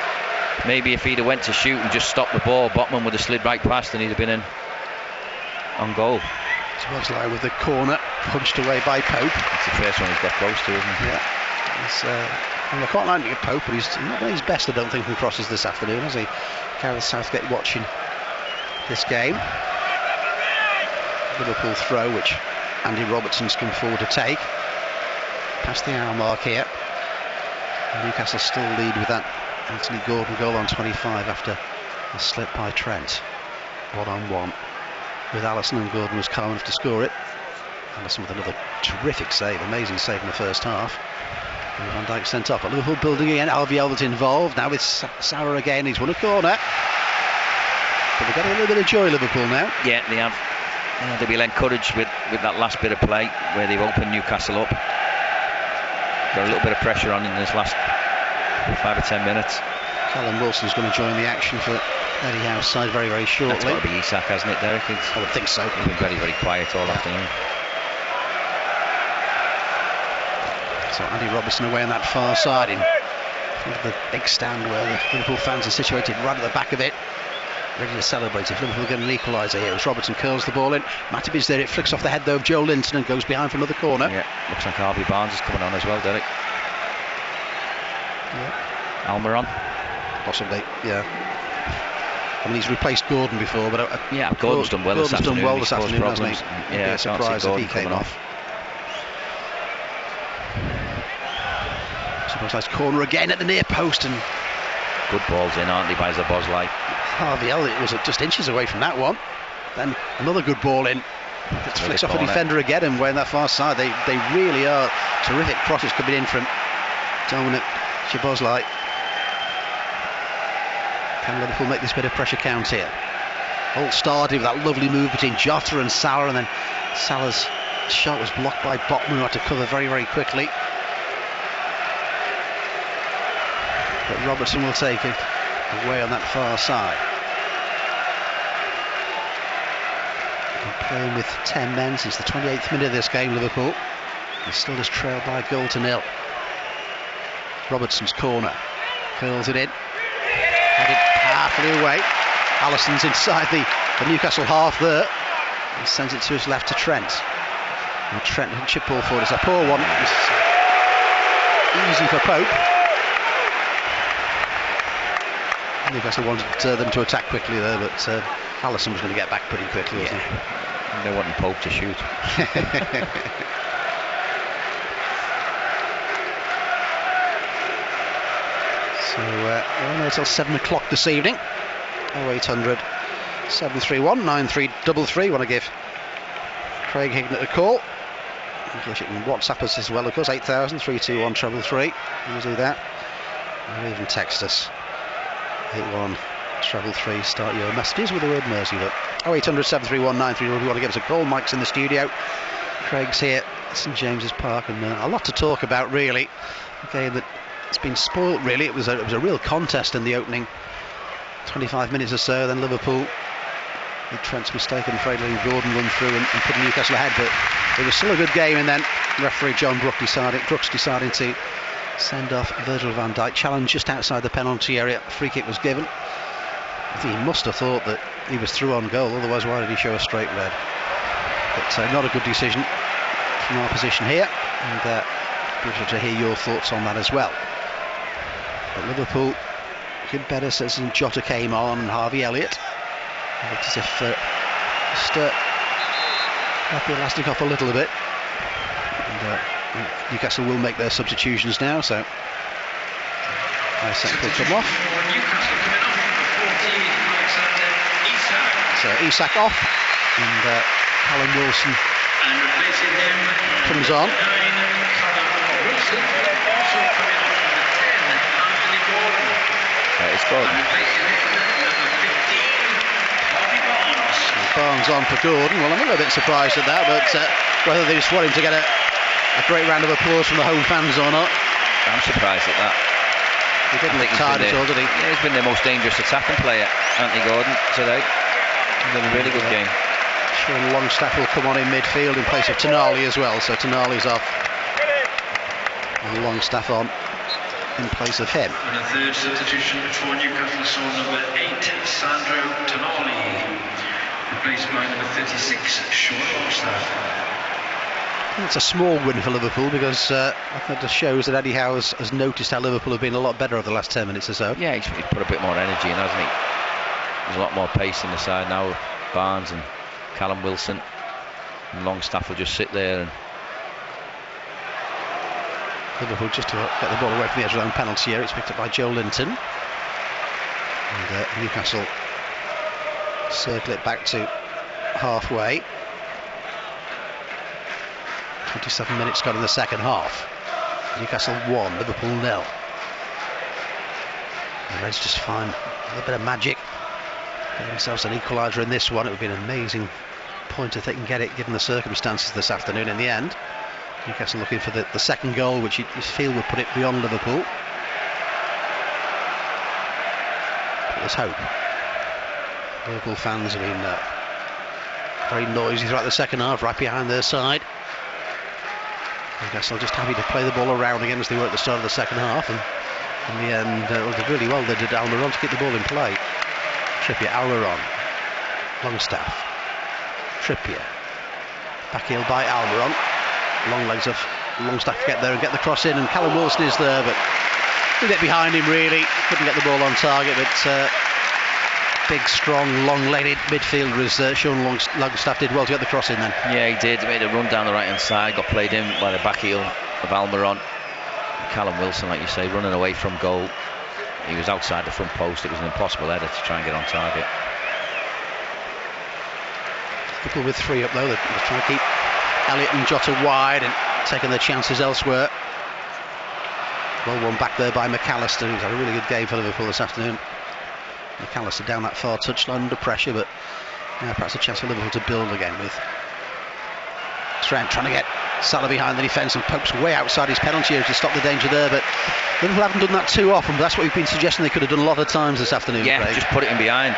[SPEAKER 6] Maybe if he'd have went to shoot and just stopped the ball, Botman would have slid right past and he'd have been in. on goal.
[SPEAKER 1] Szoboszlai with the corner, punched away by Pope.
[SPEAKER 6] It's the first one he's got close to, isn't it?
[SPEAKER 1] Yeah. I quite like Nick Pope, but he's not at his best, I don't think, from crosses this afternoon, has he? Gareth Southgate watching this game. Liverpool throw, which Andy Robertson's come forward to take. Past the hour mark here. Newcastle still lead with that Anthony Gordon goal on 25 after a slip by Trent. 1-on-1 with Alisson, and Gordon was calm enough to score it. Alisson with another terrific save, amazing save in the first half. And Van Dijk sent off. But Liverpool building again. Alfie Albert's involved now with Salah again. He's won a corner. But they're getting a little bit of joy, Liverpool now.
[SPEAKER 6] Yeah, they have. They'll be encouraged with that last bit of play where they've opened Newcastle up. Got a little bit of pressure on in this last 5 or 10 minutes.
[SPEAKER 1] Callum Wilson's going to join the action for Eddie Howe's side very, very shortly.
[SPEAKER 6] That's got to be Isak, hasn't it, Derek?
[SPEAKER 1] I would think so.
[SPEAKER 6] He's been very, very quiet all afternoon.
[SPEAKER 1] So Andy Robertson away on that far side in front of the big stand where the Liverpool fans are situated, right at the back of it, ready to celebrate if Liverpool get an equaliser here as Robertson curls the ball in. Matip is there, it flicks off the head though of Joe Linton and goes behind for another corner.
[SPEAKER 6] Yeah, looks like Harvey Barnes is coming on as well, Derek.
[SPEAKER 1] Yeah.
[SPEAKER 6] Almiron?
[SPEAKER 1] Possibly, yeah. I mean, he's replaced Gordon before, but
[SPEAKER 6] yeah, Gordon's done well this afternoon.
[SPEAKER 1] Hasn't he?
[SPEAKER 6] Yeah,
[SPEAKER 1] be a surprise if he came off. Szoboszlai's corner again at the near post, and
[SPEAKER 6] good balls in, aren't they, by Szoboszlai?
[SPEAKER 1] Harvey Elliott was just inches away from that one. Then another good ball in. It flicks off the defender again, and way on that far side, they really are terrific crosses coming in from Dominic Szoboszlai. Can Liverpool make this bit of pressure count here? All started with that lovely move between Jota and Salah, and then Salah's shot was blocked by Botman, who had to cover very, very quickly. But Robertson will take it away on that far side. And playing with 10 men since the 28th minute of this game, Liverpool. He still has trailed by a goal to nil. Robertson's corner. Curls it in. Headed halfway away. Alisson's inside the Newcastle half there. He sends it to his left to Trent. And Trent can chip ball forward. It's a poor one. It's easy for Pope. Newcastle wanted them to attack quickly there, but Alisson was going to get back pretty quickly, wasn't he?
[SPEAKER 6] They wanted Pope to shoot.
[SPEAKER 1] So we're on until 7 o'clock this evening. 0800 731 9333. Want to give Craig Hignett a call. Of course, you can WhatsApp us as well, of course. 8000 321 333. You can do that. Or even text us. 8133. Start your messages with the word Mersey. 0800 731 9333. If you want to give us a call, Mike's in the studio. Craig's here at St James's Park, and a lot to talk about, really. A game that it's been spoilt, really. It was a real contest in the opening 25 minutes or so. Then Liverpool, with Trent's mistake, I'm afraid, letting Gordon run through and put Newcastle ahead. But it was still a good game, and then referee John Brooks deciding to send off Virgil van Dijk. Challenge just outside the penalty area. Free kick was given. I think he must have thought that he was through on goal, otherwise why did he show a straight red? But not a good decision from our position here, and beautiful to hear your thoughts on that as well. But Liverpool did better since Jota came on, and Harvey Elliott. It looked as if just let the elastic off a little bit. And Newcastle will make their substitutions now, so Isak will come off. So Isak off, and Callum Wilson comes on.
[SPEAKER 6] It's Gordon.
[SPEAKER 1] Barnes on for Gordon. Well, I'm a little bit surprised at that, but whether they just want him to get a great round of applause from the home fans or not.
[SPEAKER 6] I'm surprised at that.
[SPEAKER 1] He didn't look tired at all, did he?
[SPEAKER 6] Yeah, he's been the most dangerous attacking player, Anthony Gordon, today. He's done a really good game.
[SPEAKER 1] Sean Longstaff will come on in midfield in place of Tonali as well, so Tonali's off. And Longstaff on in place of him.
[SPEAKER 11] And a third substitution for Newcastle, so number 8, Sandro Tonali. replaced by number 36, Sean Longstaff.
[SPEAKER 1] It's a small win for Liverpool because I think it just shows that Eddie Howe has noticed how Liverpool have been a lot better over the last 10 minutes or so.
[SPEAKER 6] Yeah, he's put a bit more energy in, hasn't he? There's a lot more pace in the side now. Barnes and Callum Wilson. And Longstaff will just sit there. And
[SPEAKER 1] Liverpool just to get the ball away from the edge of their own penalty area. It's picked up by Joe Linton. And Newcastle circle it back to halfway. 27 minutes gone in the second half. Newcastle 1, Liverpool 0. The Reds just find a little bit of magic. Get themselves an equaliser in this one. It would be an amazing point if they can get it, given the circumstances this afternoon. In the end, Newcastle looking for the second goal, which you feel would put it beyond Liverpool. But there's hope. Liverpool fans have been very noisy throughout the second half, right behind their side. Newcastle just happy to play the ball around again as they were at the start of the second half, and in the end, they did really well. They did Almiron to get the ball in play. Trippier, Almiron, Longstaff, Trippier, back heel by Almiron. Long legs of Longstaff to get there and get the cross in, and Callum Wilson is there, but couldn't get behind him really. Couldn't get the ball on target, but big, strong, long-legged midfielders. Sean Longstaff did well to get the cross in then.
[SPEAKER 6] Yeah, he did. He made a run down the right-hand side, got played in by the back heel of Almiron. Callum Wilson, like you say, running away from goal. He was outside the front post. It was an impossible header to try and get on target.
[SPEAKER 1] People with 3 up though. They're trying to keep Elliott and Jota wide and taking their chances elsewhere. Well won back there by McAllister, who's had a really good game for Liverpool this afternoon. McAllister down that far touchline under pressure, but perhaps a chance for Liverpool to build again with Trent trying to get Salah behind the defence and pokes way outside his penalty area to stop the danger there, but Liverpool haven't done that too often, but that's what we've been suggesting they could have done a lot of times this afternoon.
[SPEAKER 6] Yeah,
[SPEAKER 1] Craig.
[SPEAKER 6] Just put it in behind.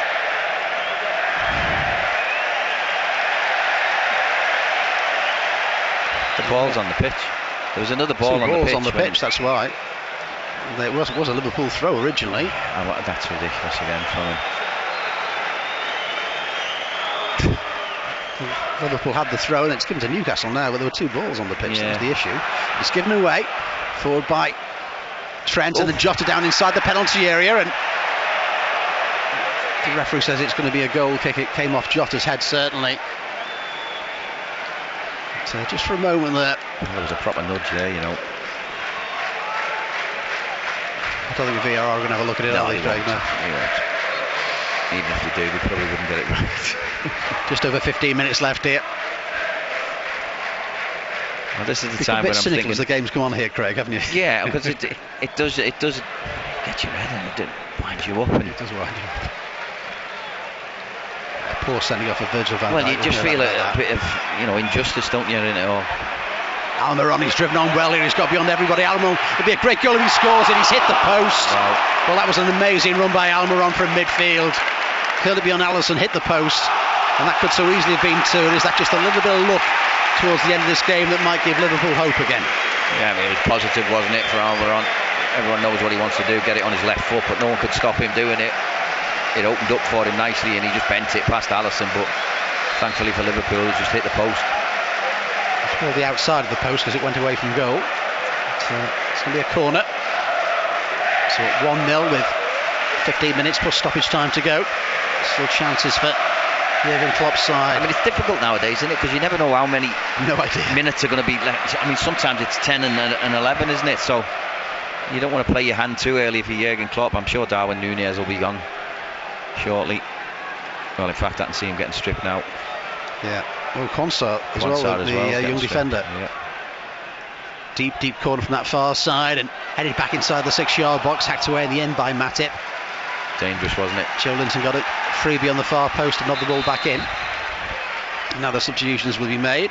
[SPEAKER 6] The ball's on the pitch. There was another ball on the pitch.
[SPEAKER 1] That's right. It was a Liverpool throw originally.
[SPEAKER 6] Oh, that's ridiculous again from him.
[SPEAKER 1] Liverpool had the throw and it's given to Newcastle now, but there were 2 balls on the pitch.
[SPEAKER 6] Yeah.
[SPEAKER 1] That was the issue. It's given away. Forward by Trent and then Jota down inside the penalty area, and the referee says it's going to be a goal kick. It came off Jota's head certainly. So just for a moment there.
[SPEAKER 6] There was a proper nudge there, you know.
[SPEAKER 1] I don't think the VAR are going to have a look at it.
[SPEAKER 6] No,
[SPEAKER 1] He won't.
[SPEAKER 6] Even if they do, they probably wouldn't get it right.
[SPEAKER 1] Just over 15 minutes left here.
[SPEAKER 6] Well, this is the
[SPEAKER 1] You've
[SPEAKER 6] time
[SPEAKER 1] been a
[SPEAKER 6] when
[SPEAKER 1] bit
[SPEAKER 6] I'm
[SPEAKER 1] cynical
[SPEAKER 6] thinking.
[SPEAKER 1] as the game's come on here, Craig, haven't you?
[SPEAKER 6] Yeah, because it does get you red and it winds you up. And
[SPEAKER 1] it does wind you up. Poor sending off of Virgil van Dijk.
[SPEAKER 6] Well, you just feel a bit of injustice, don't you, in it all?
[SPEAKER 1] Almiron, he's driven on well here. He's got beyond everybody. Almiron, it'd be a great goal if he scores it. He's hit the post.
[SPEAKER 6] Wow.
[SPEAKER 1] Well, that was an amazing run by Almiron from midfield. Curled it beyond Alisson, hit the post, and that could so easily have been 2. And is that just a little bit of luck towards the end of this game that might give Liverpool hope again?
[SPEAKER 6] Yeah, I mean, it was positive, wasn't it, for Almiron? Everyone knows what he wants to do, get it on his left foot, but no one could stop him doing it. It opened up for him nicely, and he just bent it past Alisson, but thankfully for Liverpool, he just hit the post.
[SPEAKER 1] It's more the outside of the post because it went away from goal. It's going to be a corner. So 1-0 with 15 minutes plus stoppage time to go. Still chances for Jurgen Klopp's side.
[SPEAKER 6] I mean, it's difficult nowadays, isn't it? Because you never know how many minutes are going to be left. I mean, sometimes it's 10 and 11, isn't it? So you don't want to play your hand too early for Jurgen Klopp. I'm sure Darwin Núñez will be gone shortly. Well, in fact, I can see him getting stripped now.
[SPEAKER 1] Yeah. Well, Quansah as well, the young defender.
[SPEAKER 6] Yeah.
[SPEAKER 1] Deep corner from that far side and headed back inside the 6-yard box, hacked away in the end by Matip.
[SPEAKER 6] Dangerous, wasn't it?
[SPEAKER 1] Joe Linton got it freebie on the far post and knocked the ball back in. Now the substitutions will be made.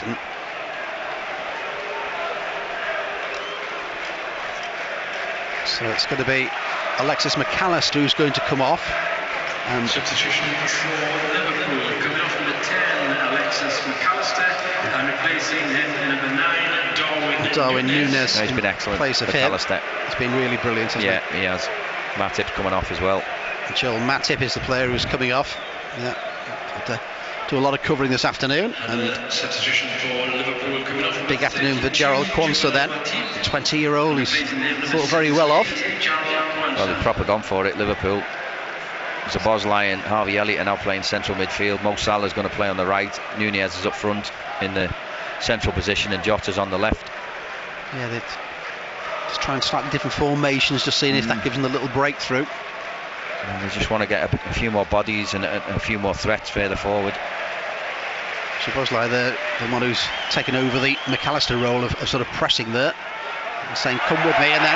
[SPEAKER 1] So it's going to be Alexis McAllister who's going to come off. And
[SPEAKER 11] substitution for Liverpool, coming off number 10, Alexis McAllister, and replacing him number 9, Darwin Núñez.
[SPEAKER 6] He's been excellent.
[SPEAKER 1] Place of
[SPEAKER 6] McAllister.
[SPEAKER 1] It's been really brilliant, hasn't it?
[SPEAKER 6] Yeah, he has. Matip's coming off as well.
[SPEAKER 1] Joel Matip is the player who's coming off. Yeah. do a lot of covering this afternoon. And
[SPEAKER 11] substitution for Liverpool coming off.
[SPEAKER 1] Big afternoon for Jarrell Quansah then. 20-year-old who's thought very well of.
[SPEAKER 6] Well, they've proper gone for it, Liverpool. Szoboszlai and Harvey Elliott are now playing central midfield. Mo Salah's going to play on the right. Nunez is up front in the central position, and Jota's on the left.
[SPEAKER 1] Yeah, they're just trying slightly different formations, just seeing if that gives them a little breakthrough.
[SPEAKER 6] And they just want to get a few more bodies and a few more threats further forward.
[SPEAKER 1] Szoboszlai, the one who's taken over the McAllister role of sort of pressing there and saying, come with me, and then...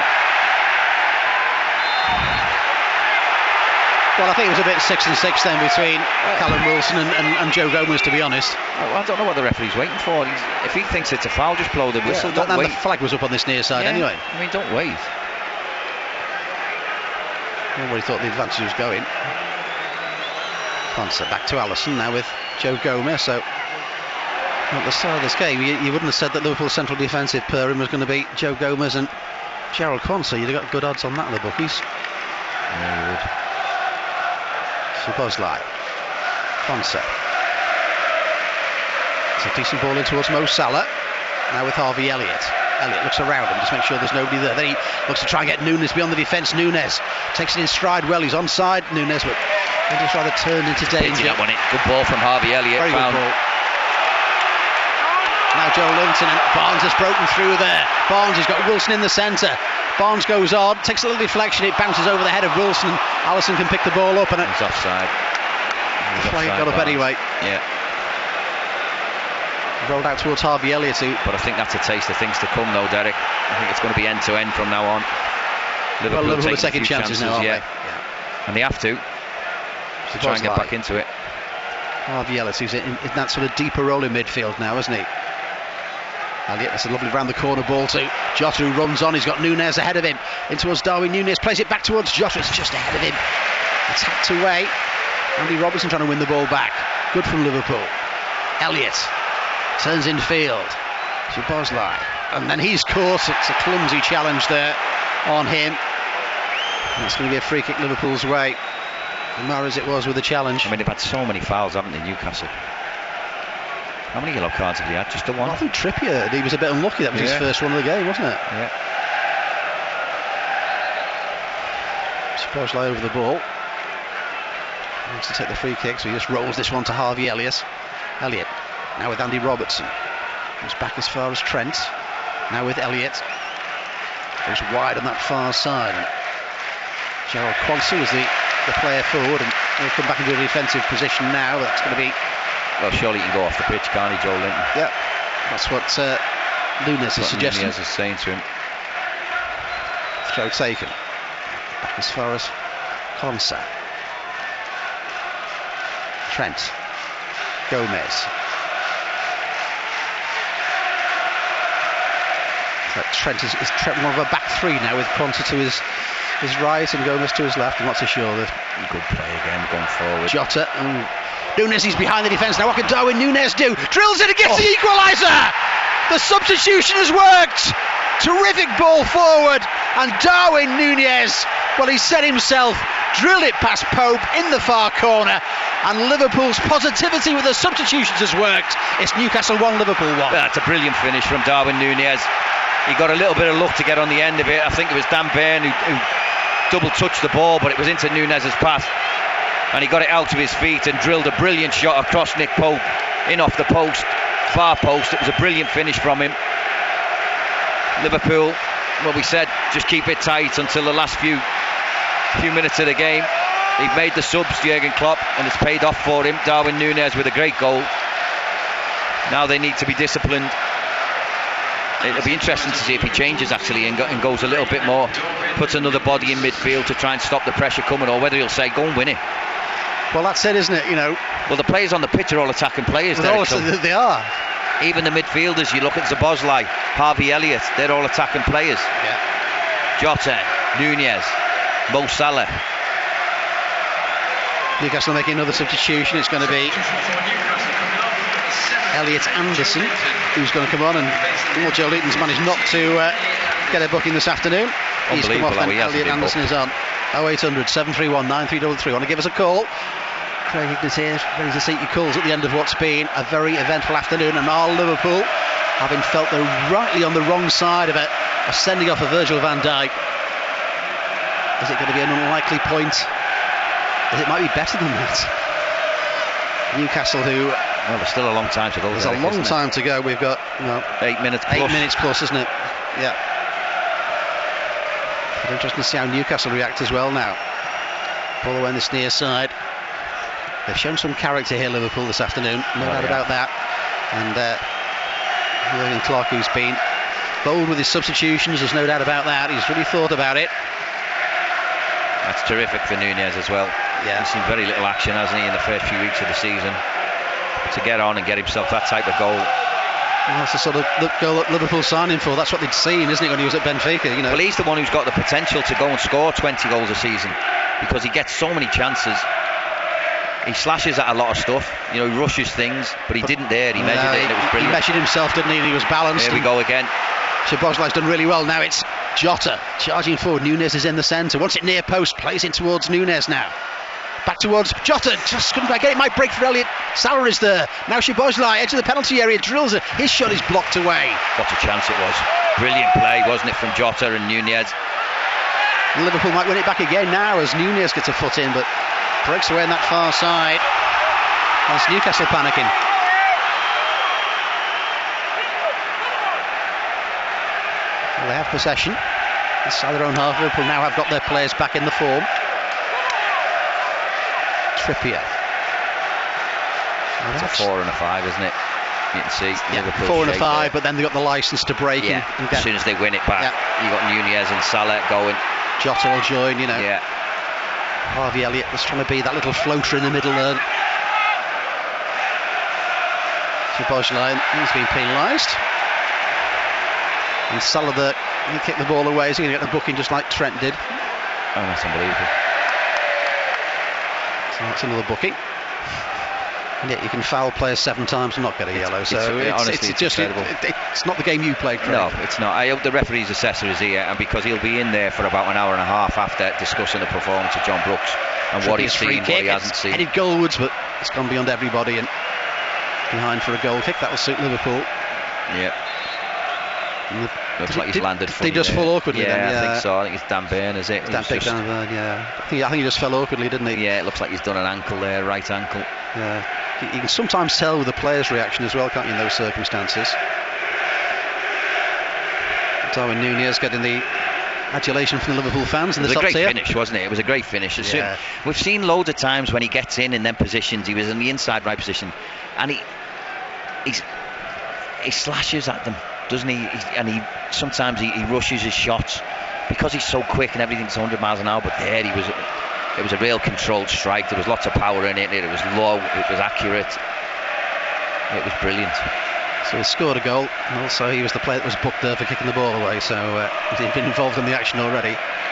[SPEAKER 1] Well, I think it was a bit 6 and 6 then between Callum Wilson and Joe Gomez, to be honest.
[SPEAKER 6] I don't know what the referee's waiting for. If he thinks it's a foul, just blow the whistle. Don't wait.
[SPEAKER 1] The flag was up on this near side anyway.
[SPEAKER 6] I mean, don't wait.
[SPEAKER 1] Nobody thought the advantage was going. Quansah back to Alisson now with Joe Gomez. So at the start of this game, you wouldn't have said that Liverpool's central defensive pairing was going to be Joe Gomez and Jarrell Quansah. You'd have got good odds on that in the bookies.
[SPEAKER 6] Yeah, you would.
[SPEAKER 1] Szoboszlai, Quansah. It's a decent ball in towards Mo Salah. Now with Harvey Elliott. Elliott looks around him, just make sure there's nobody there. Then he looks to try and get Nunez beyond the defence. Nunez takes it in stride well. He's onside, Nunez, but he just rather turned into danger.
[SPEAKER 6] That one, good ball from Harvey Elliott.
[SPEAKER 1] Very good ball. Now Joe Linton, and Barnes has broken through there. Barnes has got Wilson in the centre. Barnes goes on, takes a little deflection, it bounces over the head of Wilson. Alisson can pick the ball up, and
[SPEAKER 6] he's offside.
[SPEAKER 1] The flag got up anyway.
[SPEAKER 6] Yeah.
[SPEAKER 1] Rolled out towards Harvey Elliott too.
[SPEAKER 6] But I think that's a taste of things to come, though, Derek. I think it's going to be end to end from now on.
[SPEAKER 1] Liverpool are taking chances now, aren't they?
[SPEAKER 6] And they have to try and get back into it.
[SPEAKER 1] Harvey Elliott, who's in that sort of deeper role in midfield now, isn't he? Elliott, that's a lovely round the corner ball to Jota, who runs on. He's got Nunez ahead of him. In towards Darwin Nunez, plays it back towards Jota. It's just ahead of him. Attacked away. Andy Robertson trying to win the ball back. Good from Liverpool. Elliott turns in field. Szoboszlai, and then he's caught. It's a clumsy challenge there on him. And it's going to be a free kick Liverpool's way. Mara as it was with the challenge.
[SPEAKER 6] I mean, they've had so many fouls, haven't they, Newcastle? How many yellow cards have they had? Just the one?
[SPEAKER 1] I think Trippier, he was a bit unlucky. That was his first one of the game, wasn't it?
[SPEAKER 6] Yeah.
[SPEAKER 1] Szoboszlai over the ball. He wants to take the free kick, so he just rolls this one to Harvey Elliott. Elliott, now with Andy Robertson. Goes back as far as Trent. Now with Elliott. Goes wide on that far side. Jarrell Quansah is the player forward, and he'll come back into a defensive position now. That's going to be...
[SPEAKER 6] Well, surely he can go off the pitch, can't he, Joe Linton?
[SPEAKER 1] Yeah, that's what Nunez is suggesting.
[SPEAKER 6] Nunez is saying to him.
[SPEAKER 1] Throw taken. Back as far as Quansah. Trent. Gomez. Trent is more of a back three now, with Quansah to his right and Gomez to his left. I'm not so sure.
[SPEAKER 6] Good play again going forward.
[SPEAKER 1] Jota. Nunez is behind the defence now. What can Darwin Nunez do? Drills it and gets the equaliser! The substitution has worked! Terrific ball forward, and Darwin Nunez, well, he said himself, drilled it past Pope in the far corner, and Liverpool's positivity with the substitutions has worked. It's Newcastle 1, Liverpool 1.
[SPEAKER 6] That's a brilliant finish from Darwin Nunez. He got a little bit of luck to get on the end of it. I think it was Dan Burn who double touched the ball, but it was into Nunez's path, and he got it out of his feet and drilled a brilliant shot across Nick Pope, in off the post, far post. It was a brilliant finish from him. Liverpool, well, we said just keep it tight until the last few minutes of the game. He made the subs, Jurgen Klopp, and it's paid off for him. Darwin Nunez with a great goal. Now they need to be disciplined. It'll be interesting to see if he changes actually and goes a little bit more, puts another body in midfield to try and stop the pressure coming, or whether he'll say go and win it.
[SPEAKER 1] Well, that's it, isn't it? You know.
[SPEAKER 6] Well, the players on the pitch are all attacking players.
[SPEAKER 1] They are.
[SPEAKER 6] Even the midfielders, you look at Szoboszlai, Harvey Elliott, they're all attacking players.
[SPEAKER 1] Yeah.
[SPEAKER 6] Jota, Nunez, Mo Salah.
[SPEAKER 1] Newcastle making another substitution. It's going to be Elliot Anderson who's going to come on, and Joe Linton's managed not to get a booking this afternoon. He's come off, and Elliot Anderson is on. 0800 731 9333. Want to give us a call? Craig Hignett here, ready to seek your calls at the end of what's been a very eventful afternoon, and our Liverpool, having felt they're rightly on the wrong side of it, a sending off of Virgil van Dijk. Is it going to be an unlikely point? It might be better than that. Newcastle, who...
[SPEAKER 6] Well, there's still a long time to go.
[SPEAKER 1] There's a long time to go. We've got
[SPEAKER 6] 8 minutes plus.
[SPEAKER 1] 8 minutes plus, isn't it? Yeah. But interesting to see how Newcastle react as well now. Ball away on this near side. They've shown some character here, Liverpool, this afternoon. No doubt about that. And Jurgen Klopp, who's been bold with his substitutions, there's no doubt about that. He's really thought about it.
[SPEAKER 6] That's terrific for Nunez as well.
[SPEAKER 1] Yeah.
[SPEAKER 6] He's seen very little action, hasn't he, in the first few weeks of the season. To get on and get himself that type of goal.
[SPEAKER 1] Well, that's the sort of goal that Liverpool signed him for. That's what they'd seen, isn't it, when he was at Benfica? You know.
[SPEAKER 6] Well, he's the one who's got the potential to go and score 20 goals a season, because he gets so many chances. He slashes at a lot of stuff. He rushes things, but he didn't there. He measured it, and it was brilliant.
[SPEAKER 1] He measured himself, didn't he? And he was balanced.
[SPEAKER 6] Here we go again.
[SPEAKER 1] Szoboszlai's done really well. Now it's Jota charging forward. Nunez is in the centre. Wants it near post. Plays it towards Nunez now. Back towards Jota, just couldn't quite get it. Might break for Elliot. Salah is there. Now Szoboszlai, edge of the penalty area, drills it. His shot is blocked away.
[SPEAKER 6] What a chance it was. Brilliant play, wasn't it, from Jota and Nunez.
[SPEAKER 1] Liverpool might win it back again now as Nunez gets a foot in, but breaks away on that far side. That's Newcastle panicking. Well, they have possession. Inside their own half, Liverpool now have got their players back in the form. Trippier.
[SPEAKER 6] It's a 4 and a 5, isn't it? You can see Liverpool
[SPEAKER 1] 4 and a 5, but then they've got the licence to break.
[SPEAKER 6] Yeah.
[SPEAKER 1] And
[SPEAKER 6] as soon as they win it back, you got Nunez and Salah going.
[SPEAKER 1] Jota will join,
[SPEAKER 6] Yeah.
[SPEAKER 1] Harvey Elliott was trying to be that little floater in the middle there. Szoboszlai, he's been penalised. And Salah there, he kicked the ball away. Is he going to get the booking just like Trent did?
[SPEAKER 6] Oh, that's unbelievable.
[SPEAKER 1] So that's another booking. And yet you can foul players 7 times and not get a yellow. So
[SPEAKER 6] honestly, it's just incredible.
[SPEAKER 1] It's not the game you played, Craig.
[SPEAKER 6] No, it's not. I hope the referee's assessor is here, and because he'll be in there for about an hour and a half after discussing the performance of John Brooks and what he's seen, what he hasn't seen.
[SPEAKER 1] Headed goalwards, but it's gone beyond everybody and behind for a goal kick. That will suit Liverpool.
[SPEAKER 6] Yeah. Looks like he's landed funny.
[SPEAKER 1] Did he just fall awkwardly then?
[SPEAKER 6] Yeah, I think so. I think it's Dan Burn, is it?
[SPEAKER 1] Dan Burn, yeah. I think he just fell awkwardly, didn't he?
[SPEAKER 6] Yeah, it looks like he's done an ankle there, right ankle.
[SPEAKER 1] Yeah. You can sometimes tell with the player's reaction as well, can't you, in those circumstances? Darwin Nunez getting the adulation from the Liverpool fans in the top tier.
[SPEAKER 6] It was a great finish, wasn't it? It was a great finish. Yeah. We've seen loads of times when he gets in them positions, he was in the inside right position, and he slashes at them, doesn't he? Sometimes he rushes his shots because he's so quick and everything's 100 miles an hour. But there it was a real controlled strike. There was lots of power in it. It was low. It was accurate. It was brilliant.
[SPEAKER 1] So he scored a goal, and also he was the player that was booked there for kicking the ball away. So he'd been involved in the action already.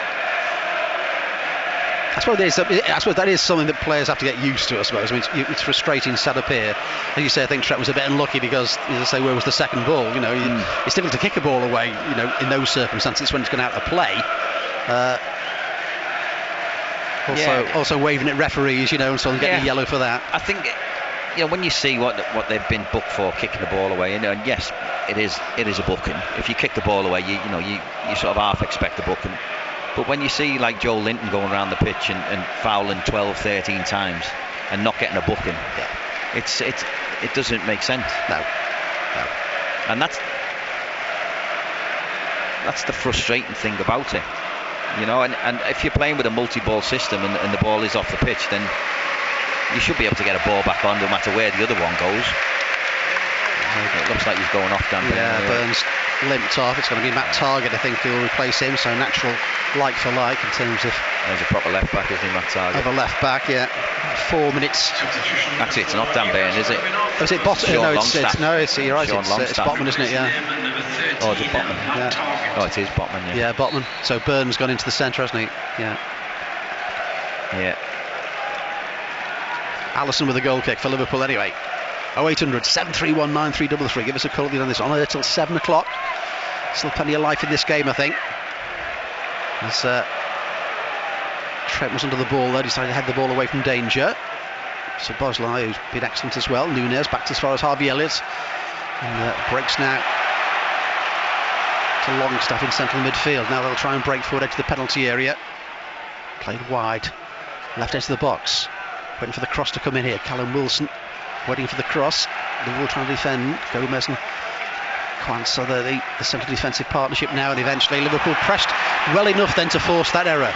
[SPEAKER 1] I suppose that is something that players have to get used to, I suppose. I mean, it's frustrating set up here. As you say, I think Trent was a bit unlucky because, as I say, where was the second ball? It's difficult to kick a ball away, in those circumstances when it's going out of play. Also waving at referees, and so getting a yellow for that.
[SPEAKER 6] I think, when you see what they've been booked for, kicking the ball away, and yes, it is a booking. If you kick the ball away, you sort of half expect a booking. But when you see like Joe Linton going around the pitch and fouling 12, 13 times and not getting a booking, it doesn't make sense.
[SPEAKER 1] No.
[SPEAKER 6] And that's the frustrating thing about it. And if you're playing with a multi-ball system and the ball is off the pitch, then you should be able to get a ball back on no matter where the other one goes. It looks like he's going off down there.
[SPEAKER 1] Yeah, Burns limped off. It's going to be Matt Targett, I think, who will replace him. So natural like for like in terms of...
[SPEAKER 6] There's a proper left back, isn't he, Matt Targett?
[SPEAKER 1] Of a left back, yeah. 4 minutes.
[SPEAKER 6] Actually, it's not Dan Burn, is it?
[SPEAKER 1] Is it Botman?
[SPEAKER 6] You're right.
[SPEAKER 1] It's Botman, isn't it? Yeah.
[SPEAKER 6] Oh, is it Botman?
[SPEAKER 1] Yeah.
[SPEAKER 6] Oh, it is Botman, yeah.
[SPEAKER 1] Yeah, Botman. So Burns gone into the centre, hasn't he? Yeah.
[SPEAKER 6] Yeah.
[SPEAKER 1] Alisson with a goal kick for Liverpool anyway. 0800 731 9333. Give us a call if you're on this. On air till 7 o'clock. Still plenty of life in this game, I think. As Trent was under the ball there, decided to head the ball away from danger. Szoboszlai, who's been excellent as well. Nunez back as far as Harvey Elliott. And breaks now to Longstaff in central midfield. Now they'll try and break forward edge of the penalty area. Played wide. Left edge of the box. Waiting for the cross to come in here. Callum Wilson waiting for the cross. Liverpool trying to defend. Gomez and Quansah, the central defensive partnership now, and eventually Liverpool pressed well enough then to force that error.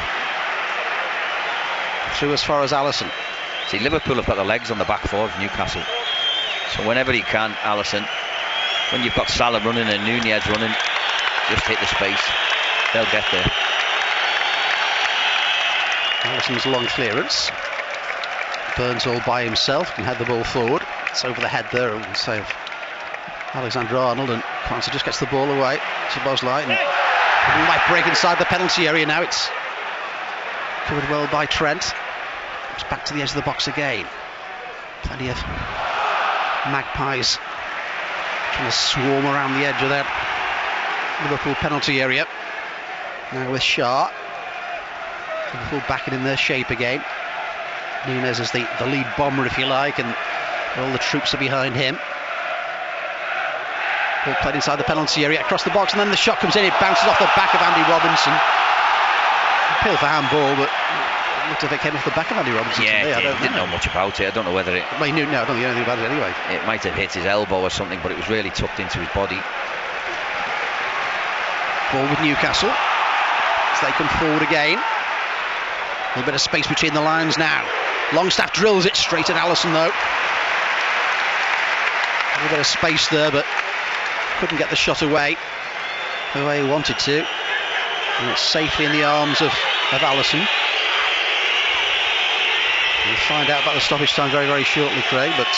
[SPEAKER 1] Through as far as Alisson.
[SPEAKER 6] See, Liverpool have got the legs on the back four of Newcastle. So whenever he can, Alisson, when you've got Salah running and Nunez running, just hit the space. They'll get there.
[SPEAKER 1] Alisson's long clearance. Burns all by himself, can head the ball forward. It's over the head there, and save Alexander Arnold, and Quansah just gets the ball away. Szoboszlai, and might break inside the penalty area now. It's covered well by Trent. It's back to the edge of the box again. Plenty of Magpies trying to swarm around the edge of that Liverpool penalty area. Now with Shah. Liverpool backing in their shape again. Nunez is the lead bomber, if you like, and all the troops are behind him. Ball played inside the penalty area, across the box, and then the shot comes in. It bounces off the back of Andy Robinson. Appeal for handball, but it looked as if it came off the back of Andy Robinson.
[SPEAKER 6] Yeah, I didn't know much about it. I don't know whether it...
[SPEAKER 1] Well, I don't know anything about it anyway.
[SPEAKER 6] It might have hit his elbow or something, but it was really tucked into his body.
[SPEAKER 1] Ball with Newcastle as they come forward again. A little bit of space between the lines now. Longstaff drills it straight at Alisson though. A little bit of space there, but couldn't get the shot away the way he wanted to. And it's safely in the arms of Alisson. We'll find out about the stoppage time very, very shortly, Craig, but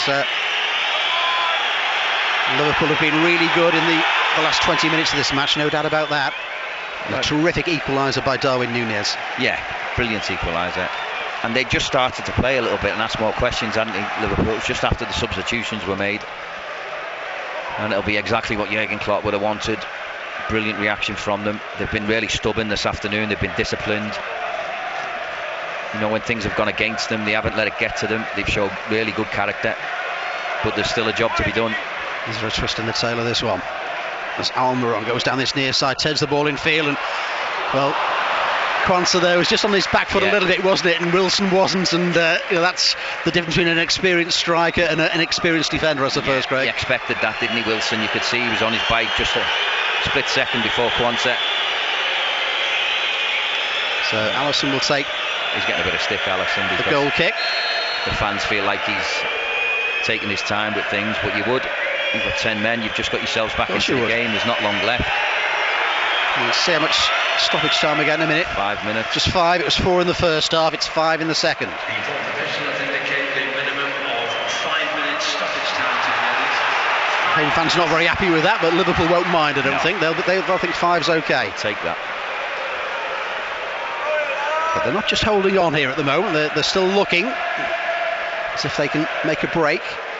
[SPEAKER 1] Liverpool have been really good in the last 20 minutes of this match, no doubt about that. A terrific equaliser by Darwin Nunez.
[SPEAKER 6] Yeah, brilliant equaliser. And they just started to play a little bit and ask more questions, hadn't they, Liverpool? It was just after the substitutions were made. And it'll be exactly what Jurgen Klopp would have wanted. Brilliant reaction from them. They've been really stubborn this afternoon. They've been disciplined. You know, when things have gone against them, they haven't let it get to them. They've shown really good character. But there's still a job to be done.
[SPEAKER 1] Is there a twist in the tail of this one? As Almiron goes down this near side, turns the ball in field, and well, Quansah there was just on his back foot a little bit, wasn't it? And Wilson wasn't, and that's the difference between an experienced striker and an experienced defender, I suppose, Craig.
[SPEAKER 6] He expected that, didn't he, Wilson? You could see he was on his bike just a split second before Quansah.
[SPEAKER 1] So Alisson will take.
[SPEAKER 6] He's getting a bit of stick, Alisson.
[SPEAKER 1] The goal kick.
[SPEAKER 6] The fans feel like he's taking his time with things, but you would. You've got 10 men, you've just got yourselves back into the game, there's not long left.
[SPEAKER 1] We'll see how much stoppage time again in a minute.
[SPEAKER 6] 5 minutes.
[SPEAKER 1] Just 5, it was 4 in the first half, it's 5 in the second.
[SPEAKER 11] The professionals indicate a minimum of 5 minutes stoppage time to
[SPEAKER 1] Home fans not very happy with that, but Liverpool won't mind, I don't think. They'll think 5's okay.
[SPEAKER 6] Take that.
[SPEAKER 1] But they're not just holding on here at the moment, they're still looking as if they can make a break.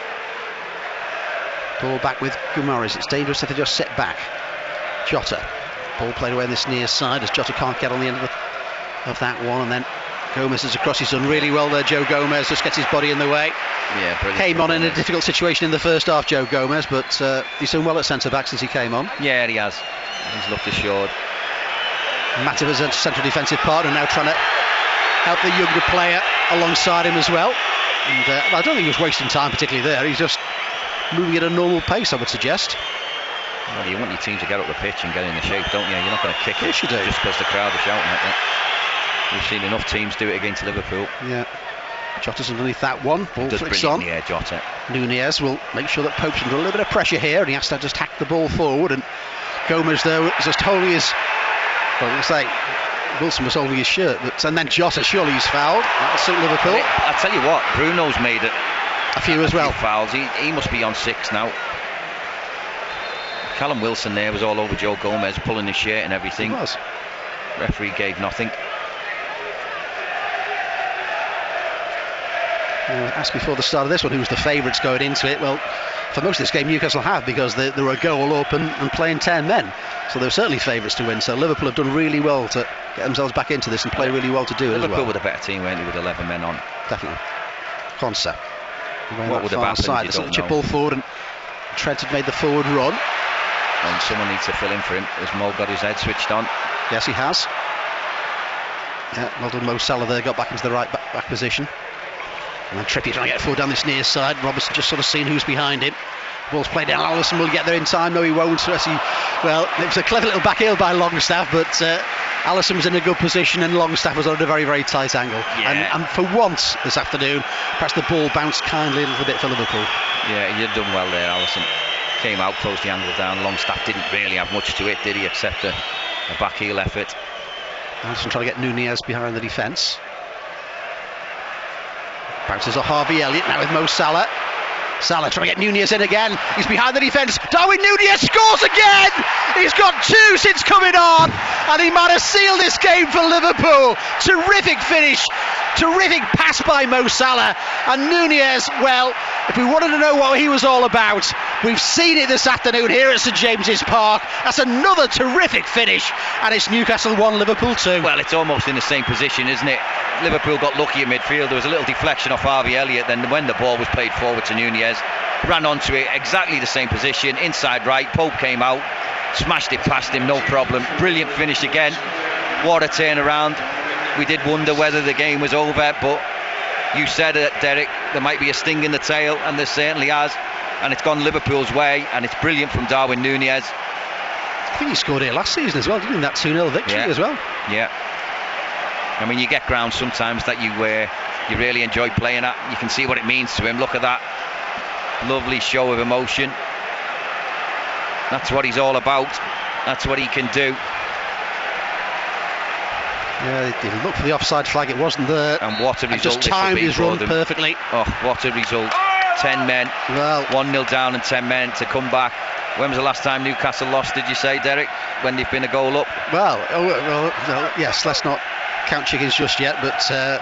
[SPEAKER 1] Ball back with Guimaraes. It's dangerous if they just sit back. Jota. Ball played away on this near side as Jota can't get on the end of that one. And then Gomez is across. He's done really well there, Joe Gomez. Just gets his body in the way.
[SPEAKER 6] Yeah, brilliant.
[SPEAKER 1] Came on in a difficult situation in the first half, Joe Gomez, but he's done well at centre-back since he came on.
[SPEAKER 6] Yeah, he has. He's looked assured.
[SPEAKER 1] Matip is a central defensive partner, now trying to help the younger player alongside him as well. And I don't think he was wasting time particularly there. He's just moving at a normal pace, I would suggest.
[SPEAKER 6] Well, you want your team to get up the pitch and get in the shape, don't you? You're not going to kick it
[SPEAKER 1] just
[SPEAKER 6] because the crowd are shouting at it. We've seen enough teams do it against Liverpool.
[SPEAKER 1] Yeah. Jota's underneath that one. Ball flicks on.
[SPEAKER 6] Yeah, Jota.
[SPEAKER 1] Nunez will make sure that Pope's under a little bit of pressure here, and he has to just hack the ball forward. And Gomez, though, is just holding his. Well, we'll say Wilson was holding his shirt, and then Jota, surely he's fouled. That'll suit Liverpool.
[SPEAKER 6] I tell you what, Bruno's made it.
[SPEAKER 1] A few as well.
[SPEAKER 6] Fouls. He must be on 6 now. Callum Wilson there was all over Joe Gomez, pulling his shirt and everything.
[SPEAKER 1] He was.
[SPEAKER 6] Referee gave nothing.
[SPEAKER 1] Asked before the start of this one who was the favourites going into it. Well, for most of this game Newcastle have, because they were a goal up and playing 10 men, so they were certainly favourites to win. So Liverpool have done really well to get themselves back into this and play really well to do it as well.
[SPEAKER 6] Liverpool with a better team, weren't they, with 11 men on.
[SPEAKER 1] Definitely. Quansah.
[SPEAKER 6] What would have happened?
[SPEAKER 1] There's a chip ball forward, and Trent had made the forward run.
[SPEAKER 6] And someone needs to fill in for him. Has Mo got his head switched on?
[SPEAKER 1] Yes, he has. Yeah, well done, Mo Salah there, got back into the right back position. And then Trippier trying to get forward down this near side. Robertson just sort of seeing who's behind him. Ball's played down. Alisson will get there in time. No, he won't. It was a clever little back heel by Longstaff, but Alisson was in a good position and Longstaff was on a very, very tight angle.
[SPEAKER 6] Yeah.
[SPEAKER 1] And for once this afternoon, perhaps the ball bounced kindly a little bit for Liverpool.
[SPEAKER 6] Yeah, you'd done well there, Alisson. Came out, closed the angle down. Longstaff didn't really have much to it, did he, except a back heel effort.
[SPEAKER 1] Alisson trying to get Nunez behind the defence. Bounces off Harvey Elliott now with Mo Salah. Salah trying to get Nunez in again. He's behind the defence. Darwin Nunez scores again! He's got 2 since coming on, and he might have sealed this game for Liverpool. Terrific finish. Terrific pass by Mo Salah. And Nunez, well, if we wanted to know what he was all about, we've seen it this afternoon here at St James's Park. That's another terrific finish, and it's Newcastle 1, Liverpool 2.
[SPEAKER 6] Well, it's almost in the same position, isn't it? Liverpool got lucky in midfield. There was a little deflection off Harvey Elliott. Then when the ball was played forward to Nunez, ran onto it, exactly the same position, inside right. Pope came out, smashed it past him, no problem. Brilliant finish again. What a turnaround. We did wonder whether the game was over, but you said it, Derek, there might be a sting in the tail, and there certainly has. And it's gone Liverpool's way, and it's brilliant from Darwin Nunez.
[SPEAKER 1] I think he scored here last season as well, didn't he? That 2-0 victory as well.
[SPEAKER 6] Yeah. I mean, you get grounds sometimes that you really enjoy playing at. You can see what it means to him. Look at that lovely show of emotion. That's what he's all about. That's what he can do.
[SPEAKER 1] Yeah, they did look for the offside flag. It wasn't there.
[SPEAKER 6] And what a result!
[SPEAKER 1] Just timed his run perfectly.
[SPEAKER 6] Oh, what a result! 10 men.
[SPEAKER 1] Well,
[SPEAKER 6] 1-0 down and 10 men to come back. When was the last time Newcastle lost? Did you say, Derek? When they've been a goal up?
[SPEAKER 1] Well, yes. Let's not count chickens just yet, but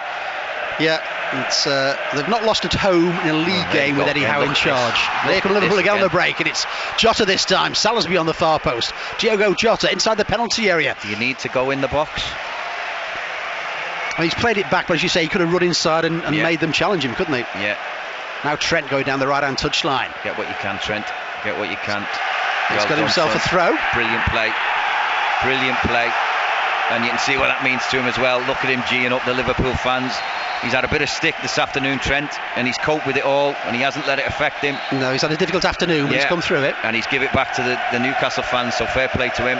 [SPEAKER 1] it's they've not lost at home in a league game with Eddie Howe in charge. There come Liverpool again on the break, and it's Jota this time. Salisbury on the far post. Diogo Jota inside the penalty area.
[SPEAKER 6] Do you need to go in the box?
[SPEAKER 1] Well, he's played it back, but as you say, he could have run inside and made them challenge him, couldn't he?
[SPEAKER 6] Yeah.
[SPEAKER 1] Now Trent going down the right-hand touchline.
[SPEAKER 6] Get what you can, Trent. Get what you can.
[SPEAKER 1] He's got himself a throw.
[SPEAKER 6] Brilliant play. Brilliant play. And you can see what that means to him as well. Look at him geeing up the Liverpool fans. He's had a bit of stick this afternoon, Trent, and he's coped with it all, and he hasn't let it affect him.
[SPEAKER 1] No, he's had a difficult afternoon, but he's come through it.
[SPEAKER 6] And he's give it back to the Newcastle fans, so fair play to him.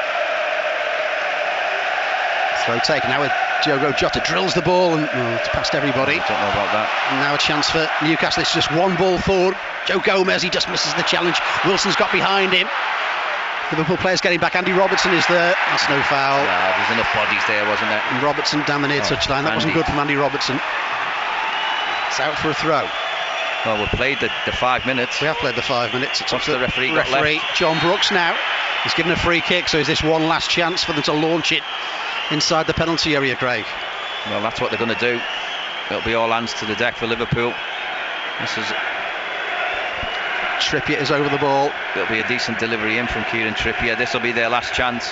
[SPEAKER 1] Throw taken now with Diogo Jota, drills the ball and it's past everybody.
[SPEAKER 6] I don't know about that.
[SPEAKER 1] And now a chance for Newcastle. It's just one ball forward. Joe Gomez, he just misses the challenge. Wilson's got behind him. Liverpool players getting back. Andy Robertson is there. That's no foul.
[SPEAKER 6] Yeah, there's enough bodies there, wasn't there?
[SPEAKER 1] And Robertson down the near touchline. That wasn't good from Andy Robertson. It's out for a throw.
[SPEAKER 6] Well, we've played the 5 minutes.
[SPEAKER 1] We have played the 5 minutes. It's
[SPEAKER 6] What's the referee got left?
[SPEAKER 1] John Brooks now. He's given a free kick, so is this one last chance for them to launch it inside the penalty area, Craig?
[SPEAKER 6] Well, that's what they're going to do. It'll be all hands to the deck for Liverpool. This is
[SPEAKER 1] Trippier is over the ball.
[SPEAKER 6] It'll be a decent delivery in from Kieran Trippier. This will be their last chance.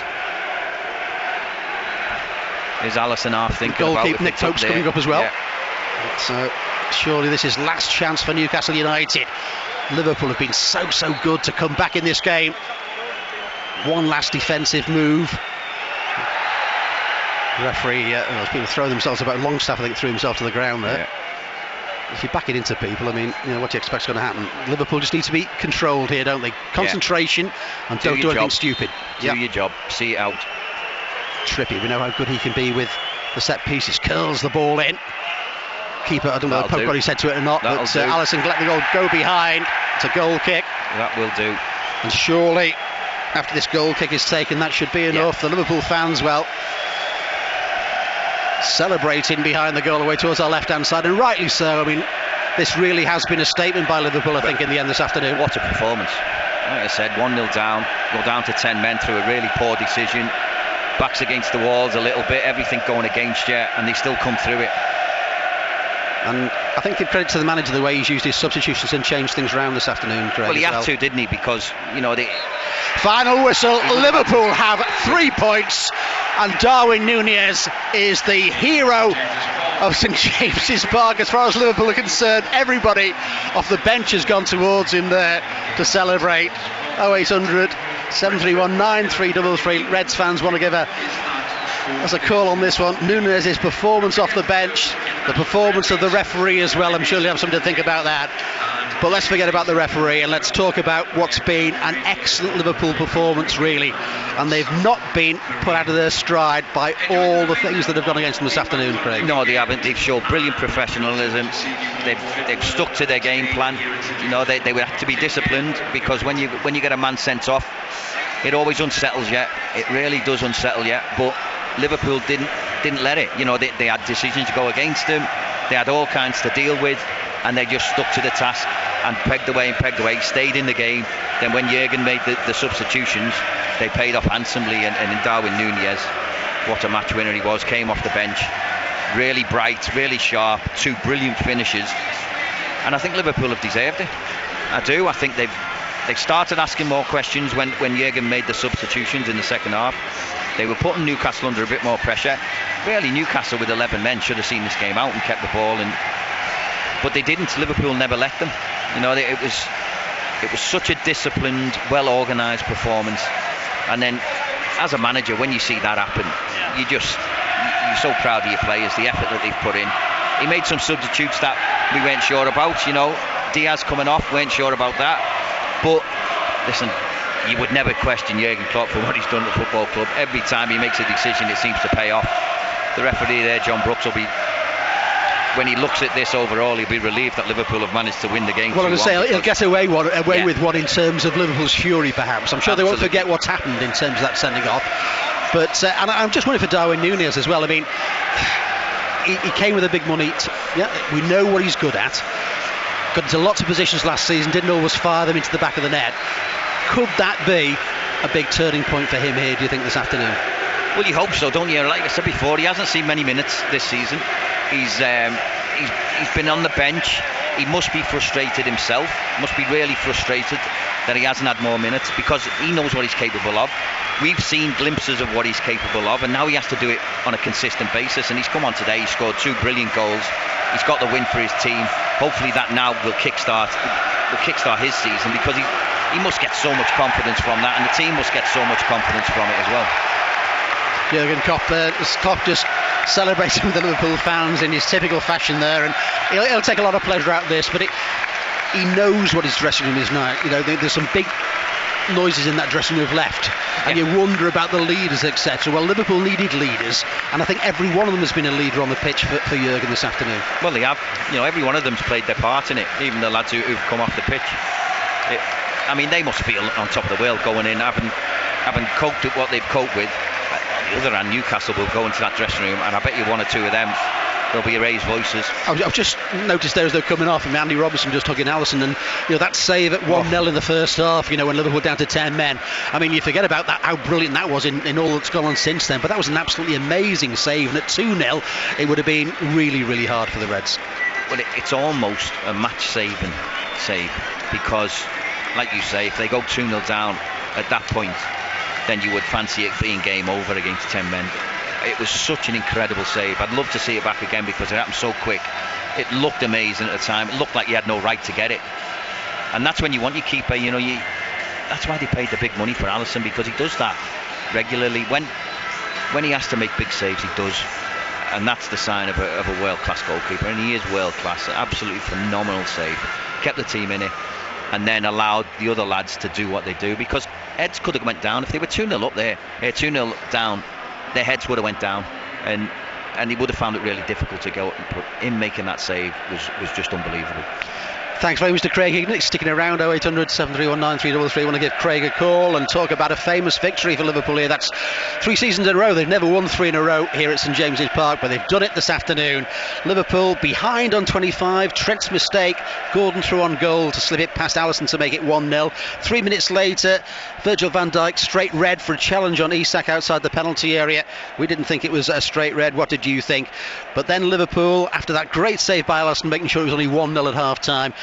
[SPEAKER 6] Is Alisson half thinking about it?
[SPEAKER 1] Nick Pope's coming up as well. Yeah. So surely this is last chance for Newcastle United. Liverpool have been so good to come back in this game. One last defensive move. The referee, people throw themselves about. Longstaff, I think, threw himself to the ground there. Yeah. If you back it into people, I mean, what do you expect's going to happen? Liverpool just need to be controlled here, don't they? Concentration and don't do anything stupid.
[SPEAKER 6] Do your job. See it out.
[SPEAKER 1] Trippier, we know how good he can be with the set pieces. Curls the ball in. Keeper, I don't know if Pope got his head to it or not, but Alisson let the goal go behind. It's a goal kick.
[SPEAKER 6] That will do.
[SPEAKER 1] And surely, after this goal kick is taken, that should be enough. The Liverpool fans, celebrating behind the goal away towards our left-hand side, and rightly so. I mean, this really has been a statement by Liverpool, I think, in the end this afternoon.
[SPEAKER 6] What a performance. Like I said, 1-0 down, go down to 10 men through a really poor decision. Backs against the walls a little bit, everything going against you, and they still come through it.
[SPEAKER 1] And I think give credit to the manager, the way he's used his substitutions and changed things around this afternoon, Craig.
[SPEAKER 6] Well, he had to, didn't he? Because, the
[SPEAKER 1] final whistle, Liverpool have 3 points, and Darwin Nunez is the hero of St James's Park. As far as Liverpool are concerned, everybody off the bench has gone towards him there to celebrate. 0800 731 9333. Reds fans want to give a call on this one. Núñez's performance off the bench, the performance of the referee as well. I'm sure you'll have something to think about that. But let's forget about the referee and let's talk about what's been an excellent Liverpool performance, really. And they've not been put out of their stride by all the things that have gone against them this afternoon, Craig.
[SPEAKER 6] No, they haven't. They've shown brilliant professionalism. They've stuck to their game plan. You know, they would have to be disciplined, because when you get a man sent off, it always unsettles you. It really does unsettle you. But Liverpool didn't let it. You know, they had decisions to go against them. They had all kinds to deal with, and they just stuck to the task and pegged away, stayed in the game. Then when Jurgen made the substitutions, they paid off handsomely, and Darwin Núñez, what a match winner he was, came off the bench, really bright, really sharp, 2 brilliant finishes, and I think Liverpool have deserved it. I do. I think they've started asking more questions when Jurgen made the substitutions in the second half. They were putting Newcastle under a bit more pressure. Really, Newcastle with 11 men should have seen this game out and kept the ball, but they didn't. Liverpool never let them. You know, it was such a disciplined, well-organised performance. And then, as a manager, when you see that happen, you're so proud of your players, the effort that they've put in. He made some substitutes that we weren't sure about. You know, Diaz coming off, weren't sure about that. But listen, you would never question Jurgen Klopp for what he's done at the football club. Every time he makes a decision, it seems to pay off. The referee there, John Brooks, will be, when he looks at this overall, he'll be relieved that Liverpool have managed to win the game.
[SPEAKER 1] Well, I'm going to say he'll get away with one in terms of Liverpool's fury, perhaps. I'm sure they won't forget what's happened in terms of that sending off. But and I'm just wondering for Darwin Núñez as well. I mean, he came with a big money. We know what he's good at. Got into lots of positions last season. Didn't always fire them into the back of the net. Could that be a big turning point for him here, do you think, this afternoon?
[SPEAKER 6] Well, you hope so, don't you? Like I said before, he hasn't seen many minutes this season. He's been on the bench. He must be frustrated himself. Must be really frustrated that he hasn't had more minutes, because he knows what he's capable of. We've seen glimpses of what he's capable of, and now he has to do it on a consistent basis. And he's come on today. He scored 2 brilliant goals. He's got the win for his team. Hopefully that now will kickstart his season, because he must get so much confidence from that, and the team must get so much confidence from it as well.
[SPEAKER 1] Jurgen Klopp just celebrating with the Liverpool fans in his typical fashion there, and he'll take a lot of pleasure out of this, but he knows what his dressing room is now. You know, there's some big noises in that dressing room have left, and you wonder about the leaders, etc. Well, Liverpool needed leaders, and I think every one of them has been a leader on the pitch for Jurgen this afternoon.
[SPEAKER 6] Well, they have. You know, every one of them's played their part in it, even the lads who've come off the pitch. I mean, they must feel on top of the world going in, having coped with what they've coped with. On the other hand, Newcastle will go into that dressing room, and I bet you 1 or 2 of them, there'll be raised voices.
[SPEAKER 1] I've just noticed there as they're coming off, and Andy Robertson just hugging Alisson, and you know, that save at 1-0 in the first half, you know, when Liverpool were down to 10 men. I mean, you forget about that, how brilliant that was in all that's gone on since then, but that was an absolutely amazing save, and at 2-0 it would have been really, really hard for the Reds.
[SPEAKER 6] Well, it's almost a match-saving save, because, like you say, if they go 2-0 down at that point, then you would fancy it being game over against 10 men. It was such an incredible save. I'd love to see it back again, because it happened so quick. It looked amazing at the time. It looked like you had no right to get it. And that's when you want your keeper, you know, that's why they paid the big money for Alisson, because he does that regularly. When he has to make big saves, he does. And that's the sign of a world-class goalkeeper. And he is world-class. Absolutely phenomenal save. Kept the team in it, and then allowed the other lads to do what they do, because heads could have went down. If they were 2-0 up there, 2-0 down, their heads would have went down, and he would have found it really difficult to go. But him making that save was just unbelievable.
[SPEAKER 1] Thanks very much to Craig Hignett, sticking around. 0800 731 9333. Want to give Craig a call and talk about a famous victory for Liverpool here. That's 3 seasons in a row. They've never won 3 in a row here at St James's Park, but they've done it this afternoon. Liverpool behind on 25. Trent's mistake. Gordon threw on goal to slip it past Alisson to make it 1-0. 3 minutes later, Virgil van Dijk straight red for a challenge on Isak outside the penalty area. We didn't think it was a straight red. What did you think? But then Liverpool, after that great save by Alisson, making sure it was only 1-0 at half time,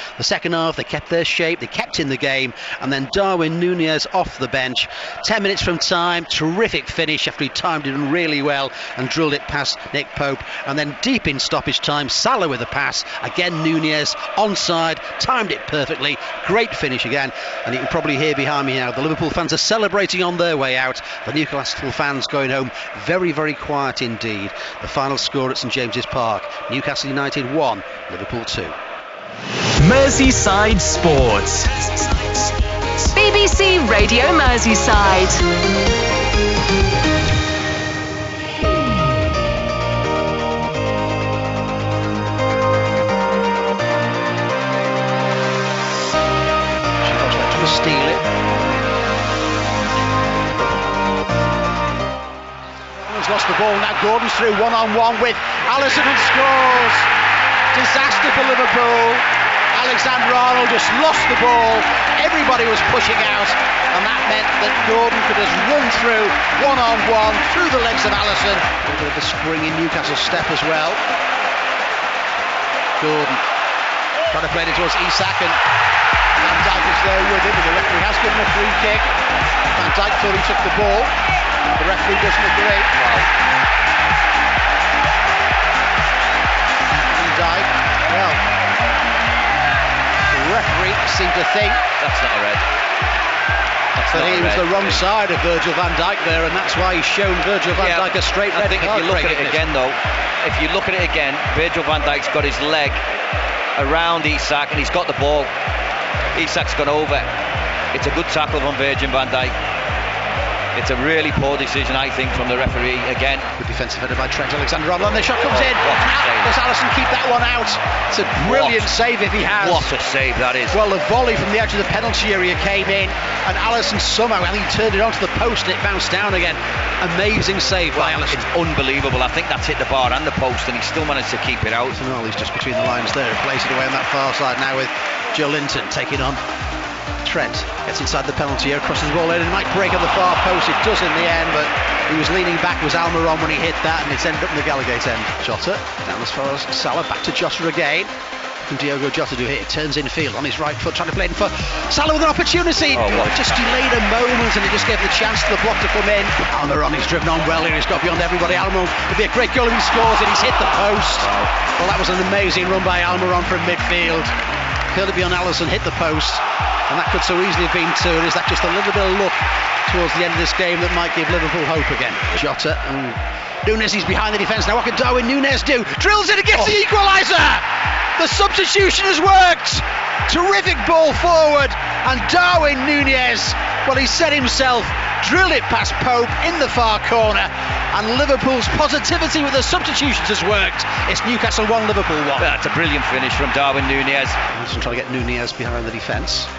[SPEAKER 1] The second half, they kept their shape, they kept in the game, and then Darwin Núñez off the bench. 10 minutes from time, terrific finish after he timed it really well and drilled it past Nick Pope. And then deep in stoppage time, Salah with a pass. Again, Núñez onside, timed it perfectly. Great finish again. And you can probably hear behind me now, the Liverpool fans are celebrating on their way out. The Newcastle fans going home very, very quiet indeed. The final score at St James's Park, Newcastle United 1, Liverpool 2.
[SPEAKER 12] Merseyside Sports.
[SPEAKER 10] BBC Radio Merseyside.
[SPEAKER 1] Steal it. He's lost the ball now. Gordon's through one-on-one with Alisson and scores. Disaster for Liverpool. Alexander-Arnold just lost the ball. Everybody was pushing out, and that meant that Gordon could just run through one-on-one through the legs of Alisson. A bit of a spring in Newcastle's step as well. Gordon trying to play it towards Isak, and Van Dijk is there with him, and the referee has given a free kick. Van Dijk thought he took the ball. The referee doesn't agree. Van Dijk, well, the referee seemed to think
[SPEAKER 6] that's not a red.
[SPEAKER 1] That he was the wrong side of Virgil van Dijk there, and that's why he's shown Virgil van Dijk a straight red card.
[SPEAKER 6] I think if you look at it again, though, Virgil van Dijk's got his leg around Isak and he's got the ball. Isak's gone over. It's a good tackle from Virgil van Dijk. It's a really poor decision, I think, from the referee again.
[SPEAKER 1] Good defensive header by Trent Alexander-Arnold, and the shot comes in. Does Alisson keep that one out? It's a brilliant save if he has.
[SPEAKER 6] What a save that is.
[SPEAKER 1] Well, the volley from the edge of the penalty area came in, and Alisson somehow, I think he turned it onto the post and it bounced down again. Amazing save by Alisson.
[SPEAKER 6] It's unbelievable. I think that's hit the bar and the post, and he still managed to keep it out.
[SPEAKER 1] Well, he's just between the lines there. Plays it away on that far side now with Joe Linton taking on Trent. Gets inside the penalty area, crosses the ball in, and it might break on the far post. It does in the end, but he was leaning back, was Almiron when he hit that, and it's ended up in the Gallowgate end. Jota down as far as Salah, back to Jota again. Can Diogo Jota do it? It turns infield on his right foot, trying to play in for Salah with an opportunity. Just delayed a moment, and he just gave the chance to the block to come in. Almiron, he's driven on well here. He's got beyond everybody. Almiron would be a great goal if he scores it. He's hit the post. Well, that was an amazing run by Almiron from midfield. Curled it beyond Alisson, hit the post. And that could so easily have been two. And is that just a little bit of luck towards the end of this game that might give Liverpool hope again? Jota and Núñez, he's behind the defence. Now what can Darwin Núñez do? Drills it and gets the equaliser! The substitution has worked! Terrific ball forward. And Darwin Núñez, well, he said himself, drilled it past Pope in the far corner. And Liverpool's positivity with the substitutions has worked. It's Newcastle 1, Liverpool 1.
[SPEAKER 6] That's a brilliant finish from Darwin Núñez.
[SPEAKER 1] He's trying to get Núñez behind the defence.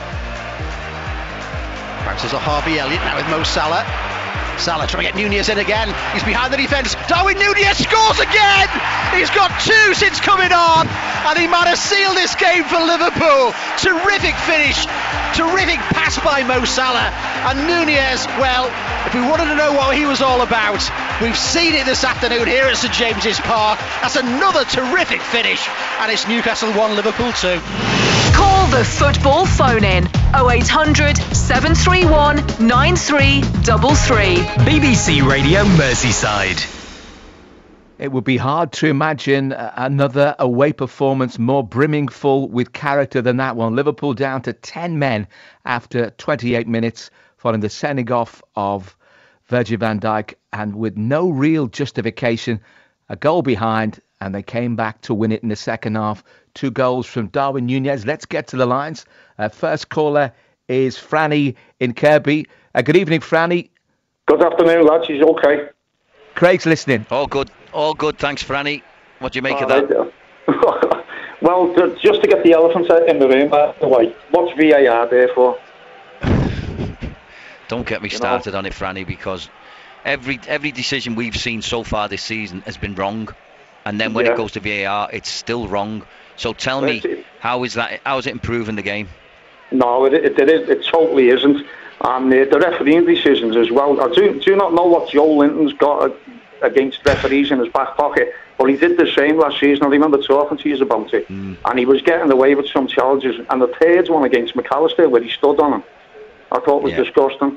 [SPEAKER 1] Bounces a Harvey Elliott now with Mo Salah. Salah trying to get Núñez in again. He's behind the defence. Darwin Núñez scores again! He's got two since coming on, and he might have sealed this game for Liverpool. Terrific finish. Terrific pass by Mo Salah. And Núñez, well, if we wanted to know what he was all about, we've seen it this afternoon here at St James's Park. That's another terrific finish, and it's Newcastle 1, Liverpool 2.
[SPEAKER 10] Call the football phone in 0800 731 9333.
[SPEAKER 12] BBC Radio Merseyside.
[SPEAKER 2] It would be hard to imagine another away performance more brimming full with character than that one. Liverpool down to 10 men after 28 minutes following the sending off of Virgil van Dijk, and with no real justification, a goal behind, and they came back to win it in the second half. 2 goals from Darwin Núñez. Let's get to the lines. First caller is Franny in Kirby. Good evening, Franny.
[SPEAKER 13] Good afternoon, lads. Is okay?
[SPEAKER 2] Craig's listening.
[SPEAKER 6] All good. Thanks, Franny. What do you make of that?
[SPEAKER 13] Well, just to get the elephant in the room, by the way, what's VAR there for?
[SPEAKER 6] Don't get me started on it, Franny, because every decision we've seen so far this season has been wrong, and then when it goes to VAR, it's still wrong. So tell me, how is it improving the game? No,
[SPEAKER 13] it totally isn't. And the refereeing decisions as well. I do not know what Joe Linton's got against referees in his back pocket, but he did the same last season. I remember talking to you about it, and he was getting away with some challenges. And the third one against McAllister, where he stood on him, I thought was disgusting.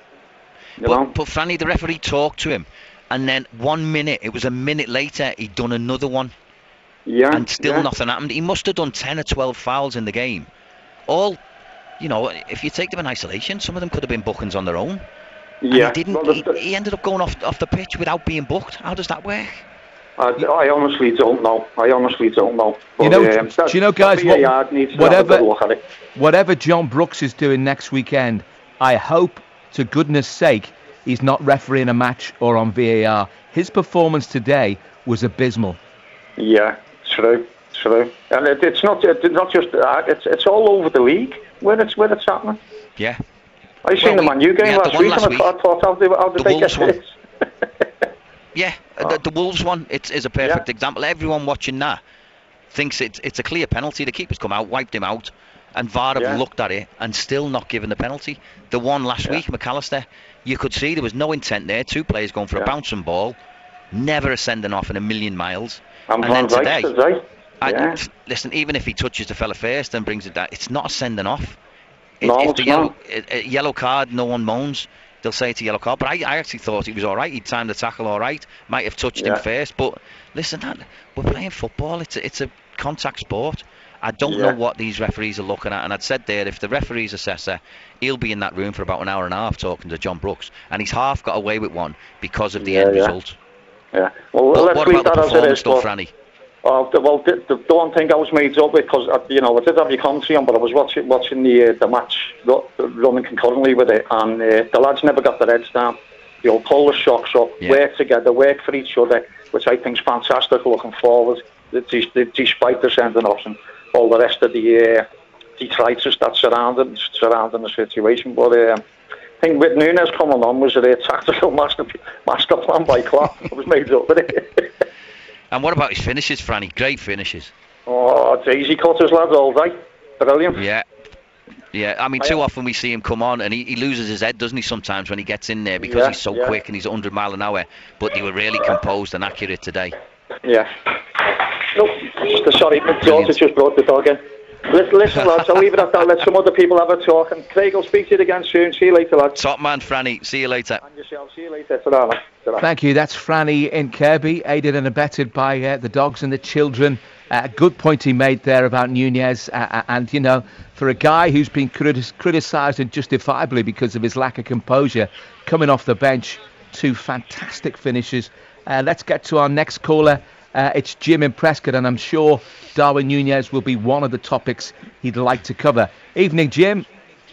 [SPEAKER 6] But Franny, the referee talked to him, and then 1 minute, it was a minute later, he'd done another one.
[SPEAKER 13] Yeah.
[SPEAKER 6] And still nothing happened. He must have done 10 or 12 fouls in the game. All, you know, if you take them in isolation, some of them could have been bookings on their own.
[SPEAKER 13] Yeah.
[SPEAKER 6] And he didn't. He ended up going off the pitch without being booked. How does that work?
[SPEAKER 13] I honestly don't know. But,
[SPEAKER 2] do you know, guys, whatever John Brooks is doing next weekend, I hope, to goodness sake, he's not refereeing a match or on VAR. His performance today was abysmal.
[SPEAKER 13] Yeah, true. And it's not just it's all over the league where it's happening.
[SPEAKER 6] Yeah.
[SPEAKER 13] I seen the Man U game last week, and I thought, how did they get this?
[SPEAKER 6] Yeah, the Wolves one is a perfect example. Everyone watching that thinks it's a clear penalty. The keeper's come out, wiped him out, and VAR have looked at it and still not given the penalty. The one last week, McAllister, you could see there was no intent there. Two players going for a bouncing ball, never a sending off in a million miles. And then today, listen, even if he touches the fella first and brings it down, it's not a sending off. If the yellow card, no one moans. They'll say it's a yellow card, but I actually thought he was all right. He'd timed the tackle all right. Might have touched him first, but listen, we're playing football. It's a contact sport. I don't know what these referees are looking at, and I'd said there, if the referee's assessor, he'll be in that room for about an hour and a half talking to John Brooks, and he's half got away with one because of the end result.
[SPEAKER 13] Yeah. Well,
[SPEAKER 6] what about the performance stuff, Franny?
[SPEAKER 13] Well, the one thing I was made up with, because I did have your commentary on, but I was watching the match running concurrently with it, and the lads never got their heads down. They'll pull the socks up, work together, work for each other, which I think is fantastic looking forward, despite the sending offs and all the rest of the detritus that's surrounding the situation. But I think with Nunes coming on was a tactical master plan by Klopp. I was made up with it.
[SPEAKER 6] And what about his finishes, Franny? Great finishes.
[SPEAKER 13] Oh, it's easy cutters, lads, all day. Brilliant.
[SPEAKER 6] Yeah. I mean, too often we see him come on and he loses his head, doesn't he, sometimes when he gets in there because he's so quick and he's 100 mile an hour. But they were really composed and accurate today.
[SPEAKER 13] Yeah. No, sorry, my daughter just brought the dog in. Listen, lads, I'll leave it at that. Let some other people have a talk. And Craig, I'll speak to you again soon. See you later, lads.
[SPEAKER 6] Top man, Franny. See you later.
[SPEAKER 13] And yourself. See you later. Ta-ra.
[SPEAKER 2] Thank you. That's Franny in Kirby, aided and abetted by the dogs and the children. A good point he made there about Nunes. And, you know, for a guy who's been criticised and justifiably because of his lack of composure, coming off the bench, two fantastic finishes. Let's get to our next caller. It's Jim in Prescott, and I'm sure Darwin Nunes will be one of the topics he'd like to cover. Evening, Jim.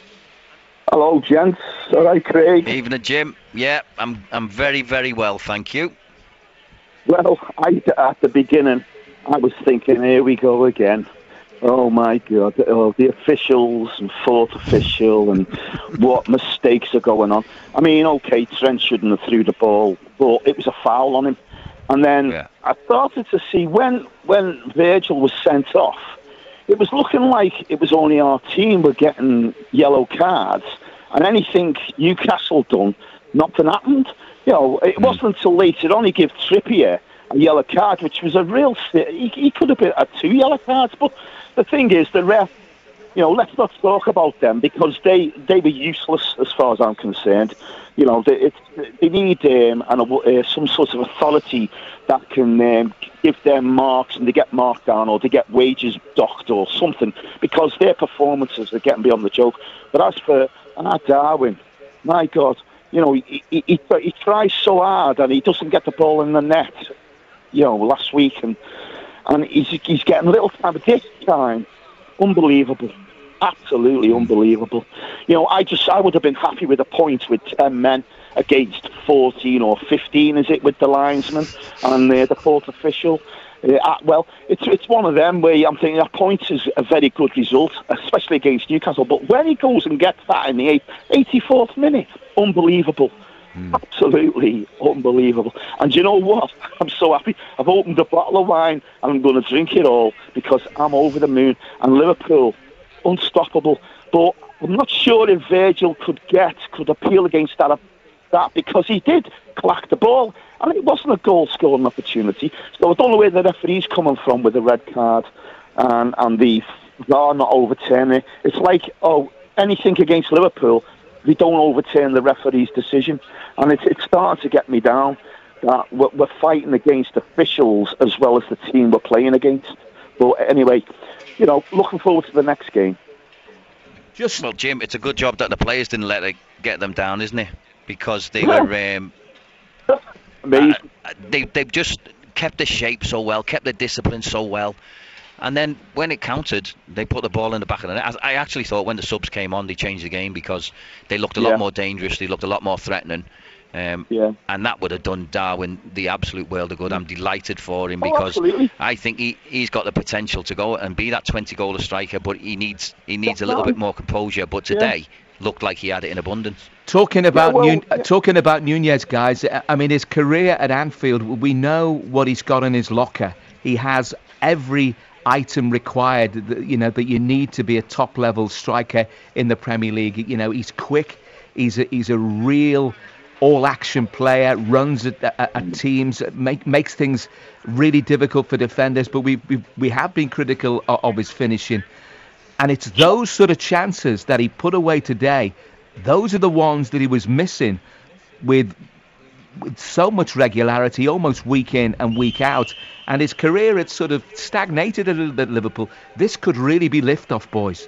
[SPEAKER 14] Hello, gents. All right, Craig.
[SPEAKER 6] Evening, Jim. Yeah, I'm very, very well, thank you.
[SPEAKER 14] Well, at the beginning, I was thinking, here we go again. Oh, my God. Oh, the officials and fourth official and what mistakes are going on. I mean, OK, Trent shouldn't have threw the ball, but it was a foul on him. And then I started to see when Virgil was sent off, it was looking like it was only our team were getting yellow cards, and anything Newcastle done, nothing happened. You know, it wasn't until later on he gave Trippier a yellow card, which was a real... He could have had 2 yellow cards, but the thing is, the ref, you know, let's not talk about them because they were useless as far as I'm concerned. You know, they need some sort of authority that can give them marks and they get marked down or they get wages docked or something because their performances are getting beyond the joke. But as for Darwin, my God, you know, he tries so hard and he doesn't get the ball in the net, you know, last week and he's getting a little time, but this time, unbelievable. Absolutely unbelievable. You know, I would have been happy with a point with 10 men against 14 or 15, is it, with the linesman and the fourth official. Well, it's one of them where I'm thinking a point is a very good result, especially against Newcastle. But when he goes and gets that in the 84th minute, unbelievable. Absolutely unbelievable. And you know what? I'm so happy. I've opened a bottle of wine and I'm going to drink it all because I'm over the moon. And Liverpool, unstoppable. But I'm not sure if Virgil could appeal against that because he did clack the ball. and it wasn't a goal-scoring opportunity. So I don't know where the referee's coming from with the red card and the VAR not overturning it. It's like, anything against Liverpool, they don't overturn the referee's decision. And it's starting to get me down that we're fighting against officials as well as the team we're playing against. But anyway, looking forward to the next game.
[SPEAKER 6] Well, Jim, it's a good job that the players didn't let it get them down, isn't it? Because they were
[SPEAKER 14] amazing.
[SPEAKER 6] They've just kept the shape so well, kept the discipline so well, and then when it counted, they put the ball in the back of the net. I actually thought when the subs came on, they changed the game because they looked a lot more dangerous, they looked a lot more threatening. And that would have done Darwin the absolute world of good. I'm delighted for him because I think he's got the potential to go and be that 20-goaler striker, but he needs a little bit more composure. But today looked like he had it in abundance.
[SPEAKER 2] Talking about Nunez, guys, I mean, his career at Anfield, we know what he's got in his locker. He has every item required that you need to be a top-level striker in the Premier League. He's quick. He's a real all-action player, runs at teams, makes things really difficult for defenders. But we have been critical of his finishing, and it's those sort of chances that he put away today. Those are the ones that he was missing with so much regularity, almost week in and week out. And his career had sort of stagnated a little bit at Liverpool. This could really be lift-off, boys.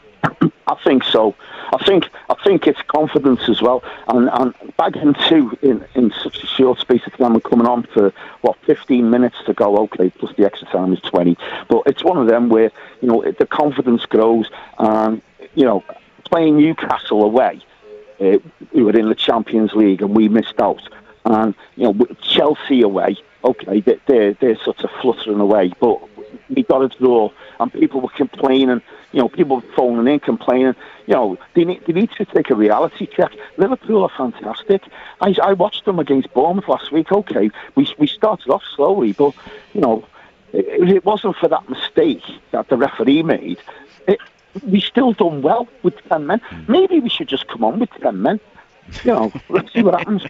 [SPEAKER 14] I think so. I think it's confidence as well, and bagging two in such a short space of time and coming on for 15 minutes to go. Okay, plus the extra time is 20. But it's one of them where the confidence grows, and playing Newcastle away, we were in the Champions League and we missed out, and Chelsea away. Okay, they're sort of fluttering away, but we got a draw, and people were complaining. People were phoning in, complaining. They need to take a reality check. Liverpool are fantastic. I watched them against Bournemouth last week. Okay, we started off slowly, but if it wasn't for that mistake that the referee made, we still done well with 10 men. Maybe we should just come on with 10 men. Let's see what happens.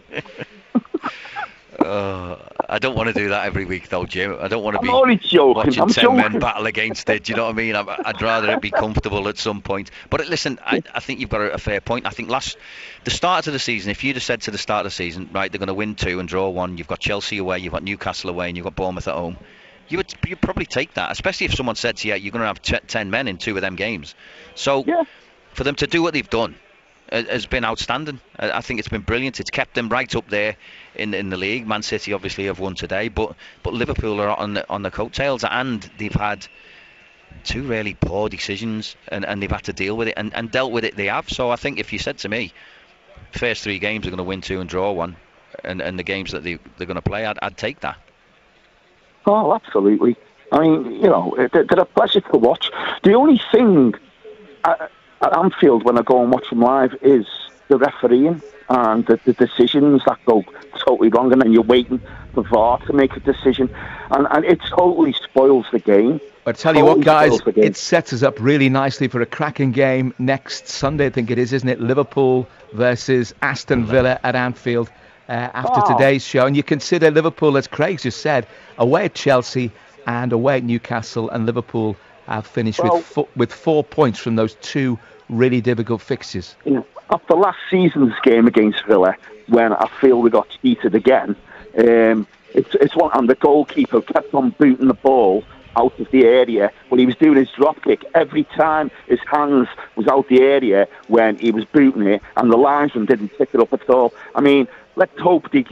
[SPEAKER 6] I don't want to do that every week, though, Jim. I don't want to be
[SPEAKER 14] watching
[SPEAKER 6] 10 men battle against it. Do you know what I mean? I'd rather it be comfortable at some point. But listen, I think you've got a fair point. I think the start of the season, if you'd have said to the start of the season, right, they're going to win 2 and draw 1, you've got Chelsea away, you've got Newcastle away, and you've got Bournemouth at home, you'd probably take that, especially if someone said to you, you're going to have 10 men in 2 of them games. So for them to do what they've done has been outstanding. I think it's been brilliant. It's kept them right up there in the league. Man City obviously have won today, but Liverpool are on the coattails, and they've had 2 really poor decisions, and they've had to deal with it, and dealt with it they have. So I think if you said to me, first 3 games are going to win 2 and draw 1, and the games that they're going to play, I'd take that.
[SPEAKER 14] Oh, absolutely. I mean, they're a pleasure to watch. The only thing at Anfield when I go and watch them live is the refereeing and the decisions that go totally wrong, and then you're waiting for VAR to make a decision, and it totally spoils the game.
[SPEAKER 2] I tell you what, guys, it sets us up really nicely for a cracking game next Sunday, I think it is, isn't it? Liverpool versus Aston Villa at Anfield after today's show. And you consider Liverpool, as Craig just said, away at Chelsea and away at Newcastle, and Liverpool have finished with 4 points from those 2 really difficult fixtures.
[SPEAKER 14] After last season's game against Villa, when I feel we got cheated again, it's one, and the goalkeeper kept on booting the ball out of the area when he was doing his drop kick. Every time his hands was out the area when he was booting it, and the linesman didn't pick it up at all. I mean, let's hope the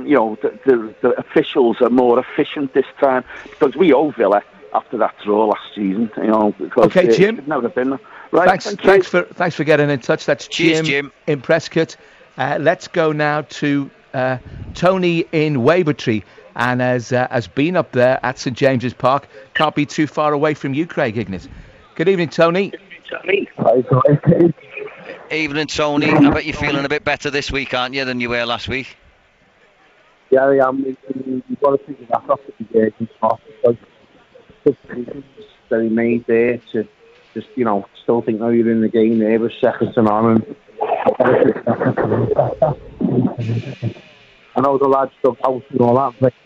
[SPEAKER 14] officials are more efficient this time, because we owe Villa after that draw last season. Because
[SPEAKER 2] okay, Jim.
[SPEAKER 14] It never been. Right,
[SPEAKER 2] thanks for getting in touch. That's Jim in Prescott. Let's go now to Tony in Wavertree, and has been up there at St James's Park. Can't be too far away from you, Craig Hignett. Good evening, Tony.
[SPEAKER 6] Evening, Tony. I bet you're feeling a bit better this week, aren't you, than you were last week?
[SPEAKER 15] Yeah, I am. You've got to think of that off the James's Park, because the decisions that he made there to just, still think, you're in the game there with seconds on. I know the lads stuck out and all that, but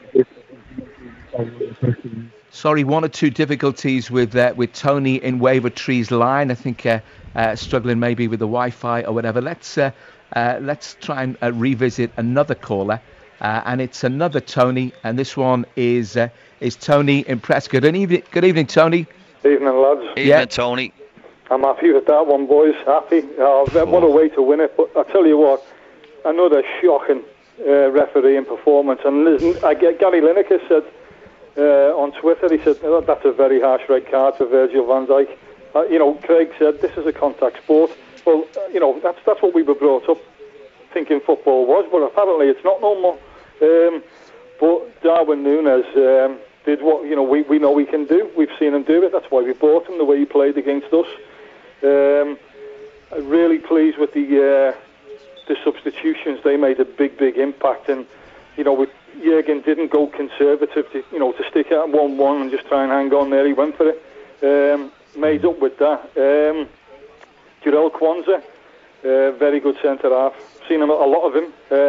[SPEAKER 2] Sorry, one or two difficulties with Tony in Wavertree's line. I think struggling maybe with the Wi-Fi or whatever. Let's try and revisit another caller, and it's another Tony, and this one is Tony in Prescott. Good evening, Tony.
[SPEAKER 16] Evening, lads.
[SPEAKER 6] Evening, Tony.
[SPEAKER 16] I'm happy with that one, boys. Happy. What a way to win it. But I tell you what, another shocking refereeing performance. And listen, Gary Lineker said on Twitter, he said, oh, that's a very harsh red card for Virgil van Dijk. Craig said, this is a contact sport. Well, that's what we were brought up thinking football was, but apparently it's not no more. But Darwin Núñez did what we know he can do. We've seen him do it. That's why we bought him, the way he played against us. Really pleased with the substitutions. They made a big impact, and Jurgen didn't go conservative to stick at 1-1 and just try and hang on there. He went for it. Made up with that. Jarell Quansah, very good centre half. Seen him a lot of him.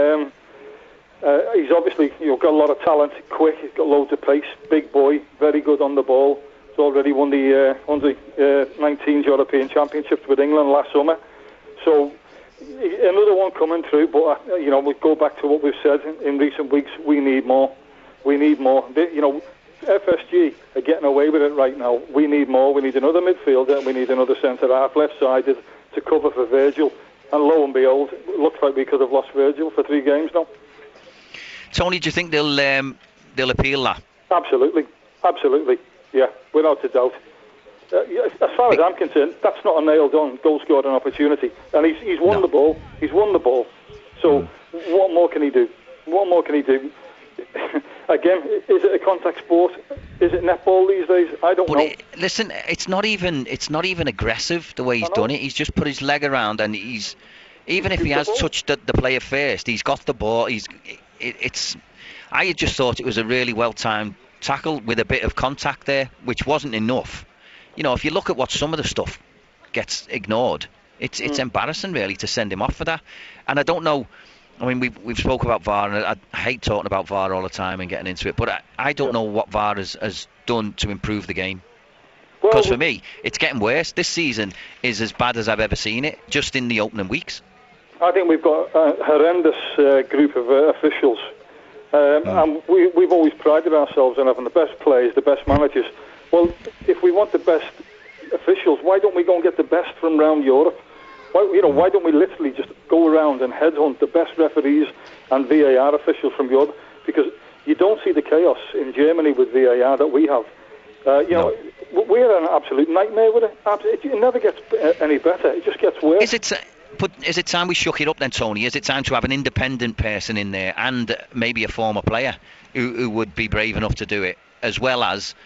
[SPEAKER 16] He's obviously got a lot of talent, quick. He's got loads of pace. Big boy, very good on the ball. He's already won the under 19 European Championships with England last summer. So another one coming through. But we go back to what we've said in recent weeks. We need more. We need more. FSG are getting away with it right now. We need more. We need another midfielder. We need another centre half, left-sided, to cover for Virgil. And lo and behold, it looks like we could have lost Virgil for 3 games now.
[SPEAKER 6] Tony, do you think they'll appeal that?
[SPEAKER 16] Absolutely, yeah, without a doubt. As far as I'm concerned, that's not a nailed-on goal-scoring opportunity, and he's won the ball. He's won the ball. So what more can he do? Again, is it a contact sport? Is it netball these days? I don't know.
[SPEAKER 6] Listen, it's not even aggressive the way he's done it. He's just put his leg around, and even if he has touched the player first, he's got the ball. I just thought it was a really well-timed tackle with a bit of contact there, which wasn't enough. If you look at what some of the stuff gets ignored, it's embarrassing really to send him off for that. And I don't know. I mean, we've spoke about VAR, and I hate talking about VAR all the time and getting into it, but I don't know what VAR has done to improve the game. Because for me, it's getting worse. This season is as bad as I've ever seen it, just in the opening weeks.
[SPEAKER 16] I think we've got a horrendous group of officials. And we've always prided ourselves on having the best players, the best managers. Well, if we want the best officials, why don't we go and get the best from around Europe? Why don't we literally just go around and headhunt the best referees and VAR officials from Europe? Because you don't see the chaos in Germany with VAR that we have. We're an absolute nightmare with it. It never gets any better. It just gets worse.
[SPEAKER 6] Is it time we shook it up then, Tony? Is it time to have an independent person in there and maybe a former player who would be brave enough to do it, as well as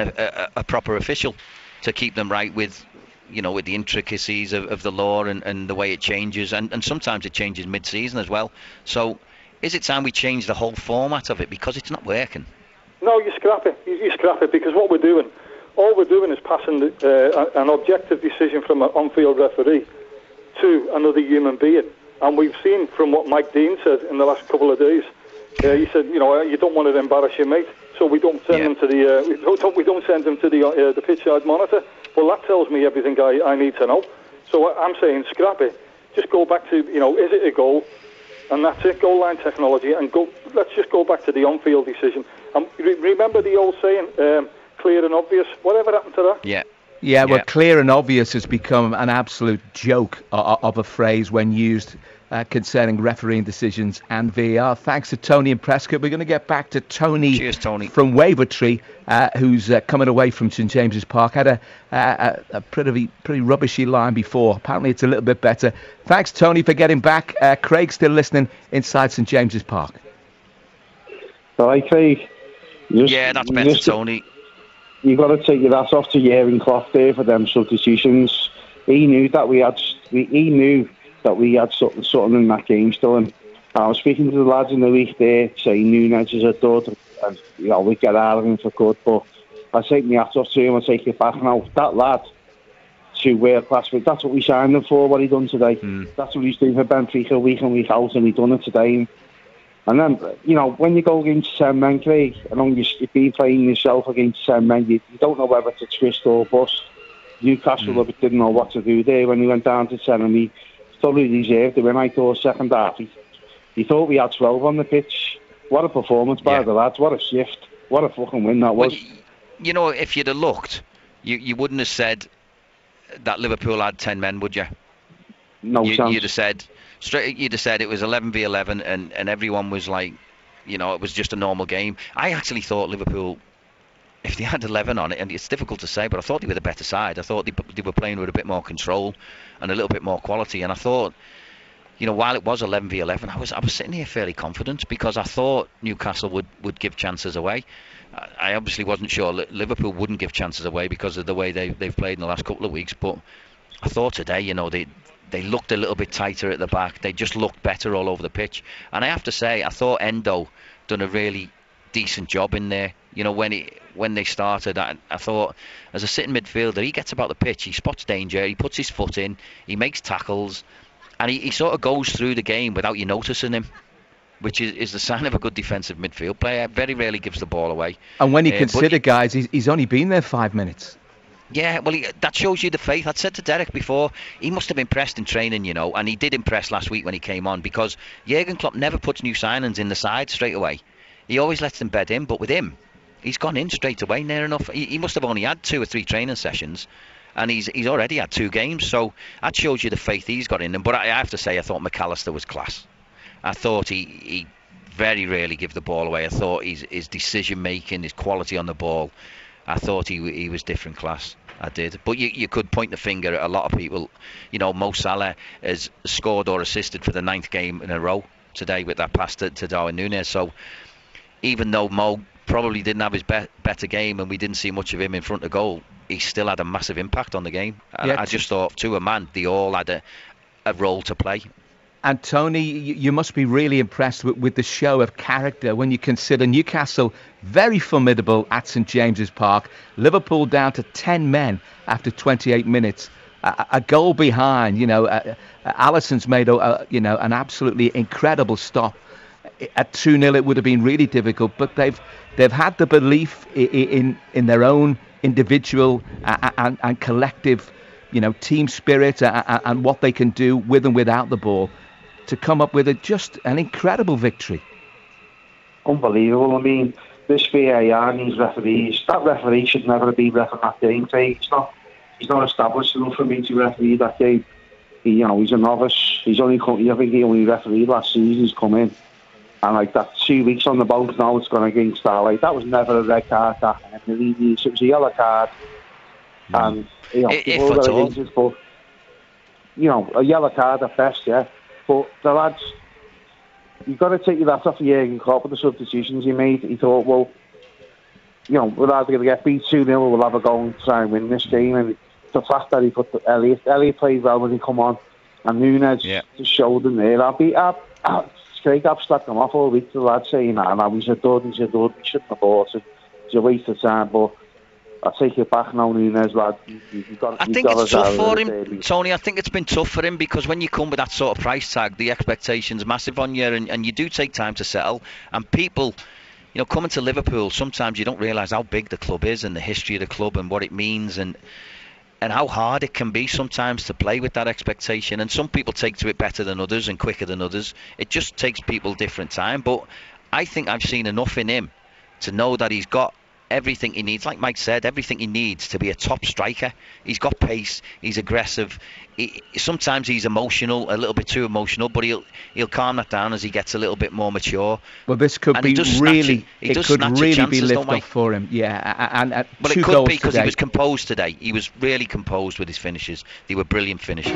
[SPEAKER 6] a proper official to keep them right with the intricacies of the law and the way it changes, and sometimes it changes mid-season as well. So is it time we change the whole format of it, because it's not working?
[SPEAKER 16] No, you scrap it. You scrap it, because all we're doing is passing an objective decision from an on-field referee to another human being. And we've seen from what Mike Dean said in the last couple of days, he said, you don't want to embarrass your mate, so we don't send them to the we don't send them to the pitch side monitor. Well, that tells me everything I need to know. So I'm saying scrap it. Just go back to, is it a goal? And that's it, goal line technology. And let's just go back to the on-field decision. Remember the old saying, clear and obvious? Whatever happened to that?
[SPEAKER 2] Yeah, well, clear and obvious has become an absolute joke of a phrase when used concerning refereeing decisions and VAR. Thanks to Tony in Prescott. We're going to get back to Tony.
[SPEAKER 6] Cheers, Tony.
[SPEAKER 2] From Wavertree, who's coming away from St James's Park. Had a pretty rubbishy line before. Apparently it's a little bit better. Thanks, Tony, for getting back. Craig's still listening inside St James's Park.
[SPEAKER 15] All right, Craig.
[SPEAKER 6] That's better, Tony.
[SPEAKER 15] You've got to take your ass off to Jurgen Klopp there for them substitutions. He knew that we had something in that game still. And I was speaking to the lads in the week there, saying Núñez is a dud, and we get out of him for good. But I take my hat off to him and take it back now. That lad, to world class, that's what we signed him for. What he done today, that's what he's doing for Benfica week in week out, and he done it today. And then, you know, when you go against 10 men, Craig, and you've been playing yourself against 10 men, you don't know whether to twist or bust. Newcastle didn't know what to do there when he went down to 10, and he totally deserved the win. I thought second half, he thought we had 12 on the pitch. What a performance by the lads, what a shift, what a fucking win that was.
[SPEAKER 6] You know, if you'd have looked, you wouldn't have said that Liverpool had 10 men, would you?
[SPEAKER 15] No chance.
[SPEAKER 6] You'd have said it was 11v11 and everyone was like, you know, it was just a normal game. I actually thought Liverpool, if they had 11 on it, and it's difficult to say, but I thought they were the better side. I thought they were playing with a bit more control and a little bit more quality. And I thought, you know, while it was 11v11, I was sitting here fairly confident because I thought Newcastle would give chances away. I obviously wasn't sure Liverpool wouldn't give chances away because of the way they've played in the last couple of weeks. But I thought today, you know, they looked a little bit tighter at the back. They just looked better all over the pitch. And I have to say, I thought Endo done a really decent job in there. You know, when they started, I thought as a sitting midfielder, he gets about the pitch, he spots danger, he puts his foot in, he makes tackles, and he sort of goes through the game without you noticing him, which is the sign of a good defensive midfield player. Very rarely gives the ball away.
[SPEAKER 2] And when you consider, guys, he's only been there 5 minutes.
[SPEAKER 6] Yeah, well, that shows you the faith. I'd said to Derek before, he must have impressed in training, you know, and he did impress last week when he came on, because Jurgen Klopp never puts new signings in the side straight away. He always lets them bed in, but with him, he's gone in straight away near enough. He must have only had 2 or 3 training sessions, and he's already had 2 games, so that shows you the faith he's got in him. But I have to say, I thought McAllister was class. I thought he very rarely give the ball away. I thought his decision making, his quality on the ball, I thought he was different class. I did. But you could point the finger at a lot of people. You know, Mo Salah has scored or assisted for the 9th game in a row today with that pass to Darwin Núñez. So even though Mo probably didn't have his better game and we didn't see much of him in front of goal, he still had a massive impact on the game. Yeah. I just thought, to a man, they all had a role to play.
[SPEAKER 2] And Tony, you must be really impressed with the show of character when you consider Newcastle very formidable at St James's Park, Liverpool down to 10 men after 28 minutes, a goal behind. You know, Alisson's made an absolutely incredible stop. At 2-0, it would have been really difficult, but they've had the belief in their own individual and collective, you know, team spirit and what they can do with and without the ball, to come up with just an incredible victory.
[SPEAKER 15] Unbelievable. I mean, this VAR and these referees, that referee should never have been refereeing that game. He's not established enough for me to referee that game. He's a novice. I think he only refereed last season. He's come in, and like that 2 weeks on the boat, now it's gone against Starlight. That was never a red card. It was a yellow card, and
[SPEAKER 6] if at all.
[SPEAKER 15] But a yellow card at best, yeah. But the lads, you've got to take your hat off for Jurgen Klopp with the substitutions he made. He thought, well, we're either going to get beat 2-0 or we'll have a go and try and win this game. And the fact that he put Elliott played well when he come on, and Núñez just showed him there. Craig, I've slacked him off all week, the lads saying that, and he's a dud, we shouldn't have bought it. It's a waste of time, but I take it back now, Núñez, lad.
[SPEAKER 6] I think it's tough for him, Tony. I think it's been tough for him because when you come with that sort of price tag, the expectation's massive on you, and you do take time to settle. And people, coming to Liverpool, sometimes you don't realise how big the club is and the history of the club and what it means and how hard it can be sometimes to play with that expectation. And some people take to it better than others and quicker than others. It just takes people different time. But I think I've seen enough in him to know that he's got everything he needs, like Mike said, everything he needs to be a top striker. He's got pace, he's aggressive, sometimes he's emotional, a little bit too emotional, but he'll calm that down as he gets a little bit more mature.
[SPEAKER 2] Well, this could be really, it could really be lift off for him, yeah.
[SPEAKER 6] Well, it could be because he was composed today. He was really composed with his finishes. They were brilliant finishes.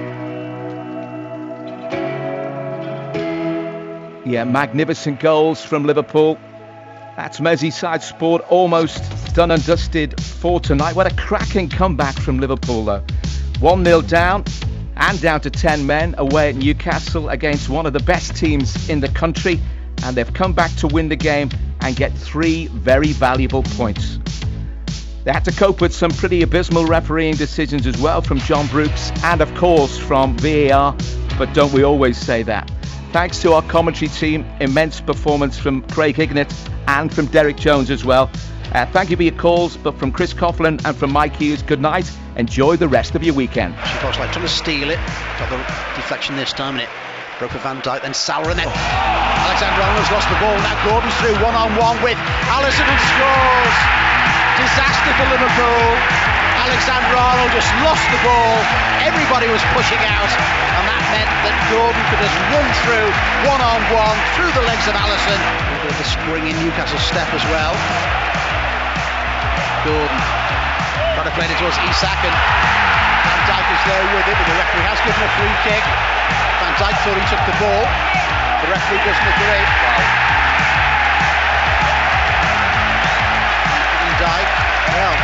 [SPEAKER 2] Yeah, magnificent goals from Liverpool. That's Merseyside Sport almost done and dusted for tonight. What a cracking comeback from Liverpool, though. 1-0 down and down to 10 men away at Newcastle against one of the best teams in the country. And they've come back to win the game and get 3 very valuable points. They had to cope with some pretty abysmal refereeing decisions as well from John Brooks and, of course, from VAR. But don't we always say that? Thanks to our commentary team. Immense performance from Craig Hignett and from Derek Jones as well. Thank you for your calls, but from Chris Coughlin and from Mike Hughes, good night. Enjoy the rest of your weekend.
[SPEAKER 1] Szoboszlai trying to steal it. Got the deflection this time, and it broke for Van Dijk, then Salah, and then Alexander-Arnold's lost the ball. Now Gordon's through one-on-one with Alisson and scores. Disaster for Liverpool. Alexander-Arnold just lost the ball. Everybody was pushing out, and that meant that Gordon could just run through one-on-one through the legs of Alisson. A bit of a spring in Newcastle's step as well. Gordon trying to play it towards Isak, and Van Dijk is there with it, but the referee has given a free kick. Van Dijk thought he took the ball. The referee doesn't agree. Van Dijk, well,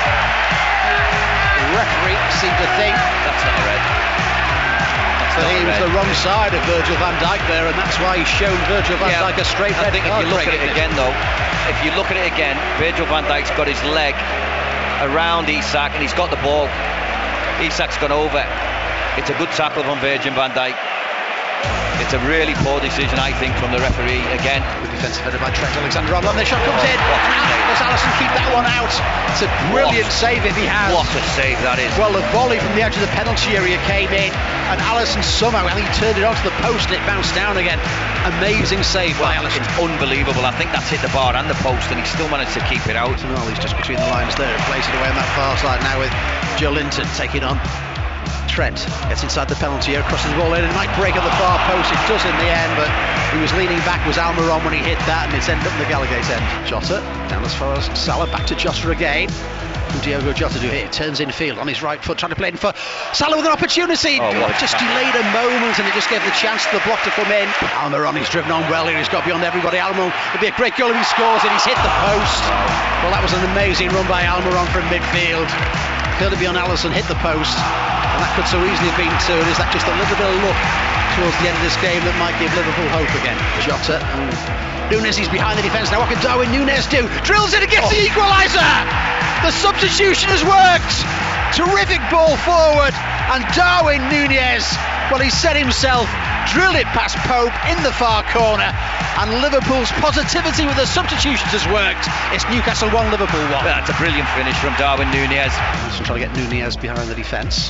[SPEAKER 1] the referee seemed to think
[SPEAKER 6] that's not a red.
[SPEAKER 1] That he was the wrong side of Virgil van Dijk there, and that's why he's shown Virgil van Dijk a straight red.
[SPEAKER 6] I think if you look at it again, though, if you look at it again, Virgil van Dijk's got his leg around Isak and he's got the ball. Isak's gone over. It's a good tackle from Virgil van Dijk. It's a really poor decision, I think, from the referee again.
[SPEAKER 1] Good defensive header by Trent Alexander-Arnold. The shot comes in. Does Alisson keep that one out? It's a brilliant save if he has.
[SPEAKER 6] What a save that is.
[SPEAKER 1] Well, the volley from the edge of the penalty area came in, and Alisson somehow, he turned it onto the post and it bounced down again. Amazing save by Alisson.
[SPEAKER 6] It's unbelievable. I think that's hit the bar and the post, and he still managed to keep it out.
[SPEAKER 1] Well, he's just between the lines there, plays it away on that far side now with Joe Linton taking on. Trent gets inside the penalty area, crosses the ball in, and it might break at the far post. It does in the end, but he was leaning back, was Almiron when he hit that, and it's ended up in the Gallowgate end. Jota down as far as Salah, back to Jota again. Diogo Jota do it, turns in field on his right foot, trying to play in for Salah with an opportunity. Just delayed a moment, and it just gave the chance to the block to come in. Almiron, he's driven on well here, he's got beyond everybody. Almiron, it'd be a great goal if he scores, and he's hit the post. Well, that was an amazing run by Almiron from midfield. Could have been on Alisson, hit the post, and that could so easily have been two. And is that just a little bit of luck towards the end of this game that might give Liverpool hope again? Jota, Núñez, he's behind the defence now. What can Darwin Núñez do? Drills it and gets the equaliser. The substitution has worked. Terrific ball forward, and Darwin Núñez, well, he set himself, drilled it past Pope in the far corner, and Liverpool's positivity with the substitutions has worked. It's Newcastle 1, Liverpool 1.
[SPEAKER 6] That's a brilliant finish from Darwin Núñez.
[SPEAKER 1] He's trying to get Núñez behind the defence.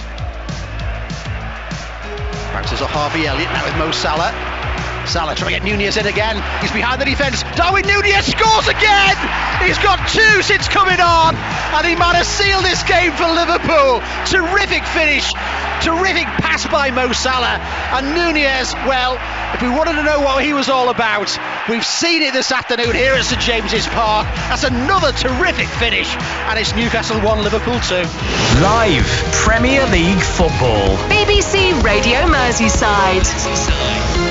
[SPEAKER 1] Bounces a Harvey Elliott now with Mo Salah. Salah trying to get Núñez in again. He's behind the defence. Darwin Núñez scores again! He's got two since coming on, and he might have sealed this game for Liverpool. Terrific finish. Terrific pass by Mo Salah. And Núñez, well, if we wanted to know what he was all about, we've seen it this afternoon here at St James's Park. That's another terrific finish, and it's Newcastle 1, Liverpool 2.
[SPEAKER 12] Live Premier League football.
[SPEAKER 10] BBC Radio Merseyside.